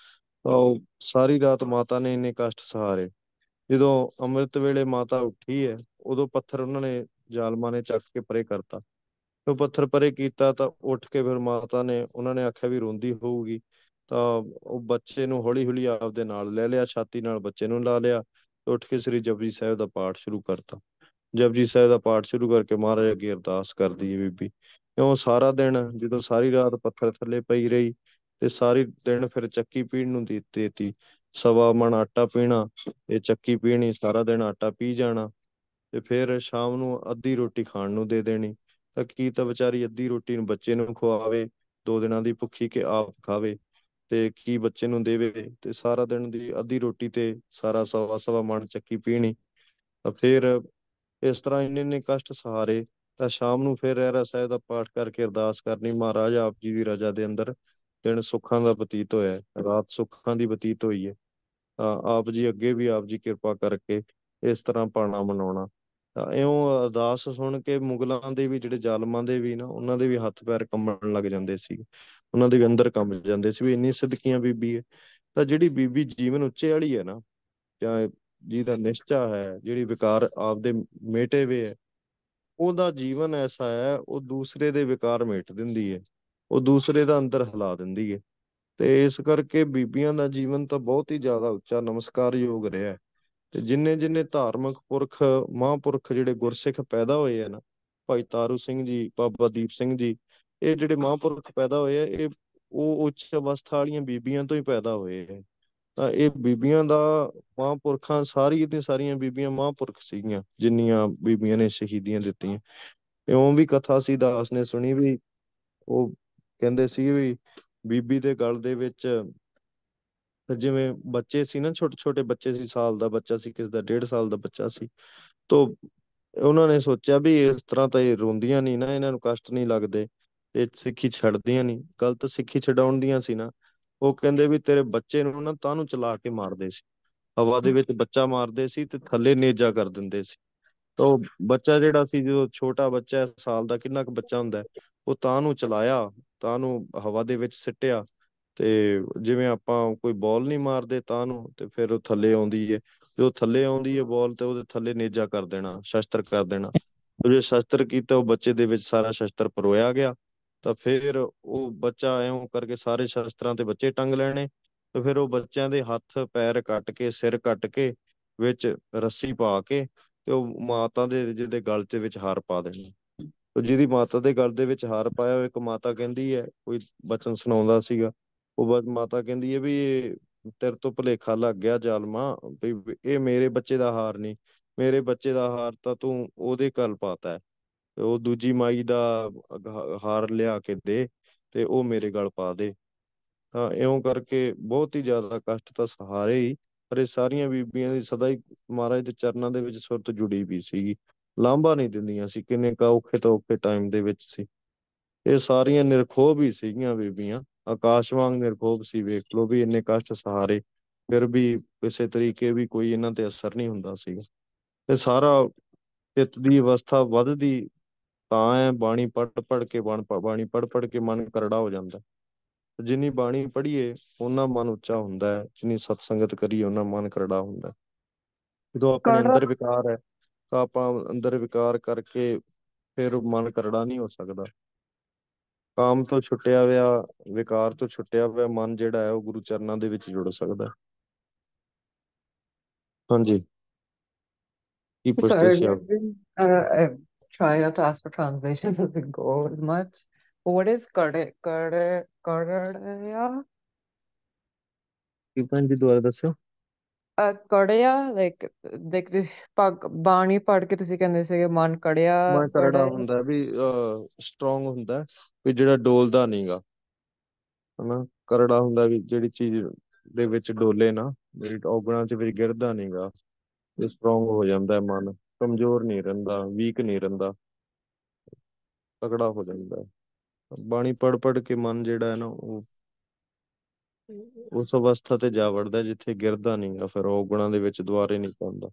ਤਾਂ ਉਹ ਸਾਰੀ ਰਾਤ ਮਾਤਾ ਨੇ ਇੰਨੇ ਕਸ਼ਟ ਸਹਾਰੇ। ਜਦੋਂ ਅੰਮ੍ਰਿਤ ਵੇਲੇ ਮਾਤਾ ਉੱਠੀ ਹੈ, ਉਦੋਂ ਪੱਥਰ ਉਹਨਾਂ ਨੇ ਜ਼ਾਲਮਾਂ ਨੇ ਚੱਕ ਕੇ ਪਰੇ ਕਰਤਾ। ਉਹ ਪੱਥਰ ਪਰੇ ਕੀਤਾ ਤਾਂ ਉੱਠ ਕੇ ਫਿਰ ਮਾਤਾ ਨੇ, ਉਹਨਾਂ ਨੇ ਆਖਿਆ ਵੀ ਰੋਂਦੀ ਹੋਊਗੀ, ਤਾਂ ਉਹ ਬੱਚੇ ਨੂੰ ਹੌਲੀ ਹੌਲੀ ਆਪਦੇ ਨਾਲ ਲੈ ਲਿਆ, ਛਾਤੀ ਨਾਲ ਬੱਚੇ ਨੂੰ ਲਾ ਲਿਆ ਤੇ ਉੱਠ ਕੇ ਸ੍ਰੀ ਜਪਜੀ ਸਾਹਿਬ ਦਾ ਪਾਠ ਸ਼ੁਰੂ ਕਰਤਾ। ਜਪਜੀ ਸਾਹਿਬ ਦਾ ਪਾਠ ਸ਼ੁਰੂ ਕਰਕੇ ਮਹਾਰਾਜ ਅੱਗੇ ਅਰਦਾਸ ਕਰਦੀ ਹੈ ਬੀਬੀ। ਕਿਉਂ ਸਾਰਾ ਦਿਨ ਜਦੋਂ ਸਾਰੀ ਰਾਤ ਪੱਥਰ ਥੱਲੇ ਪਈ ਰਹੀ ਤੇ ਸਾਰੀ ਦਿਨ ਫਿਰ ਚੱਕੀ ਪੀਣ ਨੂੰ ਦੇ ਦੇਤੀ। ਸਵਾ ਮਣ ਆਟਾ ਪੀਣਾ, ਇਹ ਚੱਕੀ ਪੀਣੀ, ਸਾਰਾ ਦਿਨ ਆਟਾ ਪੀ ਜਾਣਾ ਤੇ ਫਿਰ ਸ਼ਾਮ ਨੂੰ ਅੱਧੀ ਰੋਟੀ ਖਾਣ ਨੂੰ ਦੇ ਦੇਣੀ। ਤਾਂ ਕੀ ਤਾਂ ਵਿਚਾਰੀ ਅੱਧੀ ਰੋਟੀ ਨੂੰ ਬੱਚੇ ਨੂੰ ਖਵਾਵੇ, ਦੋ ਦਿਨਾਂ ਦੀ ਭੁੱਖੀ ਕੇ ਆਪ ਖਾਵੇ, ਤੇ ਕੀ ਬੱਚੇ ਨੂੰ ਦੇਵੇ। ਤੇ ਸਾਰਾ ਦਿਨ ਦੀ ਅੱਧੀ ਰੋਟੀ ਤੇ ਸਾਰਾ ਸਵਾ ਸਵਾ ਮਣ ਚੱਕੀ ਪੀਣੀ। ਤਾਂ ਫਿਰ ਇਸ ਤਰ੍ਹਾਂ ਇੰਨੇ ਇੰਨੇ ਕਸ਼ਟ ਸਹਾਰੇ। ਤਾਂ ਸ਼ਾਮ ਨੂੰ ਫਿਰ ਰਹਿਰਾਸ ਸਾਹਿਬ ਦਾ ਪਾਠ ਕਰਕੇ ਅਰਦਾਸ ਕਰਨੀ, ਮਹਾਰਾਜ ਆਪ ਜੀ ਦੀ ਰਜ਼ਾ ਦੇ ਅੰਦਰ ਦਿਨ ਸੁੱਖਾਂ ਦਾ ਬਤੀਤ ਹੋਇਆ, ਰਾਤ ਸੁੱਖਾਂ ਦੀ ਬਤੀਤ ਹੋਈ ਹੈ। ਤਾਂ ਆਪ ਜੀ ਅੱਗੇ ਵੀ ਆਪ ਜੀ ਕਿਰਪਾ ਕਰਕੇ ਇਸ ਤਰ੍ਹਾਂ ਭਾਣਾ ਮਨਾਉਣਾ। ਤਾਂ ਇਉਂ ਅਰਦਾਸ ਸੁਣ ਕੇ ਮੁਗਲਾਂ ਦੇ ਵੀ, ਜਿਹੜੇ ਜ਼ਾਲਮਾਂ ਦੇ ਵੀ ਨਾ, ਉਹਨਾਂ ਦੇ ਵੀ ਹੱਥ ਪੈਰ ਕੰਬਣ ਲੱਗ ਜਾਂਦੇ ਸੀ, ਉਹਨਾਂ ਦੇ ਵੀ ਅੰਦਰ ਕੰਬ ਜਾਂਦੇ ਸੀ ਵੀ ਇੰਨੀ ਸਦਕੀਆਂ ਬੀਬੀ ਹੈ। ਤਾਂ ਜਿਹੜੀ ਬੀਬੀ ਜੀਵਨ ਉੱਚੇ ਵਾਲੀ ਹੈ ਨਾ, ਜਾਂ ਜਿਹਦਾ ਨਿਸ਼ਚਾ ਹੈ, ਜਿਹੜੀ ਵਿਕਾਰ ਆਪਦੇ ਮੇਟੇ ਵੇ ਹੈ, ਉਹਦਾ ਜੀਵਨ ਐਸਾ ਹੈ, ਉਹ ਦੂਸਰੇ ਦੇ ਵਿਕਾਰ ਮੇਟ ਦਿੰਦੀ ਹੈ, ਉਹ ਦੂਸਰੇ ਦਾ ਅੰਦਰ ਹਿਲਾ ਦਿੰਦੀ ਹੈ। ਤੇ ਇਸ ਕਰਕੇ ਬੀਬੀਆਂ ਦਾ ਜੀਵਨ ਤਾਂ ਬਹੁਤ ਹੀ ਜ਼ਿਆਦਾ ਉੱਚਾ ਨਮਸਕਾਰਯੋਗ ਰਿਹਾ ਹੈ। ਤੇ ਜਿੰਨੇ ਜਿੰਨੇ ਧਾਰਮਿਕ ਪੁਰਖ, ਮਹਾਂਪੁਰਖ ਜਿਹੜੇ ਗੁਰਸਿੱਖ ਪੈਦਾ ਹੋਏ ਆ ਨਾ, ਭਾਈ ਤਾਰੂ ਸਿੰਘ ਜੀ, ਬਾਬਾ ਦੀਪ ਸਿੰਘ ਜੀ, ਇਹ ਜਿਹੜੇ ਮਹਾਂਪੁਰਖ ਪੈਦਾ ਹੋਏ ਆ, ਇਹ ਉਹ ਉੱਚ ਅਵਸਥਾ ਵਾਲੀਆਂ ਬੀਬੀਆਂ ਤੋਂ ਹੀ ਪੈਦਾ ਹੋਏ ਆ। ਤਾਂ ਇਹ ਬੀਬੀਆਂ ਦਾ, ਮਹਾਂਪੁਰਖਾਂ, ਸਾਰੀ ਤੇ ਸਾਰੀਆਂ ਬੀਬੀਆਂ ਮਹਾਂਪੁਰਖ ਸੀਗੀਆਂ, ਜਿੰਨੀਆਂ ਬੀਬੀਆਂ ਨੇ ਸ਼ਹੀਦੀਆਂ ਦਿੱਤੀਆਂ। ਇਉਂ ਵੀ ਕਥਾ ਸੀ ਦਾਸ ਨੇ ਸੁਣੀ ਵੀ, ਉਹ ਕਹਿੰਦੇ ਸੀ ਵੀ ਬੀਬੀ ਦੇ ਗਲ ਦੇ ਵਿੱਚ, ਜਿਵੇਂ ਬੱਚੇ ਸੀ ਨਾ, ਛੋਟੇ ਛੋਟੇ ਬੱਚੇ ਸੀ, ਸਾਲ ਦਾ ਬੱਚਾ ਸੀ, ਕਿਸੇ ਦਾ ਡੇਢ ਸਾਲ ਦਾ ਬੱਚਾ ਸੀ, ਤੋਂ ਉਹਨਾਂ ਨੇ ਸੋਚਿਆ ਵੀ ਇਸ ਤਰ੍ਹਾਂ ਤਾਂ ਇਹ ਰੋਂਦੀਆਂ ਨਹੀਂ ਨਾ, ਇਹਨਾਂ ਨੂੰ ਕਸ਼ਟ ਨਹੀਂ ਲੱਗਦੇ, ਇਹ ਸਿੱਖੀ ਛੱਡਦੀਆਂ ਨਹੀਂ। ਗਲਤ ਸਿੱਖੀ ਛਡਾਉਣ ਦੀਆਂ ਸੀ ਨਾ। ਉਹ ਕਹਿੰਦੇ ਵੀ ਤੇਰੇ ਬੱਚੇ ਨੂੰ ਨਾ ਤਾਨੂੰ ਚਲਾ ਕੇ ਮਾਰਦੇ ਸੀ, ਹਵਾ ਦੇ ਵਿੱਚ ਬੱਚਾ ਮਾਰਦੇ ਸੀ ਤੇ ਥੱਲੇ ਨੇਜਾ ਕਰ ਦਿੰਦੇ ਸੀ। ਤਾਂ ਉਹ ਬੱਚਾ ਜਿਹੜਾ ਸੀ, ਜਦੋਂ ਛੋਟਾ ਬੱਚਾ ਹੈ, ਸਾਲ ਦਾ ਕਿੰਨਾ ਕੁ ਬੱਚਾ ਹੁੰਦਾ ਹੈ, ਉਹ ਤਾਂ ਨੂੰ ਚਲਾਇਆ, ਤਾਂ ਨੂੰ ਹਵਾ ਦੇ ਵਿੱਚ ਸਿੱਟਿਆ, ਤੇ ਜਿਵੇਂ ਆਪਾਂ ਕੋਈ ਬਾਲ ਨਹੀਂ ਮਾਰਦੇ ਤਾਂ ਨੂੰ, ਤੇ ਫਿਰ ਉਹ ਥੱਲੇ ਆਉਂਦੀ ਹੈ। ਜੋ ਥੱਲੇ ਆਉਂਦੀ ਹੈ ਬਾਲ, ਤੇ ਉਹਦੇ ਥੱਲੇ ਨੇਜਾ ਕਰ ਦੇਣਾ, ਸ਼ਸਤਰ ਕਰ ਦੇਣਾ। ਤੇ ਜੇ ਸ਼ਸਤਰ ਕੀਤਾ, ਉਹ ਬੱਚੇ ਦੇ ਵਿੱਚ ਸਾਰਾ ਸ਼ਸਤਰ ਪਰੋਇਆ ਗਿਆ। ਤਾਂ ਫਿਰ ਉਹ ਬੱਚਾ ਇਉਂ ਕਰਕੇ ਸਾਰੇ ਸ਼ਸਤਰਾਂ ਤੇ ਬੱਚੇ ਟੰਗ ਲੈਣੇ, ਤੇ ਫਿਰ ਉਹ ਬੱਚਿਆਂ ਦੇ ਹੱਥ ਪੈਰ ਕੱਟ ਕੇ, ਸਿਰ ਕੱਟ ਕੇ, ਵਿੱਚ ਰੱਸੀ ਪਾ ਕੇ, ਤੇ ਉਹ ਮਾਤਾ ਦੇ ਜਿਹਦੇ ਗਲ ਦੇ ਵਿੱਚ ਹਾਰ ਪਾ ਦੇਣੀ। ਤੇ ਜਿਹਦੀ ਮਾਤਾ ਦੇ ਗਲ ਦੇ ਵਿੱਚ ਹਾਰ ਪਾਇਆ, ਉਹ ਇੱਕ ਮਾਤਾ ਕਹਿੰਦੀ ਹੈ, ਕੋਈ ਬਚਨ ਸੁਣਾਉਂਦਾ ਸੀਗਾ, ਉਹ ਬਸ ਮਾਤਾ ਕਹਿੰਦੀ ਹੈ ਵੀ ਇਹ ਤੇਰੇ ਤੋਂ ਭੁਲੇਖਾ ਲੱਗ ਗਿਆ ਜ਼ਾਲਮਾ, ਵੀ ਇਹ ਮੇਰੇ ਬੱਚੇ ਦਾ ਹਾਰ ਨਹੀਂ, ਮੇਰੇ ਬੱਚੇ ਦਾ ਹਾਰ ਤਾਂ ਤੂੰ ਉਹਦੇ ਗਲ ਪਾਤਾ ਹੈ, ਤੇ ਉਹ ਦੂਜੀ ਮਾਈ ਦਾ ਹ- ਹਾਰ ਲਿਆ ਕੇ ਦੇ, ਤੇ ਉਹ ਮੇਰੇ ਗਲ ਪਾ ਦੇ। ਤਾਂ ਇਉਂ ਕਰਕੇ ਬਹੁਤ ਹੀ ਜ਼ਿਆਦਾ ਕਸ਼ਟ ਤਾਂ ਸਹਾਰੇ ਹੀ, ਪਰ ਇਹ ਸਾਰੀਆਂ ਬੀਬੀਆਂ ਦੀ ਸਦਾ ਹੀ ਮਹਾਰਾਜ ਦੇ ਚਰਨਾਂ ਦੇ ਵਿੱਚ ਸੁਰਤ ਜੁੜੀ ਵੀ ਸੀਗੀ, ਲਾਂਭਾ ਨਹੀਂ ਦਿੰਦੀਆਂ ਸੀ, ਕਿੰਨੇ ਕੁ ਔਖੇ ਤੋਂ ਔਖੇ ਟਾਈਮ ਦੇ ਵਿੱਚ ਸੀ। ਇਹ ਸਾਰੀਆਂ ਨਿਰਖੋਭ ਹੀ ਸੀਗੀਆਂ ਬੀਬੀਆਂ, ਆਕਾਸ਼ ਵਾਂਗ ਨਿਰਖੋਭ ਸੀ। ਵੇਖ ਲਓ ਵੀ ਇੰਨੇ ਕਸ਼ਟ ਸਹਾਰੇ, ਫਿਰ ਵੀ ਕਿਸੇ ਤਰੀਕੇ ਵੀ ਕੋਈ ਇਹਨਾਂ ਤੇ ਅਸਰ ਨਹੀਂ ਹੁੰਦਾ ਸੀਗਾ। ਤੇ ਸਾਰਾ ਚਿੱਤ ਦੀ ਅਵਸਥਾ ਵੱਧਦੀ ਤਾਂ ਹੈ, ਬਾਣੀ ਪੜ੍ਹ ਪੜ੍ਹ ਕੇ, ਬਣ ਬਾਣੀ ਪੜ੍ਹ ਪੜ੍ਹ ਕੇ ਮਨ ਕਰੜਾ ਹੋ ਜਾਂਦਾ। ਜਿੰਨੀ ਬਾਣੀ ਪੜ੍ਹੀਏ ਓਨਾ ਮਨ ਉੱਚਾ ਹੁੰਦਾ ਹੈ, ਜਿੰਨੀ ਸਤਸੰਗਤ ਕਰੀਏ ਓਨਾ ਮਨ ਕਰੜਾ ਹੁੰਦਾ ਹੈ। ਜਦੋਂ ਆਪਣੇ ਕੜਾ ਅੰਦਰ ਵਿਕਾਰ ਹੈ, ਤਾਂ ਆਪਾਂ ਅੰਦਰ ਵਿਕਾਰ ਕਰਕੇ ਫਿਰ ਮਨ ਕਰੜਾ ਨਹੀਂ ਹੋ ਸਕਦਾ। ਕਾਮ ਤੋਂ ਛੁੱਟਿਆ ਹੋਇਆ, ਵਿਕਾਰ ਤੋਂ ਛੁੱਟਿਆ ਹੋਇਆ ਮਨ ਜਿਹੜਾ ਹੈ, ਉਹ ਗੁਰੂ ਚਰਨਾਂ ਦੇ ਵਿੱਚ ਜੁੜ ਸਕਦਾ ਹੈ। ਹਾਂਜੀ, ਕੀ ਪੁੱਛਦੇ Sorry, ਸੀ ਆਪ? I've been uh, I'm trying not to ask for translations as it goes much. But what is kade kade kadaya? ਕੀ ਭੈਣ ਜੀ ਦੁਬਾਰਾ ਦੱਸਿਓ। Uh, kadaya like like the pag ਬਾਣੀ ਪੜ੍ਹ ਕੇ ਤੁਸੀਂ ਕਹਿੰਦੇ ਸੀਗੇ ਮਨ ਕੜਿਆ ਮਨ ਕਰੜਾ ਕੜੇ ਹੁੰਦਾ ਵੀ, ਸਟਰੋਂਗ ਹੁੰਦਾ ਹੈ, ਵੀ ਜਿਹੜਾ ਡੋਲਦਾ ਨਹੀਂਗਾ, ਹਨਾ। ਕਰੜਾ ਹੁੰਦਾ ਵੀ ਜਿਹੜੀ ਚੀਜ਼ ਦੇ ਵਿੱਚ ਡੋਲੇ ਨਾ, ਜਿਹੜੀ ਔਗਣਾਂ ਚ ਵਿੱਚ ਗਿਰਦਾ ਨਹੀਂਗਾ, ਇਹ ਸਟਰੋਂਗ ਹੋ ਜਾਂਦਾ ਹੈ ਮਨ, ਕਮਜ਼ੋਰ ਨਹੀਂ ਰਹਿੰਦਾ, ਵੀਕ ਨਹੀਂ ਰਹਿੰਦਾ, ਤਕੜਾ ਹੋ ਜਾਂਦਾ ਹੈ। ਬਾਣੀ ਪੜ੍ਹ ਪੜ੍ਹ ਕੇ ਮਨ ਜਿਹੜਾ ਹੈ ਨਾ, ਉਹ ਉਸ ਅਵਸਥਾ ਤੇ ਜਾ ਵੜਦਾ ਹੈ ਜਿੱਥੇ ਗਿਰਦਾ ਨਹੀਂਗਾ, ਫਿਰ ਔਗਣਾਂ ਦੇ ਵਿੱਚ ਦੁਬਾਰੇ ਨਹੀਂ ਪਾਉਂਦਾ।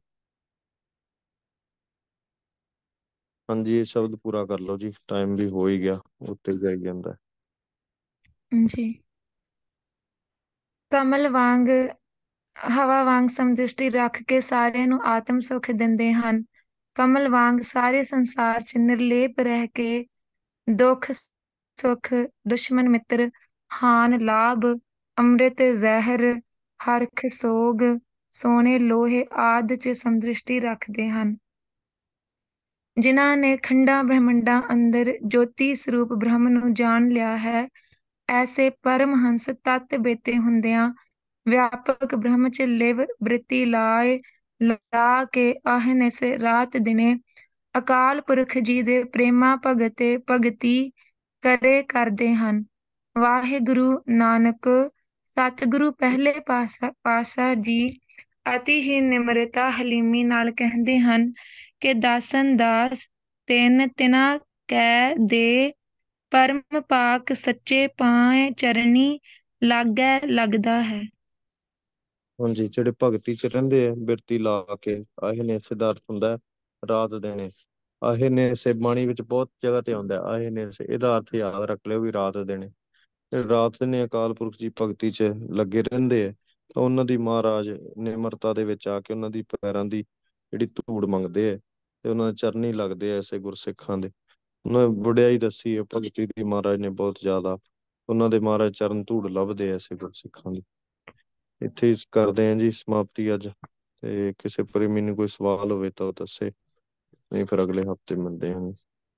ਹਾਂਜੀ, ਇਹ ਸ਼ਬਦ ਪੂਰਾ ਕਰ ਲਓ ਜੀ, ਟਾਈਮ ਵੀ ਹੋ ਹੀ ਗਿਆ, ਉੱਤੇ ਜਾਈ ਜਾਂਦਾ। ਜੀ। ਕਮਲ ਵਾਂਗ ਹਵਾ ਵਾਂਗ ਸਮਦ੍ਰਿਸ਼ਟੀ ਰੱਖ ਕੇ ਸਾਰਿਆਂ ਨੂੰ ਆਤਮ ਸੁਖ ਦਿੰਦੇ ਹਨ। ਕਮਲ ਵਾਂਗ ਸਾਰੇ ਸੰਸਾਰ 'ਚ ਨਿਰਲੇਪ ਰਹਿ ਕੇ ਦੁੱਖ ਸੁੱਖ ਦੁਸ਼ਮਨ ਮਿੱਤਰ ਹਾਨ ਲਾਭ ਅੰਮ੍ਰਿਤ ਜ਼ਹਿਰ ਹਰਖ ਸੋਗ ਸੋਨੇ ਲੋਹੇ ਆਦਿ 'ਚ ਸਮਦ੍ਰਿਸ਼ਟੀ ਰੱਖਦੇ ਹਨ। ਜਿਨ੍ਹਾਂ ਨੇ ਖੰਡਾਂ ਬ੍ਰਹਿਮੰਡਾਂ ਅੰਦਰ ਜੋਤੀ ਸਰੂਪ ਬ੍ਰਹਮ ਨੂੰ ਜਾਣ ਲਿਆ ਹੈ, ਐਸੇ ਪਰਮਹੰਸ ਤਤ ਬੇਤੇ ਹੁੰਦਿਆਂ ਵਿਆਪਕ ਬ੍ਰਹਮ 'ਚ ਲਿਵ ਬ੍ਰਿਤੀ ਲਾਏ ਲਾ ਕੇ ਅਹਨਿਸ ਰਾਤ ਦਿਨੇ ਅਕਾਲ ਪੁਰਖ ਜੀ ਦੇ ਪ੍ਰੇਮਾ ਭਗਤੇ ਭਗਤੀ ਕਰੇ ਕਰਦੇ ਹਨ। ਵਾਹਿਗੁਰੂ ਨਾਨਕ ਸਤਿਗੁਰੂ ਪਹਿਲੇ ਪਾਸਾ ਪਾਸਾ ਜੀ ਅਤੀ ਹੀ ਨਿਮਰਤਾ ਹਲੀਮੀ ਨਾਲ ਕਹਿੰਦੇ ਹਨ ਕਿ ਦਾਸਨ ਦਾਸ ਤਿੰਨ ਤਿਨਾ ਕੈ ਦੇ ਪਰਮ ਪਾਕ ਸੱਚੇ ਪਾਏ ਚਰਨੀ ਲਾਗੈ ਲੱਗਦਾ ਹੈ। ਹਾਂਜੀ, ਜਿਹੜੇ ਭਗਤੀ ਚ ਰਹਿੰਦੇ ਆ ਬਿਰਤੀ ਲਾ ਕੇ, ਆਹੇ ਨੇ ਸਿਧਾਰਥ ਹੁੰਦਾ ਹੈ, ਰਾਤ ਦਿਨੇ। ਆਹੇ ਨੇ ਸੇ ਬਾਣੀ ਵਿੱਚ ਬਹੁਤ ਜਗ੍ਹਾ ਤੇ ਆਉਂਦਾ ਹੈ, ਆਹੇ ਨੇ ਸੇ, ਇਹਦਾ ਅਰਥ ਯਾਦ ਰੱਖ ਲਿਓ ਵੀ ਰਾਤ ਦਿਨੇ। ਤੇ ਰਾਤ ਦਿਨੇ ਅਕਾਲ ਪੁਰਖ ਜੀ ਭਗਤੀ ਚ ਲੱਗੇ ਰਹਿੰਦੇ ਆ, ਤਾਂ ਉਹਨਾਂ ਦੀ ਮਹਾਰਾਜ ਨਿਮਰਤਾ ਦੇ ਵਿੱਚ ਆ ਕੇ ਉਹਨਾਂ ਦੀ ਪੈਰਾਂ ਦੀ ਜਿਹੜੀ ਧੂੜ ਮੰਗਦੇ ਆ ਤੇ ਉਹਨਾਂ ਦੇ ਚਰਨੀ ਲੱਗਦੇ ਆ ਐਸੇ ਗੁਰਸਿੱਖਾਂ ਦੇ। ਉਹਨਾਂ ਨੇ ਵਡਿਆਈ ਦੱਸੀ ਹੈ ਭਗਤੀ ਦੀ ਮਹਾਰਾਜ ਨੇ ਬਹੁਤ ਜ਼ਿਆਦਾ, ਉਹਨਾਂ ਦੇ ਮਹਾਰਾਜ ਚਰਨ ਧੂੜ ਲੱਭਦੇ ਆ ਐਸੇ ਗੁਰਸਿੱਖਾਂ ਦੀ। ਇੱਥੇ ਹੀ ਕਰਦੇ ਹਾਂ ਜੀ ਸਮਾਪਤੀ ਅੱਜ, ਤੇ ਕਿਸੇ ਪ੍ਰੇਮੀ ਨੂੰ ਕੋਈ ਸਵਾਲ ਹੋਵੇ ਤਾਂ ਉਹ ਦੱਸੇ, ਨਹੀਂ ਫਿਰ ਅਗਲੇ ਹਫਤੇ ਮਿਲਦੇ ਹਾਂ।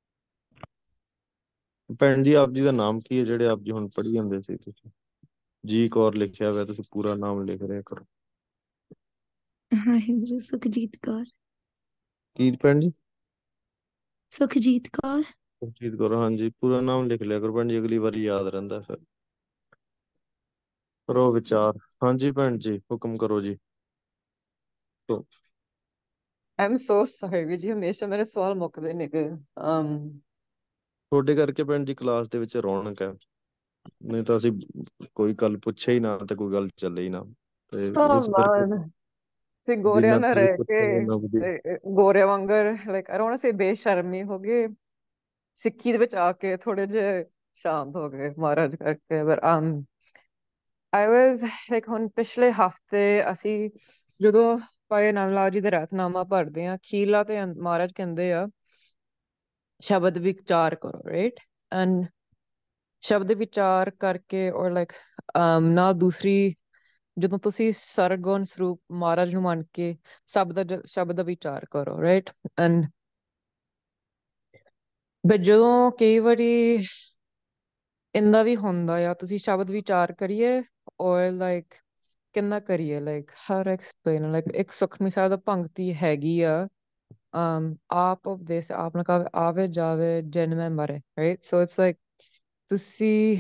ਭੈਣ ਜੀ, ਆਪ ਜੀ ਦਾ ਨਾਮ ਕੀ ਹੈ ਜਿਹੜੇ ਆਪ ਜੀ ਹੁਣ ਪੜ੍ਹੀ ਜਾਂਦੇ ਸੀ? ਤੁਸੀਂ ਜੀ ਕੌਰ ਲਿਖਿਆ ਹੋਇਆ, ਤੁਸੀਂ ਪੂਰਾ ਨਾਮ ਲਿਖ ਰਿਹਾ ਕਰੋ। ਵਾਹਿਗੁਰੂ ਸੁਖਜੀਤ ਕੌਰ। ਕੀ ਭੈਣ ਜੀ? ਸੁਖਜੀਤ ਕੌਰ। ਸੁਖਜੀਤ ਕੌਰ, ਹਾਂਜੀ ਪੂਰਾ ਨਾਮ ਲਿਖ ਲਿਆ ਕਰੋ ਭੈਣ ਜੀ, ਅਗਲੀ ਵਾਰੀ ਯਾਦ ਰਹਿੰਦਾ ਫਿਰ। ਕਰੋ ਵਿਚਾਰ। ਹਾਂਜੀ ਭੈਣ ਜੀ, ਹੁਕਮ ਕਰੋ ਜੀ। ਤੋ I'm so sorry ਵੀ ਜੀ, ਹਮੇਸ਼ਾ ਮੇਰੇ ਸਵਾਲ ਮੁੱਕਦੇ ਨੇ ਗੇ। um ਤੁਹਾਡੇ ਕਰਕੇ ਭੈਣ ਜੀ ਕਲਾਸ ਦੇ ਵਿੱਚ ਰੌਣਕ ਹੈ, ਨਹੀਂ ਤਾਂ ਅਸੀਂ ਕੋਈ ਗੱਲ ਪੁੱਛੇ ਹੀ ਨਾ ਤੇ ਕੋਈ ਗੱਲ ਚੱਲੇ ਹੀ ਨਾ, ਤੇ oh ਇਸ ਕਰਕੇ man, ਸੀ ਗੋਰਿਆਂ ਜਿੰਨਾ ਨਾਲ ਤੁਸੀਂ ਰਹਿ ਪੁੱਛੋਗੇ ਕੇ ਉਹਨਾਂ ਵਧੀਆ। ਤੇ ਗੋਰਿਆਂ ਵਾਂਗਰ ਲਾਈਕ ਆਈ ਡੋਂਟ ਸੇ ਬੇਸ਼ਰਮੀ ਹੋ ਗਈ, ਸਿੱਖੀ ਦੇ ਵਿੱਚ ਆ ਕੇ ਥੋੜੇ ਜਿਹੇ ਸ਼ਾਂਤ ਹੋ ਗਏ ਮਹਾਰਾਜ ਕਰਕੇ। ਪਰ um I was like ਹੁਣ ਪਿਛਲੇ ਹਫਤੇ ਅਸੀਂ ਜਦੋਂ ਭਾਈ ਨੰਦ ਲਾਲ ਜੀ ਦਾ ਰਹਿਤਨਾਮਾ ਪੜ੍ਹਦੇ ਹਾਂ, ਅਖੀਰਲਾ ਤੇ ਅੰਤ ਮਹਾਰਾਜ ਕਹਿੰਦੇ ਆ ਸ਼ਬਦ ਵਿਚਾਰ ਕਰੋ, ਰਾਈਟ? ਐਂਡ ਸ਼ਬਦ ਵਿਚਾਰ ਕਰਕੇ ਔਰ ਲਾਈਕ ਨਾਲ ਦੂਸਰੀ, ਜਦੋਂ ਤੁਸੀਂ ਸਰਗੁਣ ਸਰੂਪ ਮਹਾਰਾਜ ਨੂੰ ਮੰਨ ਕੇ ਸ਼ਬਦ ਦਾ ਜ- ਸ਼ਬਦ ਦਾ ਵਿਚਾਰ ਕਰੋ, ਰਾਈਟ? ਐਂਡ ਬਟ ਜਦੋਂ ਕਈ ਵਾਰੀ ਇੰਦਾ ਵੀ ਹੁੰਦਾ ਆ, ਤੁਸੀਂ ਸ਼ਬਦ ਵਿਚਾਰ ਕਰੀਏ ਔਰ ਲਾਈਕ ਕਿੰਨਾ ਕਰੀਏ, ਲਾਈਕ ਹਰ ਐਕਸਪਲੇਨ, ਲਾਈਕ ਇੱਕ ਸੁਖਮਨੀ ਸਾਹਿਬ ਦਾ ਪੰਕਤੀ ਹੈਗੀ ਆ, um ਆਪ ਉਪਦੇਸ ਆਪ ਨਾ ਕਹੇ ਆਵੇ ਜਾਵੇ ਜਨ ਮੈਂ ਮਰੇ, ਰਾਈਟ? ਸੋ ਇਟਸ ਲਾਈਕ ਤੁਸੀਂ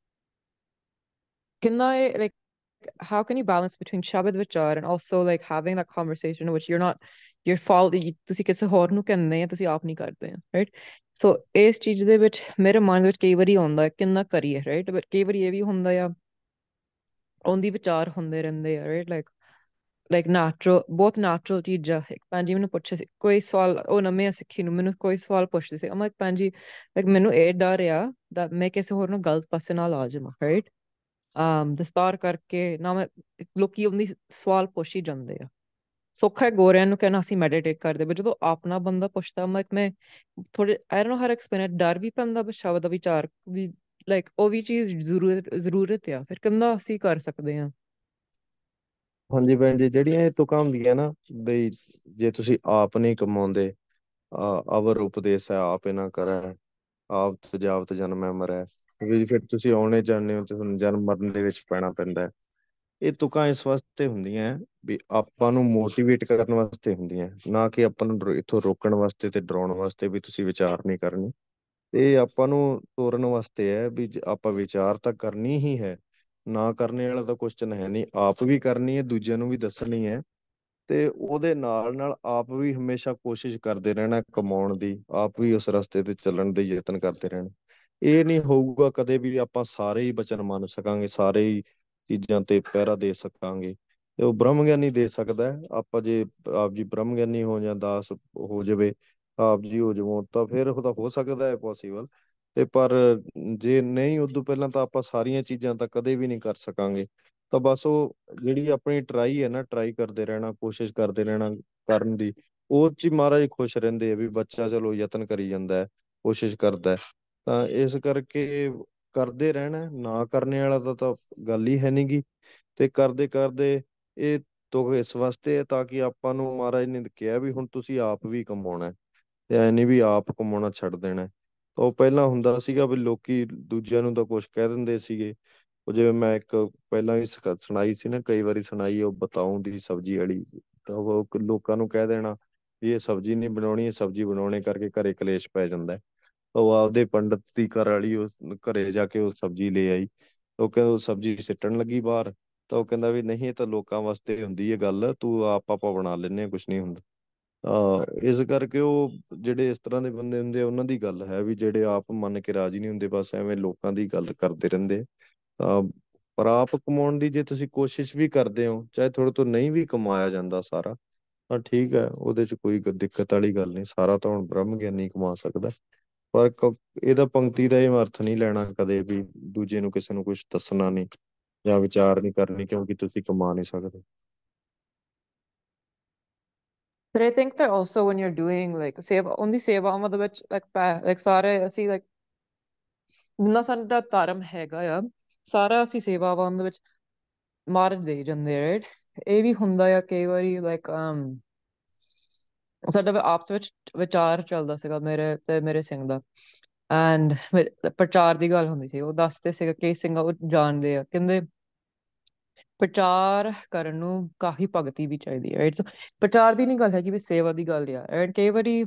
ਕਿੰਨਾ ਇਹ like how can you balance between Shabad Vichar and also like having that conversation in which you're not you're follow ਤੁਸੀਂ ਕਿਸੇ ਹੋਰ ਨੂੰ ਕਹਿੰਦੇ ਆ, ਤੁਸੀਂ ਆਪ ਨਹੀਂ ਕਰਦੇ ਆ, ਰਾਈਟ? ਸੋ ਇਸ ਚੀਜ਼ ਦੇ ਵਿੱਚ ਮੇਰੇ ਮਨ ਵਿੱਚ ਕਈ ਵਾਰੀ ਆਉਂਦਾ ਹੈ ਕਿੰਨਾ ਕਰੀਏ, ਰਾਈਟ? ਬਟ ਕਈ ਵਾਰੀ ਇਹ ਵੀ ਹੁੰਦਾ ਆ, ਉਹਦੀ ਵਿਚਾਰ ਹੁੰਦੇ ਰਹਿੰਦੇ ਆ, ਰਾਈਟ? ਲਾਈਕ ਲਾਈਕ ਨੈਚੁਰਲ, ਬਹੁਤ ਨੈਚੁਰਲ ਚੀਜ਼ਾਂ। ਇੱਕ ਭੈਣ ਜੀ ਮੈਨੂੰ ਪੁੱਛਿਆ ਸੀ ਕੋਈ ਸਵਾਲ, ਉਹ ਨਵੇਂ ਸਿੱਖੀ ਨੂੰ ਮੈਨੂੰ ਕੋਈ ਸਵਾਲ ਪੁੱਛਦੇ ਸੀ, ਮੈਂ ਭੈਣ ਜੀ ਲਾਈਕ ਮੈਨੂੰ ਇਹ ਡਰ ਆ that ਮੈਂ ਕਿਸੇ ਹੋਰ ਨੂੰ ਗਲਤ ਪਾਸੇ ਨਾਲ ਆ ਜਾਵਾਂ, ਰਾਈਟ? um ਦਸਤਾਰ ਕਰਕੇ ਨਾ ਮੈਂ, ਲੋਕੀ ਉਹਦੀ ਸਵਾਲ ਪੁੱਛ ਹੀ ਜਾਂਦੇ ਆ। ਸੌਖਾ ਹੈ ਗੋਰਿਆਂ ਨੂੰ ਕਹਿਣਾ ਅਸੀਂ ਮੈਡੀਟੇਟ ਕਰਦੇ, ਪਰ ਜਦੋਂ ਆਪਣਾ ਬੰਦਾ ਪੁੱਛਦਾ ਮੈਂ ਮੈਂ ਥੋੜੇ I don't know how to explain, ਡਰ ਵੀ ਪੈਂਦਾ, ਪਰ ਸ਼ਬਦ ਦਾ ਵਿਚਾਰ ਵੀ ਲਾਈਕ ਉਹ ਵੀ ਚੀਜ਼ ਜ਼ਰੂਰਤ ਜ਼ਰੂਰਤ ਆ, ਫਿਰ ਕਿੰਨਾ ਅਸੀਂ ਕਰ ਸਕਦੇ ਹਾਂ। ਹਾਂਜੀ ਭੈਣ ਜੀ, ਜਿਹੜੀਆਂ ਇਹ ਤੁਕਾਂ ਹੁੰਦੀਆਂ ਨਾ ਬਈ, ਜੇ ਤੁਸੀਂ ਆਪ ਨਹੀਂ ਕਮਾਉਂਦੇ, ਆ ਅਵਰ ਉਪਦੇਸ ਹੈ ਆਪ ਇਹ ਨਾ ਕਰੈ, ਆਪ ਤਜਾਵਤ ਜਨਮੈ ਮਰੈ, ਵੀ ਫਿਰ ਤੁਸੀਂ ਆਉਣੇ ਚਾਹੁੰਦੇ ਹੋ ਤੇ ਤੁਹਾਨੂੰ ਜਨਮ ਮਰਨ ਦੇ ਵਿੱਚ ਪੈਣਾ ਪੈਂਦਾ ਹੈ। ਇਹ ਤੁਕਾਂ ਇਸ ਵਾਸਤੇ ਹੁੰਦੀਆਂ ਵੀ ਆਪਾਂ ਨੂੰ ਮੋਟੀਵੇਟ ਕਰਨ ਵਾਸਤੇ ਹੁੰਦੀਆਂ, ਨਾ ਕਿ ਆਪਾਂ ਨੂੰ ਡਰ- ਇੱਥੋਂ ਰੋਕਣ ਵਾਸਤੇ ਤੇ ਡਰਾਉਣ ਵਾਸਤੇ ਵੀ ਤੁਸੀਂ ਵਿਚਾਰ ਨਹੀਂ ਕਰਨੀ। ਇਹ ਆਪਾਂ ਨੂੰ ਤੋਰਨ ਵਾਸਤੇ ਹੈ ਵੀ ਜੇ ਆਪਾਂ ਵਿਚਾਰ ਤਾਂ ਕਰਨੀ ਹੀ ਹੈ, ਨਾ ਕਰਨੇ ਵਾਲਾ ਤਾਂ ਕੁਐਸਚਨ ਹੈ ਨਹੀਂ, ਆਪ ਵੀ ਕਰਨੀ ਹੈ, ਦੂਜਿਆਂ ਨੂੰ ਵੀ ਦੱਸਣੀ ਹੈ, ਤੇ ਉਹਦੇ ਨਾਲ ਨਾਲ ਆਪ ਵੀ ਹਮੇਸ਼ਾ ਕੋਸ਼ਿਸ਼ ਕਰਦੇ ਰਹਿਣਾ ਕਮਾਉਣ ਦੀ, ਆਪ ਵੀ ਉਸ ਰਸਤੇ ਤੇ ਚੱਲਣ ਦੇ ਯਤਨ ਕਰਦੇ ਰਹਿਣਾ। ਇਹ ਨਹੀਂ ਹੋਊਗਾ ਕਦੇ ਵੀ ਆਪਾਂ ਸਾਰੇ ਹੀ ਬਚਨ ਮੰਨ ਸਕਾਂਗੇ, ਸਾਰੇ ਹੀ ਚੀਜ਼ਾਂ ਤੇ ਪਹਿਰਾ ਦੇ ਸਕਾਂਗੇ, ਤੇ ਉਹ ਬ੍ਰਹਮ ਗਿਆਨੀ ਦੇ ਸਕਦਾ ਹੈ। ਆਪਾਂ ਜੇ ਆਪ ਜੀ ਬ੍ਰਹਮ ਗਿਆਨੀ ਹੋ ਜਾਂ ਦਾਸ ਹੋ ਜਾਵੇ, ਆਪ ਜੀ ਹੋ ਜਾਵੋ, ਤਾਂ ਫਿਰ ਉਹਦਾ ਹੋ ਸਕਦਾ ਹੈ ਪੋਸੀਬਲ, ਤੇ ਪਰ ਜੇ ਨਹੀਂ ਉਦੋਂ ਪਹਿਲਾਂ ਤਾਂ ਆਪਾਂ ਸਾਰੀਆਂ ਚੀਜ਼ਾਂ ਤਾਂ ਕਦੇ ਵੀ ਨਹੀਂ ਕਰ ਸਕਾਂਗੇ। ਤਾਂ ਬਸ ਉਹ ਜਿਹੜੀ ਆਪਣੀ ਟਰਾਈ ਹੈ ਨਾ, ਟਰਾਈ ਕਰਦੇ ਰਹਿਣਾ, ਕੋਸ਼ਿਸ਼ ਕਰਦੇ ਰਹਿਣਾ ਕਰਨ ਦੀ, ਉਹ 'ਚ ਹੀ ਮਹਾਰਾਜ ਖੁਸ਼ ਰਹਿੰਦੇ ਆ ਵੀ ਬੱਚਾ ਚਲੋ ਯਤਨ ਕਰੀ ਜਾਂਦਾ ਹੈ, ਕੋਸ਼ਿਸ਼ ਕਰਦਾ ਹੈ। ਤਾਂ ਇਸ ਕਰਕੇ ਕਰਦੇ ਰਹਿਣਾ ਹੈ, ਨਾ ਕਰਨੇ ਵਾਲਾ ਤਾਂ ਤਾਂ ਗੱਲ ਹੀ ਹੈ ਨੀ ਗੀ। ਤੇ ਕਰਦੇ ਕਰਦੇ ਇਹ ਤੁਕ ਇਸ ਵਾਸਤੇ ਹੈ ਤਾਂ ਕਿ ਆਪਾਂ ਨੂੰ ਮਹਾਰਾਜ ਨੇ ਕਿਹਾ ਵੀ ਹੁਣ ਤੁਸੀਂ ਆਪ ਵੀ ਕਮਾਉਣਾ ਹੈ, ਤੇ ਐ ਨੀ ਵੀ ਆਪ ਕਮਾਉਣਾ ਛੱਡ ਦੇਣਾ ਹੈ। ਤਾਂ ਉਹ ਪਹਿਲਾਂ ਹੁੰਦਾ ਸੀਗਾ ਵੀ ਲੋਕੀ ਦੂਜਿਆਂ ਨੂੰ ਤਾਂ ਕੁਛ ਕਹਿ ਦਿੰਦੇ ਸੀਗੇ। ਉਹ ਜਿਵੇਂ ਮੈਂ ਇੱਕ ਪਹਿਲਾਂ ਵੀ ਸਿਖਾ- ਸੁਣਾਈ ਸੀ ਨਾ, ਕਈ ਵਾਰੀ ਸੁਣਾਈ, ਉਹ ਬਤਾਊਂ ਦੀ ਸਬਜ਼ੀ ਵਾਲੀ। ਤਾਂ ਉਹ ਕ- ਲੋਕਾਂ ਨੂੰ ਕਹਿ ਦੇਣਾ ਵੀ ਇਹ ਸਬਜ਼ੀ ਨਹੀਂ ਬਣਾਉਣੀ, ਇਹ ਸਬਜ਼ੀ ਬਣਾਉਣੇ ਕਰਕੇ ਘਰੇ ਕਲੇਸ਼ ਪੈ ਜਾਂਦਾ ਹੈ। ਤਾਂ ਉਹ ਆਪਦੇ ਪੰਡਤ ਦੀ ਘਰ ਵਾਲੀ ਉਸ ਘਰੇ ਜਾ ਕੇ ਉਹ ਸਬਜ਼ੀ ਲੈ ਆਈ। ਉਹ ਕਹਿੰਦਾ ਉਹ ਸਬਜ਼ੀ ਸਿੱਟਣ ਲੱਗੀ ਬਾਹਰ। ਤਾਂ ਉਹ ਕਹਿੰਦਾ ਵੀ ਨਹੀਂ, ਇਹ ਤਾਂ ਲੋਕਾਂ ਵਾਸਤੇ ਹੁੰਦੀ ਹੈ ਗੱਲ, ਤੂੰ ਆਪ ਆਪਾਂ ਬਣਾ ਲੈਂਦੇ ਹਾਂ, ਕੁਛ ਨਹੀਂ ਹੁੰਦਾ। ਤਾਂ ਇਸ ਕਰਕੇ ਉਹ ਜਿਹੜੇ ਇਸ ਤਰ੍ਹਾਂ ਦੇ ਬੰਦੇ ਹੁੰਦੇ ਆ, ਉਹਨਾਂ ਦੀ ਗੱਲ ਹੈ ਵੀ ਜਿਹੜੇ ਆਪ ਮੰਨ ਕੇ ਰਾਜੀ ਨਹੀਂ ਹੁੰਦੇ, ਬਸ ਐਵੇਂ ਲੋਕਾਂ ਦੀ ਗੱਲ ਕਰਦੇ ਰਹਿੰਦੇ। ਤਾਂ ਪਰ ਆਪ ਕਮਾਉਣ ਦੀ ਜੇ ਤੁਸੀਂ ਕੋਸ਼ਿਸ਼ ਵੀ ਕਰਦੇ ਹੋ, ਚਾਹੇ ਤੁਹਾਡੇ ਤੋਂ ਨਹੀਂ ਵੀ ਕਮਾਇਆ ਜਾਂਦਾ ਸਾਰਾ, ਤਾਂ ਠੀਕ ਹੈ, ਉਹਦੇ 'ਚ ਕੋਈ ਗ- ਦਿੱਕਤ ਵਾਲੀ ਗੱਲ ਨਹੀਂ। ਸਾਰਾ ਤਾਂ ਹੁਣ ਬ੍ਰਹਮ ਗਿਆਨੀ ਕਮਾ ਸਕਦਾ। ਪਰ ਕ- ਇਹਦਾ ਪੰਕਤੀ ਦਾ ਇਹ ਅਰਥ ਨਹੀਂ ਲੈਣਾ ਕਦੇ ਵੀ ਦੂਜੇ ਨੂੰ, ਕਿਸੇ ਨੂੰ ਕੁਝ ਦੱਸਣਾ ਨਹੀਂ ਜਾਂ ਵਿਚਾਰ ਨਹੀਂ ਕਰਨੀ ਕਿਉਂਕਿ ਤੁਸੀਂ ਕਮਾ ਨਹੀਂ ਸਕਦੇ। But I think that also when you're doing like ਸੇਵਾ, ਉਹਦੀ ਸੇਵਾਵਾਂ ਦੇ ਵਿੱਚ like ਪੈ- like ਸਾਰੇ ਅਸੀਂ like ਜਿੰਨਾ ਸਾਡਾ ਧਰਮ ਹੈਗਾ ਆ, ਸਾਰਾ ਅਸੀਂ ਸੇਵਾਵਾਂ ਦੇ ਵਿੱਚ ਮਾਰ ਦੇ ਜਾਂਦੇ ਆ, ਰਾਈਟ। ਇਹ ਵੀ ਹੁੰਦਾ ਆ ਕਈ ਵਾਰੀ ਲਾਈਕ ਸਾਡਾ ਵੀ ਆਪਸ ਵਿੱਚ ਵਿਚਾਰ ਚੱਲਦਾ ਸੀਗਾ ਮੇਰੇ ਤੇ ਮੇਰੇ ਸਿੰਘ ਦਾ, ਐਂਡ ਪ੍ਰਚਾਰ ਦੀ ਗੱਲ ਹੁੰਦੀ ਸੀ। ਉਹ ਦੱਸਦੇ ਸੀਗੇ ਕਈ ਸਿੰਘ ਉਹ ਜਾਣਦੇ ਆ, ਕਹਿੰਦੇ ਪ੍ਰਚਾਰ ਕਰਨ ਨੂੰ ਕਾਫੀ ਭਗਤੀ ਵੀ ਚਾਹੀਦੀ ਹੈ, ਰਾਈਟ। ਪ੍ਰਚਾਰ ਦੀ ਨਹੀਂ ਗੱਲ ਹੈਗੀ, ਵੀ ਸੇਵਾ ਦੀ ਗੱਲ ਆ। ਐਂਡ ਕਈ ਵਾਰੀ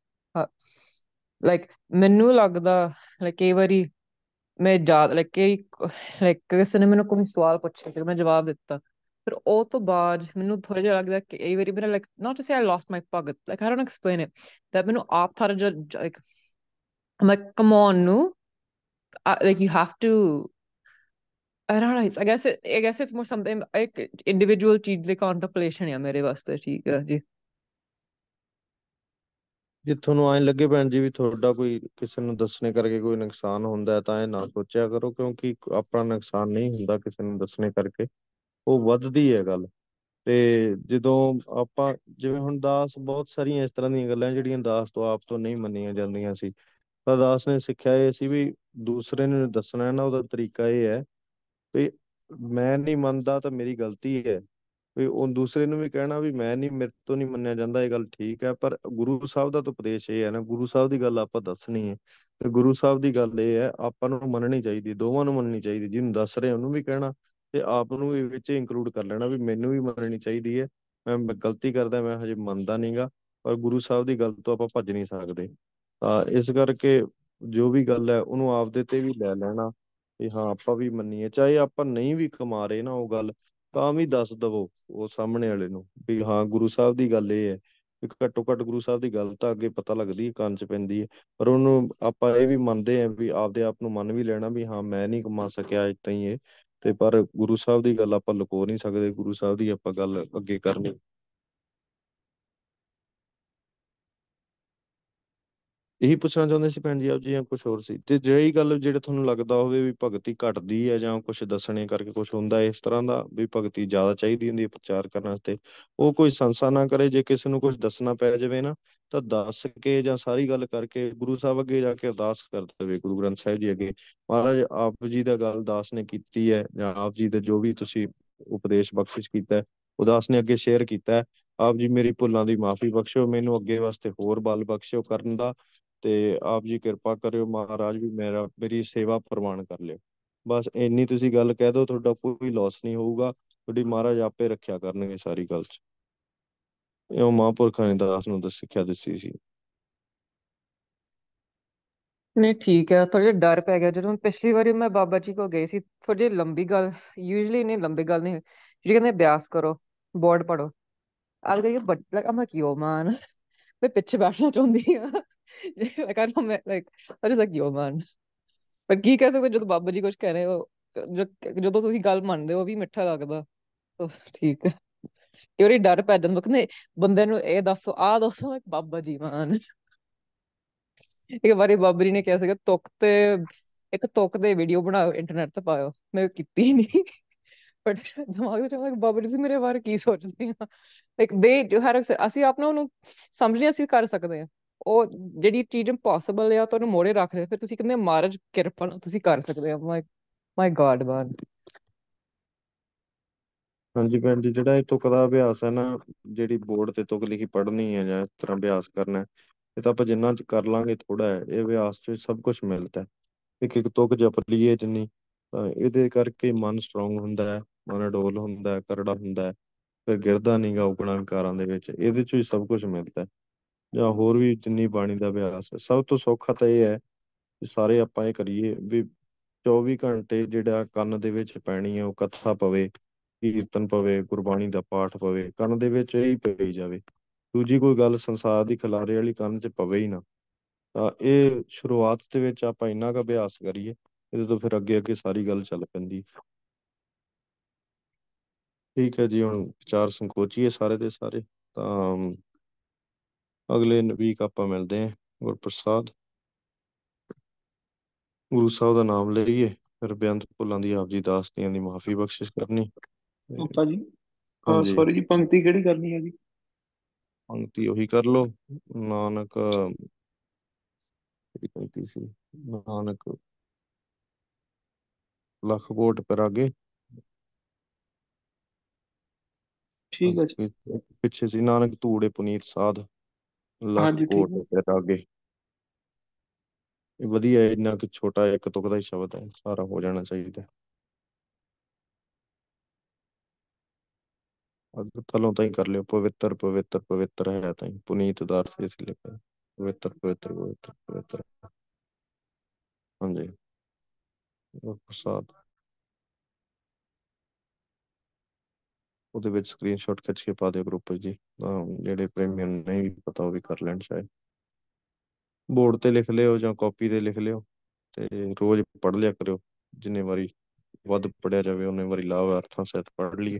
ਲਾਈਕ ਮੈਨੂੰ ਲੱਗਦਾ ਲਾਈਕ ਕਈ ਵਾਰੀ ਮੈਂ ਯਾਦ ਲਾਈਕ ਕਈ ਲਾਈਕ ਕਿਸੇ ਨੇ ਮੈਨੂੰ ਕੋਈ ਸਵਾਲ ਪੁੱਛਿਆ ਸੀ, ਮੈਂ ਜਵਾਬ ਦਿੱਤਾ। ਫਿਰ ਉਹ ਤੋਂ ਬਾਅਦ ਮੈਨੂੰ ਥੋੜਾ ਜਿਹਾ ਲੱਗਦਾ ਕਿ ਕਈ ਵਾਰੀ ਮੇਰਾ like not to say I lost my bhagat, like I don't explain it, that ਮੈਨੂੰ ਆਪ ਥੋੜਾ ਜਿਹਾ ਲਾਈਕ ਲਾਈਕ ਕਮ ਔਨ ਨੂੰ like you have to I don't know. It's, I guess it, I guess it's more something ਇੱਕ individual ਚੀਜ਼ ਦੀ contemplation ਆ ਮੇਰੇ ਵਾਸਤੇ। ਠੀਕ ਹੈ ਜੀ। ਜੇ ਤੁਹਾਨੂੰ ਐਂ ਲੱਗੇ ਭੈਣ ਜੀ ਵੀ ਤੁਹਾਡਾ ਕੋਈ ਕਿਸੇ ਨੂੰ ਦੱਸਣੇ ਕਰਕੇ ਕੋਈ ਨੁਕਸਾਨ ਹੁੰਦਾ ਹੈ, ਤਾਂ ਇਹ ਨਾ ਸੋਚਿਆ ਕਰੋ, ਕਿਉਂਕਿ ਆਪਣਾ ਨੁਕਸਾਨ ਨਹੀਂ ਹੁੰਦਾ ਕਿਸੇ ਨੂੰ ਦੱਸਣੇ ਕਰਕੇ, ਉਹ ਵੱਧਦੀ ਹੈ ਗੱਲ। ਤੇ ਜਦੋਂ ਆਪਾਂ ਜਿਵੇਂ ਹੁਣ ਦਾਸ, ਬਹੁਤ ਸਾਰੀਆਂ ਇਸ ਤਰ੍ਹਾਂ ਦੀਆਂ ਗੱਲਾਂ ਜਿਹੜੀਆਂ ਦਾਸ ਤੋਂ ਆਪ ਤੋਂ ਨਹੀਂ ਮੰਨੀਆਂ ਜਾਂਦੀਆਂ ਸੀ, ਤਾਂ ਦਾਸ ਨੇ ਸਿੱਖਿਆ ਇਹ ਸੀ ਵੀ ਦੂਸਰੇ ਨੂੰ ਦੱਸਣਾ ਹੈ ਨਾ, ਉਹਦਾ ਤਰੀਕਾ ਇਹ ਹੈ ਵੀ ਮੈਂ ਨਹੀਂ ਮੰਨਦਾ ਤਾਂ ਮੇਰੀ ਗਲਤੀ ਹੈ, ਵੀ ਉਹ ਦੂਸਰੇ ਨੂੰ ਵੀ ਕਹਿਣਾ ਵੀ ਮੈਂ ਨਹੀਂ, ਮੇਰੇ ਤੋਂ ਨਹੀਂ ਮੰਨਿਆ ਜਾਂਦਾ, ਇਹ ਗੱਲ ਠੀਕ ਹੈ। ਪਰ ਗੁਰੂ ਸਾਹਿਬ ਦਾ ਤਾਂ ਉਪਦੇਸ਼ ਇਹ ਹੈ ਨਾ, ਗੁਰੂ ਸਾਹਿਬ ਦੀ ਗੱਲ ਆਪਾਂ ਦੱਸਣੀ ਹੈ। ਤੇ ਗੁਰੂ ਸਾਹਿਬ ਦੀ ਗੱਲ ਇਹ ਹੈ, ਆਪਾਂ ਨੂੰ ਮੰਨਣੀ ਚਾਹੀਦੀ, ਦੋਵਾਂ ਨੂੰ ਮੰਨਣੀ ਚਾਹੀਦੀ। ਜਿਹਨੂੰ ਦੱਸ ਰਹੇ ਉਹਨੂੰ ਵੀ ਕਹਿਣਾ, ਤੇ ਆਪ ਨੂੰ ਵੀ ਵਿੱਚ ਇੰਕਲੂਡ ਕਰ ਲੈਣਾ ਵੀ ਮੈਨੂੰ ਵੀ ਮੰਨਣੀ ਚਾਹੀਦੀ ਹੈ। ਮੈਂ ਮੈਂ ਗਲਤੀ ਕਰਦਾ, ਮੈਂ ਹਜੇ ਮੰਨਦਾ ਨਹੀਂਗਾ, ਪਰ ਗੁਰੂ ਸਾਹਿਬ ਦੀ ਗੱਲ ਤੋਂ ਆਪਾਂ ਭੱਜ ਨਹੀਂ ਸਕਦੇ। ਤਾਂ ਇਸ ਕਰਕੇ ਜੋ ਵੀ ਗੱਲ ਹੈ ਉਹਨੂੰ ਆਪਦੇ ਤੇ ਵੀ ਲੈ ਲੈਣਾ ਵੀ ਹਾਂ ਆਪਾਂ ਵੀ ਮੰਨੀਏ, ਚਾਹੇ ਆਪਾਂ ਨਹੀਂ ਵੀ ਕਮਾ ਰਹੇ ਨਾ ਉਹ ਗੱਲ, ਤਾਂ ਵੀ ਦੱਸ ਦਵੋ ਉਹ ਸਾਹਮਣੇ ਵਾਲੇ ਨੂੰ ਵੀ ਹਾਂ ਗੁਰੂ ਸਾਹਿਬ ਦੀ ਗੱਲ ਇਹ ਹੈ। ਵੀ ਘੱਟੋ ਘੱਟ ਗੁਰੂ ਸਾਹਿਬ ਦੀ ਗੱਲ ਤਾਂ ਅੱਗੇ ਪਤਾ ਲੱਗਦੀ ਹੈ, ਕੰਨ 'ਚ ਪੈਂਦੀ ਹੈ। ਪਰ ਉਹਨੂੰ ਆਪਾਂ ਇਹ ਵੀ ਮੰਨਦੇ ਹਾਂ ਵੀ ਆਪਦੇ ਆਪ ਨੂੰ ਮੰਨ ਵੀ ਲੈਣਾ ਵੀ ਹਾਂ ਮੈਂ ਨਹੀਂ ਕਮਾ ਸਕਿਆ ਏਦਾਂ ਹੀ ਇਹ, ਤੇ ਪਰ ਗੁਰੂ ਸਾਹਿਬ ਦੀ ਗੱਲ ਆਪਾਂ ਲੁਕੋ ਨਹੀਂ ਸਕਦੇ, ਗੁਰੂ ਸਾਹਿਬ ਦੀ ਆਪਾਂ ਗੱਲ ਅੱਗੇ ਕਰਨੀ। ਇਹੀ ਪੁੱਛਣਾ ਚਾਹੁੰਦੇ ਸੀ ਭੈਣ ਜੀ ਆਪ ਜੀ, ਜਾਂ ਕੁਝ ਹੋਰ ਸੀ? ਤੇ ਜਿਹੜੀ ਗੱਲ ਜਿਹੜੇ ਤੁਹਾਨੂੰ ਲੱਗਦਾ ਹੋਵੇ ਵੀ ਭਗਤੀ ਘਟਦੀ ਹੈ ਜਾਂ ਕੁਝ ਦੱਸਣੇ ਕਰਕੇ ਕੁਝ ਹੁੰਦਾ ਇਸ ਤਰ੍ਹਾਂ ਦਾ ਵੀ ਭਗਤੀ ਜ਼ਿਆਦਾ ਚਾਹੀਦੀ ਹੁੰਦੀ ਹੈ ਪ੍ਰਚਾਰ ਕਰਨ ਵਾਸਤੇ, ਉਹ ਕੋਈ ਸੰਸਾ ਨਾ ਕਰੇ। ਜੇ ਕਿਸੇ ਨੂੰ ਕੁਝ ਦੱਸਣਾ ਪੈ ਜਾਵੇ ਨਾ, ਤਾਂ ਦੱਸ ਕੇ ਜਾਂ ਸਾਰੀ ਗੱਲ ਕਰਕੇ ਗੁਰੂ ਸਾਹਿਬ ਅੱਗੇ ਜਾ ਕੇ ਅਰਦਾਸ ਕਰ ਦੇਵੇ, ਗੁਰੂ ਗ੍ਰੰਥ ਸਾਹਿਬ ਜੀ ਅੱਗੇ, ਮਹਾਰਾਜ ਆਪ ਜੀ ਦਾ ਗੱਲ ਦਾਸ ਨੇ ਕੀਤੀ ਹੈ, ਜਾਂ ਆਪ ਜੀ ਦੇ ਜੋ ਵੀ ਤੁਸੀਂ ਉਪਦੇਸ਼ ਬਖਸ਼ਿਸ਼ ਕੀਤਾ ਹੈ, ਉਹ ਦਾਸ ਨੇ ਅੱਗੇ ਸ਼ੇਅਰ ਕੀਤਾ ਹੈ। ਆਪ ਜੀ ਮੇਰੀ ਭੁੱਲਾਂ ਦੀ ਮਾਫੀ ਬਖਸ਼ਿਓ, ਮੈਨੂੰ ਅੱਗੇ ਵਾਸਤੇ ਹੋਰ ਬਲ ਬਖਸ਼ਿਓ ਕਰਨ ਦਾ, ਤੇ ਆਪ ਜੀ ਕਿਰਪਾ ਕਰਿਓ ਮਹਾਰਾਜ ਵੀ ਮੇਰਾ ਮੇਰੀ ਸੇਵਾ ਪ੍ਰਵਾਨ ਕਰ ਲਿਓ। ਬਸ ਇੰਨੀ ਤੁਸੀਂ ਗੱਲ ਕਹਿ ਦਿਓ, ਤੁਹਾਡਾ ਕੋਈ ਲੋਸ ਨਹੀਂ ਹੋਊਗਾ, ਤੁਹਾਡੀ ਮਹਾਰਾਜ ਆਪੇ ਰੱਖਿਆ ਕਰਨਗੇ ਸਾਰੀ ਗੱਲ 'ਚ। ਇਹ ਉਹ ਮਹਾਂਪੁਰਖਾਂ ਨੇ ਦਾਸ ਨੂੰ ਦੱਸ ਸਿੱਖਿਆ ਦਿੱਤੀ ਸੀ। ਨਹੀਂ ਠੀਕ ਹੈ, ਥੋੜਾ ਜਿਹਾ ਡਰ ਪੈ ਗਿਆ ਜਦੋਂ ਪਿਛਲੀ ਵਾਰੀ ਮੈਂ ਬਾਬਾ ਜੀ ਕੋਲ ਗਈ ਸੀ। ਥੋੜੀ ਜਿਹੀ ਲੰਬੀ ਗੱਲ, ਯੂਜਲੀ ਨਹੀਂ ਲੰਬੀ ਗੱਲ ਨਹੀਂ, ਜਿਹੜੀ ਕਹਿੰਦੇ ਅਭਿਆਸ ਕਰੋ, ਬੋਰਡ ਪੜੋ। ਆ ਗਈ like I'm like yo man, ਮੈਂ ਪਿੱਛੇ ਬੈਠਣਾ ਚਾਹੁੰਦੀ ਹਾਂ। like I don't like I was like yo man, ਪਰ ਕੀ ਕਹਿ ਸਕਦੇ ਜਦੋਂ ਬਾਬਾ ਜੀ ਕੁਝ ਕਹਿ ਰਹੇ ਹੋ, ਜ- ਜਦੋਂ ਤੁਸੀਂ ਗੱਲ ਮੰਨਦੇ ਹੋ ਉਹ ਵੀ ਮਿੱਠਾ ਲੱਗਦਾ। ਤਾਂ ਠੀਕ ਹੈ। ਕਈ ਵਾਰੀ ਡਰ ਪੈ ਜਾਂਦਾ, ਕਹਿੰਦੇ ਬੰਦੇ ਨੂੰ ਇਹ ਦੱਸੋ ਆਹ ਦੱਸੋ, ਮੈਂ ਕਿਹਾ, ਬਾਬਾ ਜੀ ਮਾਨ। ਇੱਕ ਵਾਰੀ ਬਾਬਾ ਜੀ ਨੇ ਕਿਹਾ ਸੀਗਾ ਤੁਕ ਤੇ ਇੱਕ ਤੁਕ ਦੇ ਵੀਡੀਓ ਬਣਾਓ ਇੰਟਰਨੈਟ ਤੇ ਪਾਇਓ, ਮੈਂ ਕੀਤੀ ਨਹੀਂ। ਬਟ ਦਿਮਾਗ ਵਿੱਚ ਆਉਂਦਾ ਕਿ ਬਾਬਾ ਜੀ ਮੇਰੇ ਬਾਰੇ ਕੀ ਸੋਚਦੇ ਆ। ਲਾਈਕ ਦੇ ਹਰ ਅਸੀਂ ਆਪ ਨੂੰ ਉਹਨੂੰ ਸਮਝਦੇ ਅਸੀਂ ਕਰ ਸਕਦੇ ਹਾਂ। ਉਹ ਜਿਹੜੀ ਚੀਜ਼ ਇੰਪੋਸੀਬਲ ਆ ਤੁਹਾਨੂੰ ਮੋੜੇ ਰੱਖ ਦੇ, ਫਿਰ ਤੁਸੀਂ ਕਹਿੰਦੇ ਮਹਾਰਾਜ ਕਿਰਪਾ ਨਾਲ ਤੁਸੀਂ ਕਰ ਸਕਦੇ ਆ। ਮਾਈ ਮਾਈ ਗॉड ਬਾਨ। ਹਾਂਜੀ ਭੈਣ ਜੀ, ਜਿਹੜਾ ਇਹ ਤੁਕ ਦਾ ਅਭਿਆਸ ਹੈ ਨਾ, ਜਿਹੜੀ ਬੋਰਡ ਤੇ ਤੁਕ ਲਿਖੀ ਪੜ੍ਹਨੀ ਹੈ ਜਾਂ ਇਸ ਤਰ੍ਹਾਂ ਅਭਿਆਸ ਕਰਨਾ ਹੈ, ਇਹ ਤਾਂ ਆਪਾਂ ਜਿੰਨਾ ਚ ਕਰ ਲਾਂਗੇ ਥੋੜਾ ਹੈ। ਇਹ ਅਭਿਆਸ ਚ ਸਭ ਕੁਝ ਮਿਲਦਾ ਹੈ। ਇੱਕ ਇੱਕ ਤੁਕ ਜਪ ਲਈਏ ਜਿੰਨੀ, ਤਾਂ ਇਹਦੇ ਕਰਕੇ ਮਨ ਸਟਰੋਂਗ ਹੁੰਦਾ ਹੈ, ਮਨ ਅਡੋਲ ਹੁੰਦਾ ਹੈ, ਕਰੜਾ ਹੁੰਦਾ ਹੈ, ਫਿਰ ਗਿਰਦਾ ਨੀਗਾ ਔਗੁਣਾਂ ਵਿਕਾਰਾਂ ਦੇ ਵਿੱਚ। ਇਹਦੇ ਚ ਹੀ ਸਭ ਕੁਝ ਮਿਲਦਾ ਹੈ। ਜਾਂ ਹੋਰ ਵੀ ਜਿੰਨੀ ਬਾਣੀ ਦਾ ਅਭਿਆਸ ਹੈ, ਸਭ ਤੋਂ ਸੌਖਾ ਤਾਂ ਇਹ ਹੈ ਕਿ ਸਾਰੇ ਆਪਾਂ ਇਹ ਕਰੀਏ ਵੀ ਚੌਵੀ ਘੰਟੇ ਜਿਹੜਾ ਕੰਨ ਦੇ ਵਿੱਚ ਪੈਣੀ ਹੈ ਉਹ ਕਥਾ ਪਵੇ, ਕੀਰਤਨ ਪਵੇ, ਗੁਰਬਾਣੀ ਦਾ ਪਾਠ ਪਵੇ, ਕੰਨ ਦੇ ਵਿੱਚ ਇਹੀ ਪਈ ਜਾਵੇ। ਦੂਜੀ ਕੋਈ ਗੱਲ ਸੰਸਾਰ ਦੀ ਖਿਲਾਰੇ ਵਾਲੀ ਕੰਨ 'ਚ ਪਵੇ ਹੀ ਨਾ। ਤਾਂ ਇਹ ਸ਼ੁਰੂਆਤ ਦੇ ਵਿੱਚ ਆਪਾਂ ਇੰਨਾ ਕੁ ਅਭਿਆਸ ਕਰੀਏ, ਇਹਦੇ ਤੋਂ ਫਿਰ ਅੱਗੇ ਅੱਗੇ ਸਾਰੀ ਗੱਲ ਚੱਲ ਪੈਂਦੀ। ਠੀਕ ਹੈ ਜੀ, ਹੁਣ ਵਿਚਾਰ ਸੰਕੋਚੀਏ ਸਾਰੇ ਦੇ ਸਾਰੇ। ਤਾਂ ਅਗਲੇ ਵੀਕ ਆਪਾਂ ਮਿਲਦੇ ਹਾਂ। ਗੁਰਪ੍ਰਸਾਦ ਗੁਰੂ ਸਾਹਿਬ ਦਾ ਨਾਮ ਲਈਏ, ਫਿਰ ਬੇਅੰਤ ਭੁੱਲਾਂ ਦੀ ਆਪ ਜੀ ਦਾਸਤੀਆਂ ਦੀ ਮਾਫੀ ਬਖਸ਼ਿਸ਼ ਕਰਨੀ। ਤੇ ਪਾਪਾ ਜੀ, ਹਾਂਜੀ, ਸੌਰੀ ਜੀ, ਪੰਕਤੀ ਕਿਹੜੀ ਕਰਨੀ ਹੈ ਜੀ? ਪੰਕਤੀ ਉਹੀ ਕਰ ਲਓ, ਨਾਨਕ ਕਿਹੜੀ ਪੰਕਤੀ ਸੀ, ਨਾਨਕ ਲੱਖ ਕੋਟ ਪਿਰਾਗੇ। ਠੀਕ ਹੈ ਜੀ। ਪਿ- ਪਿੱਛੇ ਸੀ ਨਾਨਕ ਧੂੜੇ ਪੁਨੀਤ ਸਾਧ, ਲੱਖ ਹਾਂਜੀ ਠੀਕ ਕੋਟ ਹੈ। ਪਿਰਾਗੇ। ਇਹ ਵਧੀਆ ਹੈ, ਇੰਨਾ ਕਿ ਛੋਟਾ ਇੱਕ ਤੁਕ ਦਾ ਹੀ ਸ਼ਬਦ ਹੈ, ਸਾਰਾ ਹੋ ਜਾਣਾ ਚਾਹੀਦਾ। ਅੱਗ ਤਲੋਂ ਤਾਂ ਹੀ ਕਰ ਲਿਓ, ਪਵਿੱਤਰ ਪਵਿੱਤਰ ਪਵਿੱਤਰ ਹੈ ਤਾਂ ਹੀ ਪੁਨੀਤ ਦਾ ਅਰਥ ਇਸ ਲਿਖਿਆ, ਪਵਿੱਤਰ ਪਵਿੱਤਰ ਪਵਿੱਤਰ ਪਵਿੱਤਰ। ਹਾਂਜੀ, ਗੁਰਪ੍ਰਸਾਦ ਉਹਦੇ ਵਿੱਚ ਸਕਰੀਨਸ਼ਾਟ ਖਿੱਚ ਕੇ ਪਾ ਦਿਓ ਗਰੁੱਪ 'ਚ ਜੀ। ਤਾਂ ਜਿਹੜੇ ਪ੍ਰੇਮੀਆਂ ਨੂੰ ਨਹੀਂ ਵੀ ਪਤਾ ਉਹ ਵੀ ਕਰ ਲੈਣ। ਸ਼ਾਇਦ ਬੋਰਡ ਤੇ ਲਿਖ ਲਿਓ ਜਾਂ ਕਾਪੀ ਤੇ ਲਿਖ ਲਿਓ, ਤੇ ਰੋਜ਼ ਪੜ੍ਹ ਲਿਆ ਕਰਿਓ। ਜਿੰਨੇ ਵਾਰੀ ਵੱਧ ਪੜ੍ਹਿਆ ਜਾਵੇ ਉਨੇ ਵਾਰੀ ਲਾਭ ਅਰਥਾਂ ਸਹਿਤ ਪੜ੍ਹ ਲਈਏ।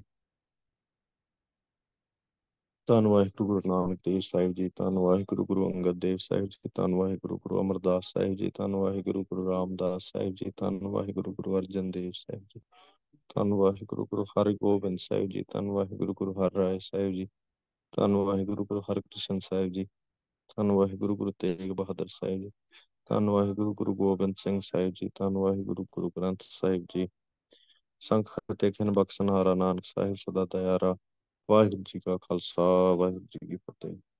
ਧੰਨ ਵਾਹਿਗੁਰੂ ਗੁਰੂ ਨਾਨਕ ਦੇਵ ਸਾਹਿਬ ਜੀ, ਧੰਨ ਵਾਹਿਗੁਰੂ ਗੁਰੂ ਅੰਗਦ ਦੇਵ ਸਾਹਿਬ ਜੀ, ਧੰਨ ਵਾਹਿਗੁਰੂ ਗੁਰੂ ਅਮਰਦਾਸ ਸਾਹਿਬ ਜੀ, ਧੰਨ ਵਾਹਿਗੁਰੂ ਗੁਰੂ ਰਾਮਦਾਸ ਸਾਹਿਬ ਜੀ, ਧੰਨ ਵਾਹਿਗੁਰੂ ਗੁਰੂ ਅਰਜਨ ਦੇਵ ਸਾਹਿਬ ਜੀ, ਧੰਨ ਵਾਹਿਗੁਰੂ ਗੁਰੂ ਹਰਿਗੋਬਿੰਦ ਸਾਹਿਬ ਜੀ, ਧੰਨ ਵਾਹਿਗੁਰੂ ਗੁਰੂ ਹਰਿਰਾਏ ਸਾਹਿਬ ਜੀ, ਧੰਨ ਵਾਹਿਗੁਰੂ ਗੁਰੂ ਹਰਿਕ੍ਰਿਸ਼ਨ ਸਾਹਿਬ ਜੀ, ਧੰਨ ਵਾਹਿਗੁਰੂ ਗੁਰੂ ਤੇਗ ਬਹਾਦਰ ਸਾਹਿਬ ਜੀ, ਧੰਨ ਵਾਹਿਗੁਰੂ ਗੁਰੂ ਗੋਬਿੰਦ ਸਿੰਘ ਸਾਹਿਬ ਜੀ, ਧੰਨ ਵਾਹਿਗੁਰੂ ਗੁਰੂ ਗ੍ਰੰਥ ਸਾਹਿਬ ਜੀ। ਸੰਖ ਤੇ ਖਿਨ ਬਖਸ਼ਨਾਰਾ ਨਾਨਕ ਸਾਹਿਬ ਸਦਾ ਦਇਆਰਾ। ਵਾਹਿਗੁਰੂ ਜੀ ਕਾ ਖਾਲਸਾ, ਵਾਹਿਗੁਰੂ ਜੀ ਕੀ ਫਤਿਹ।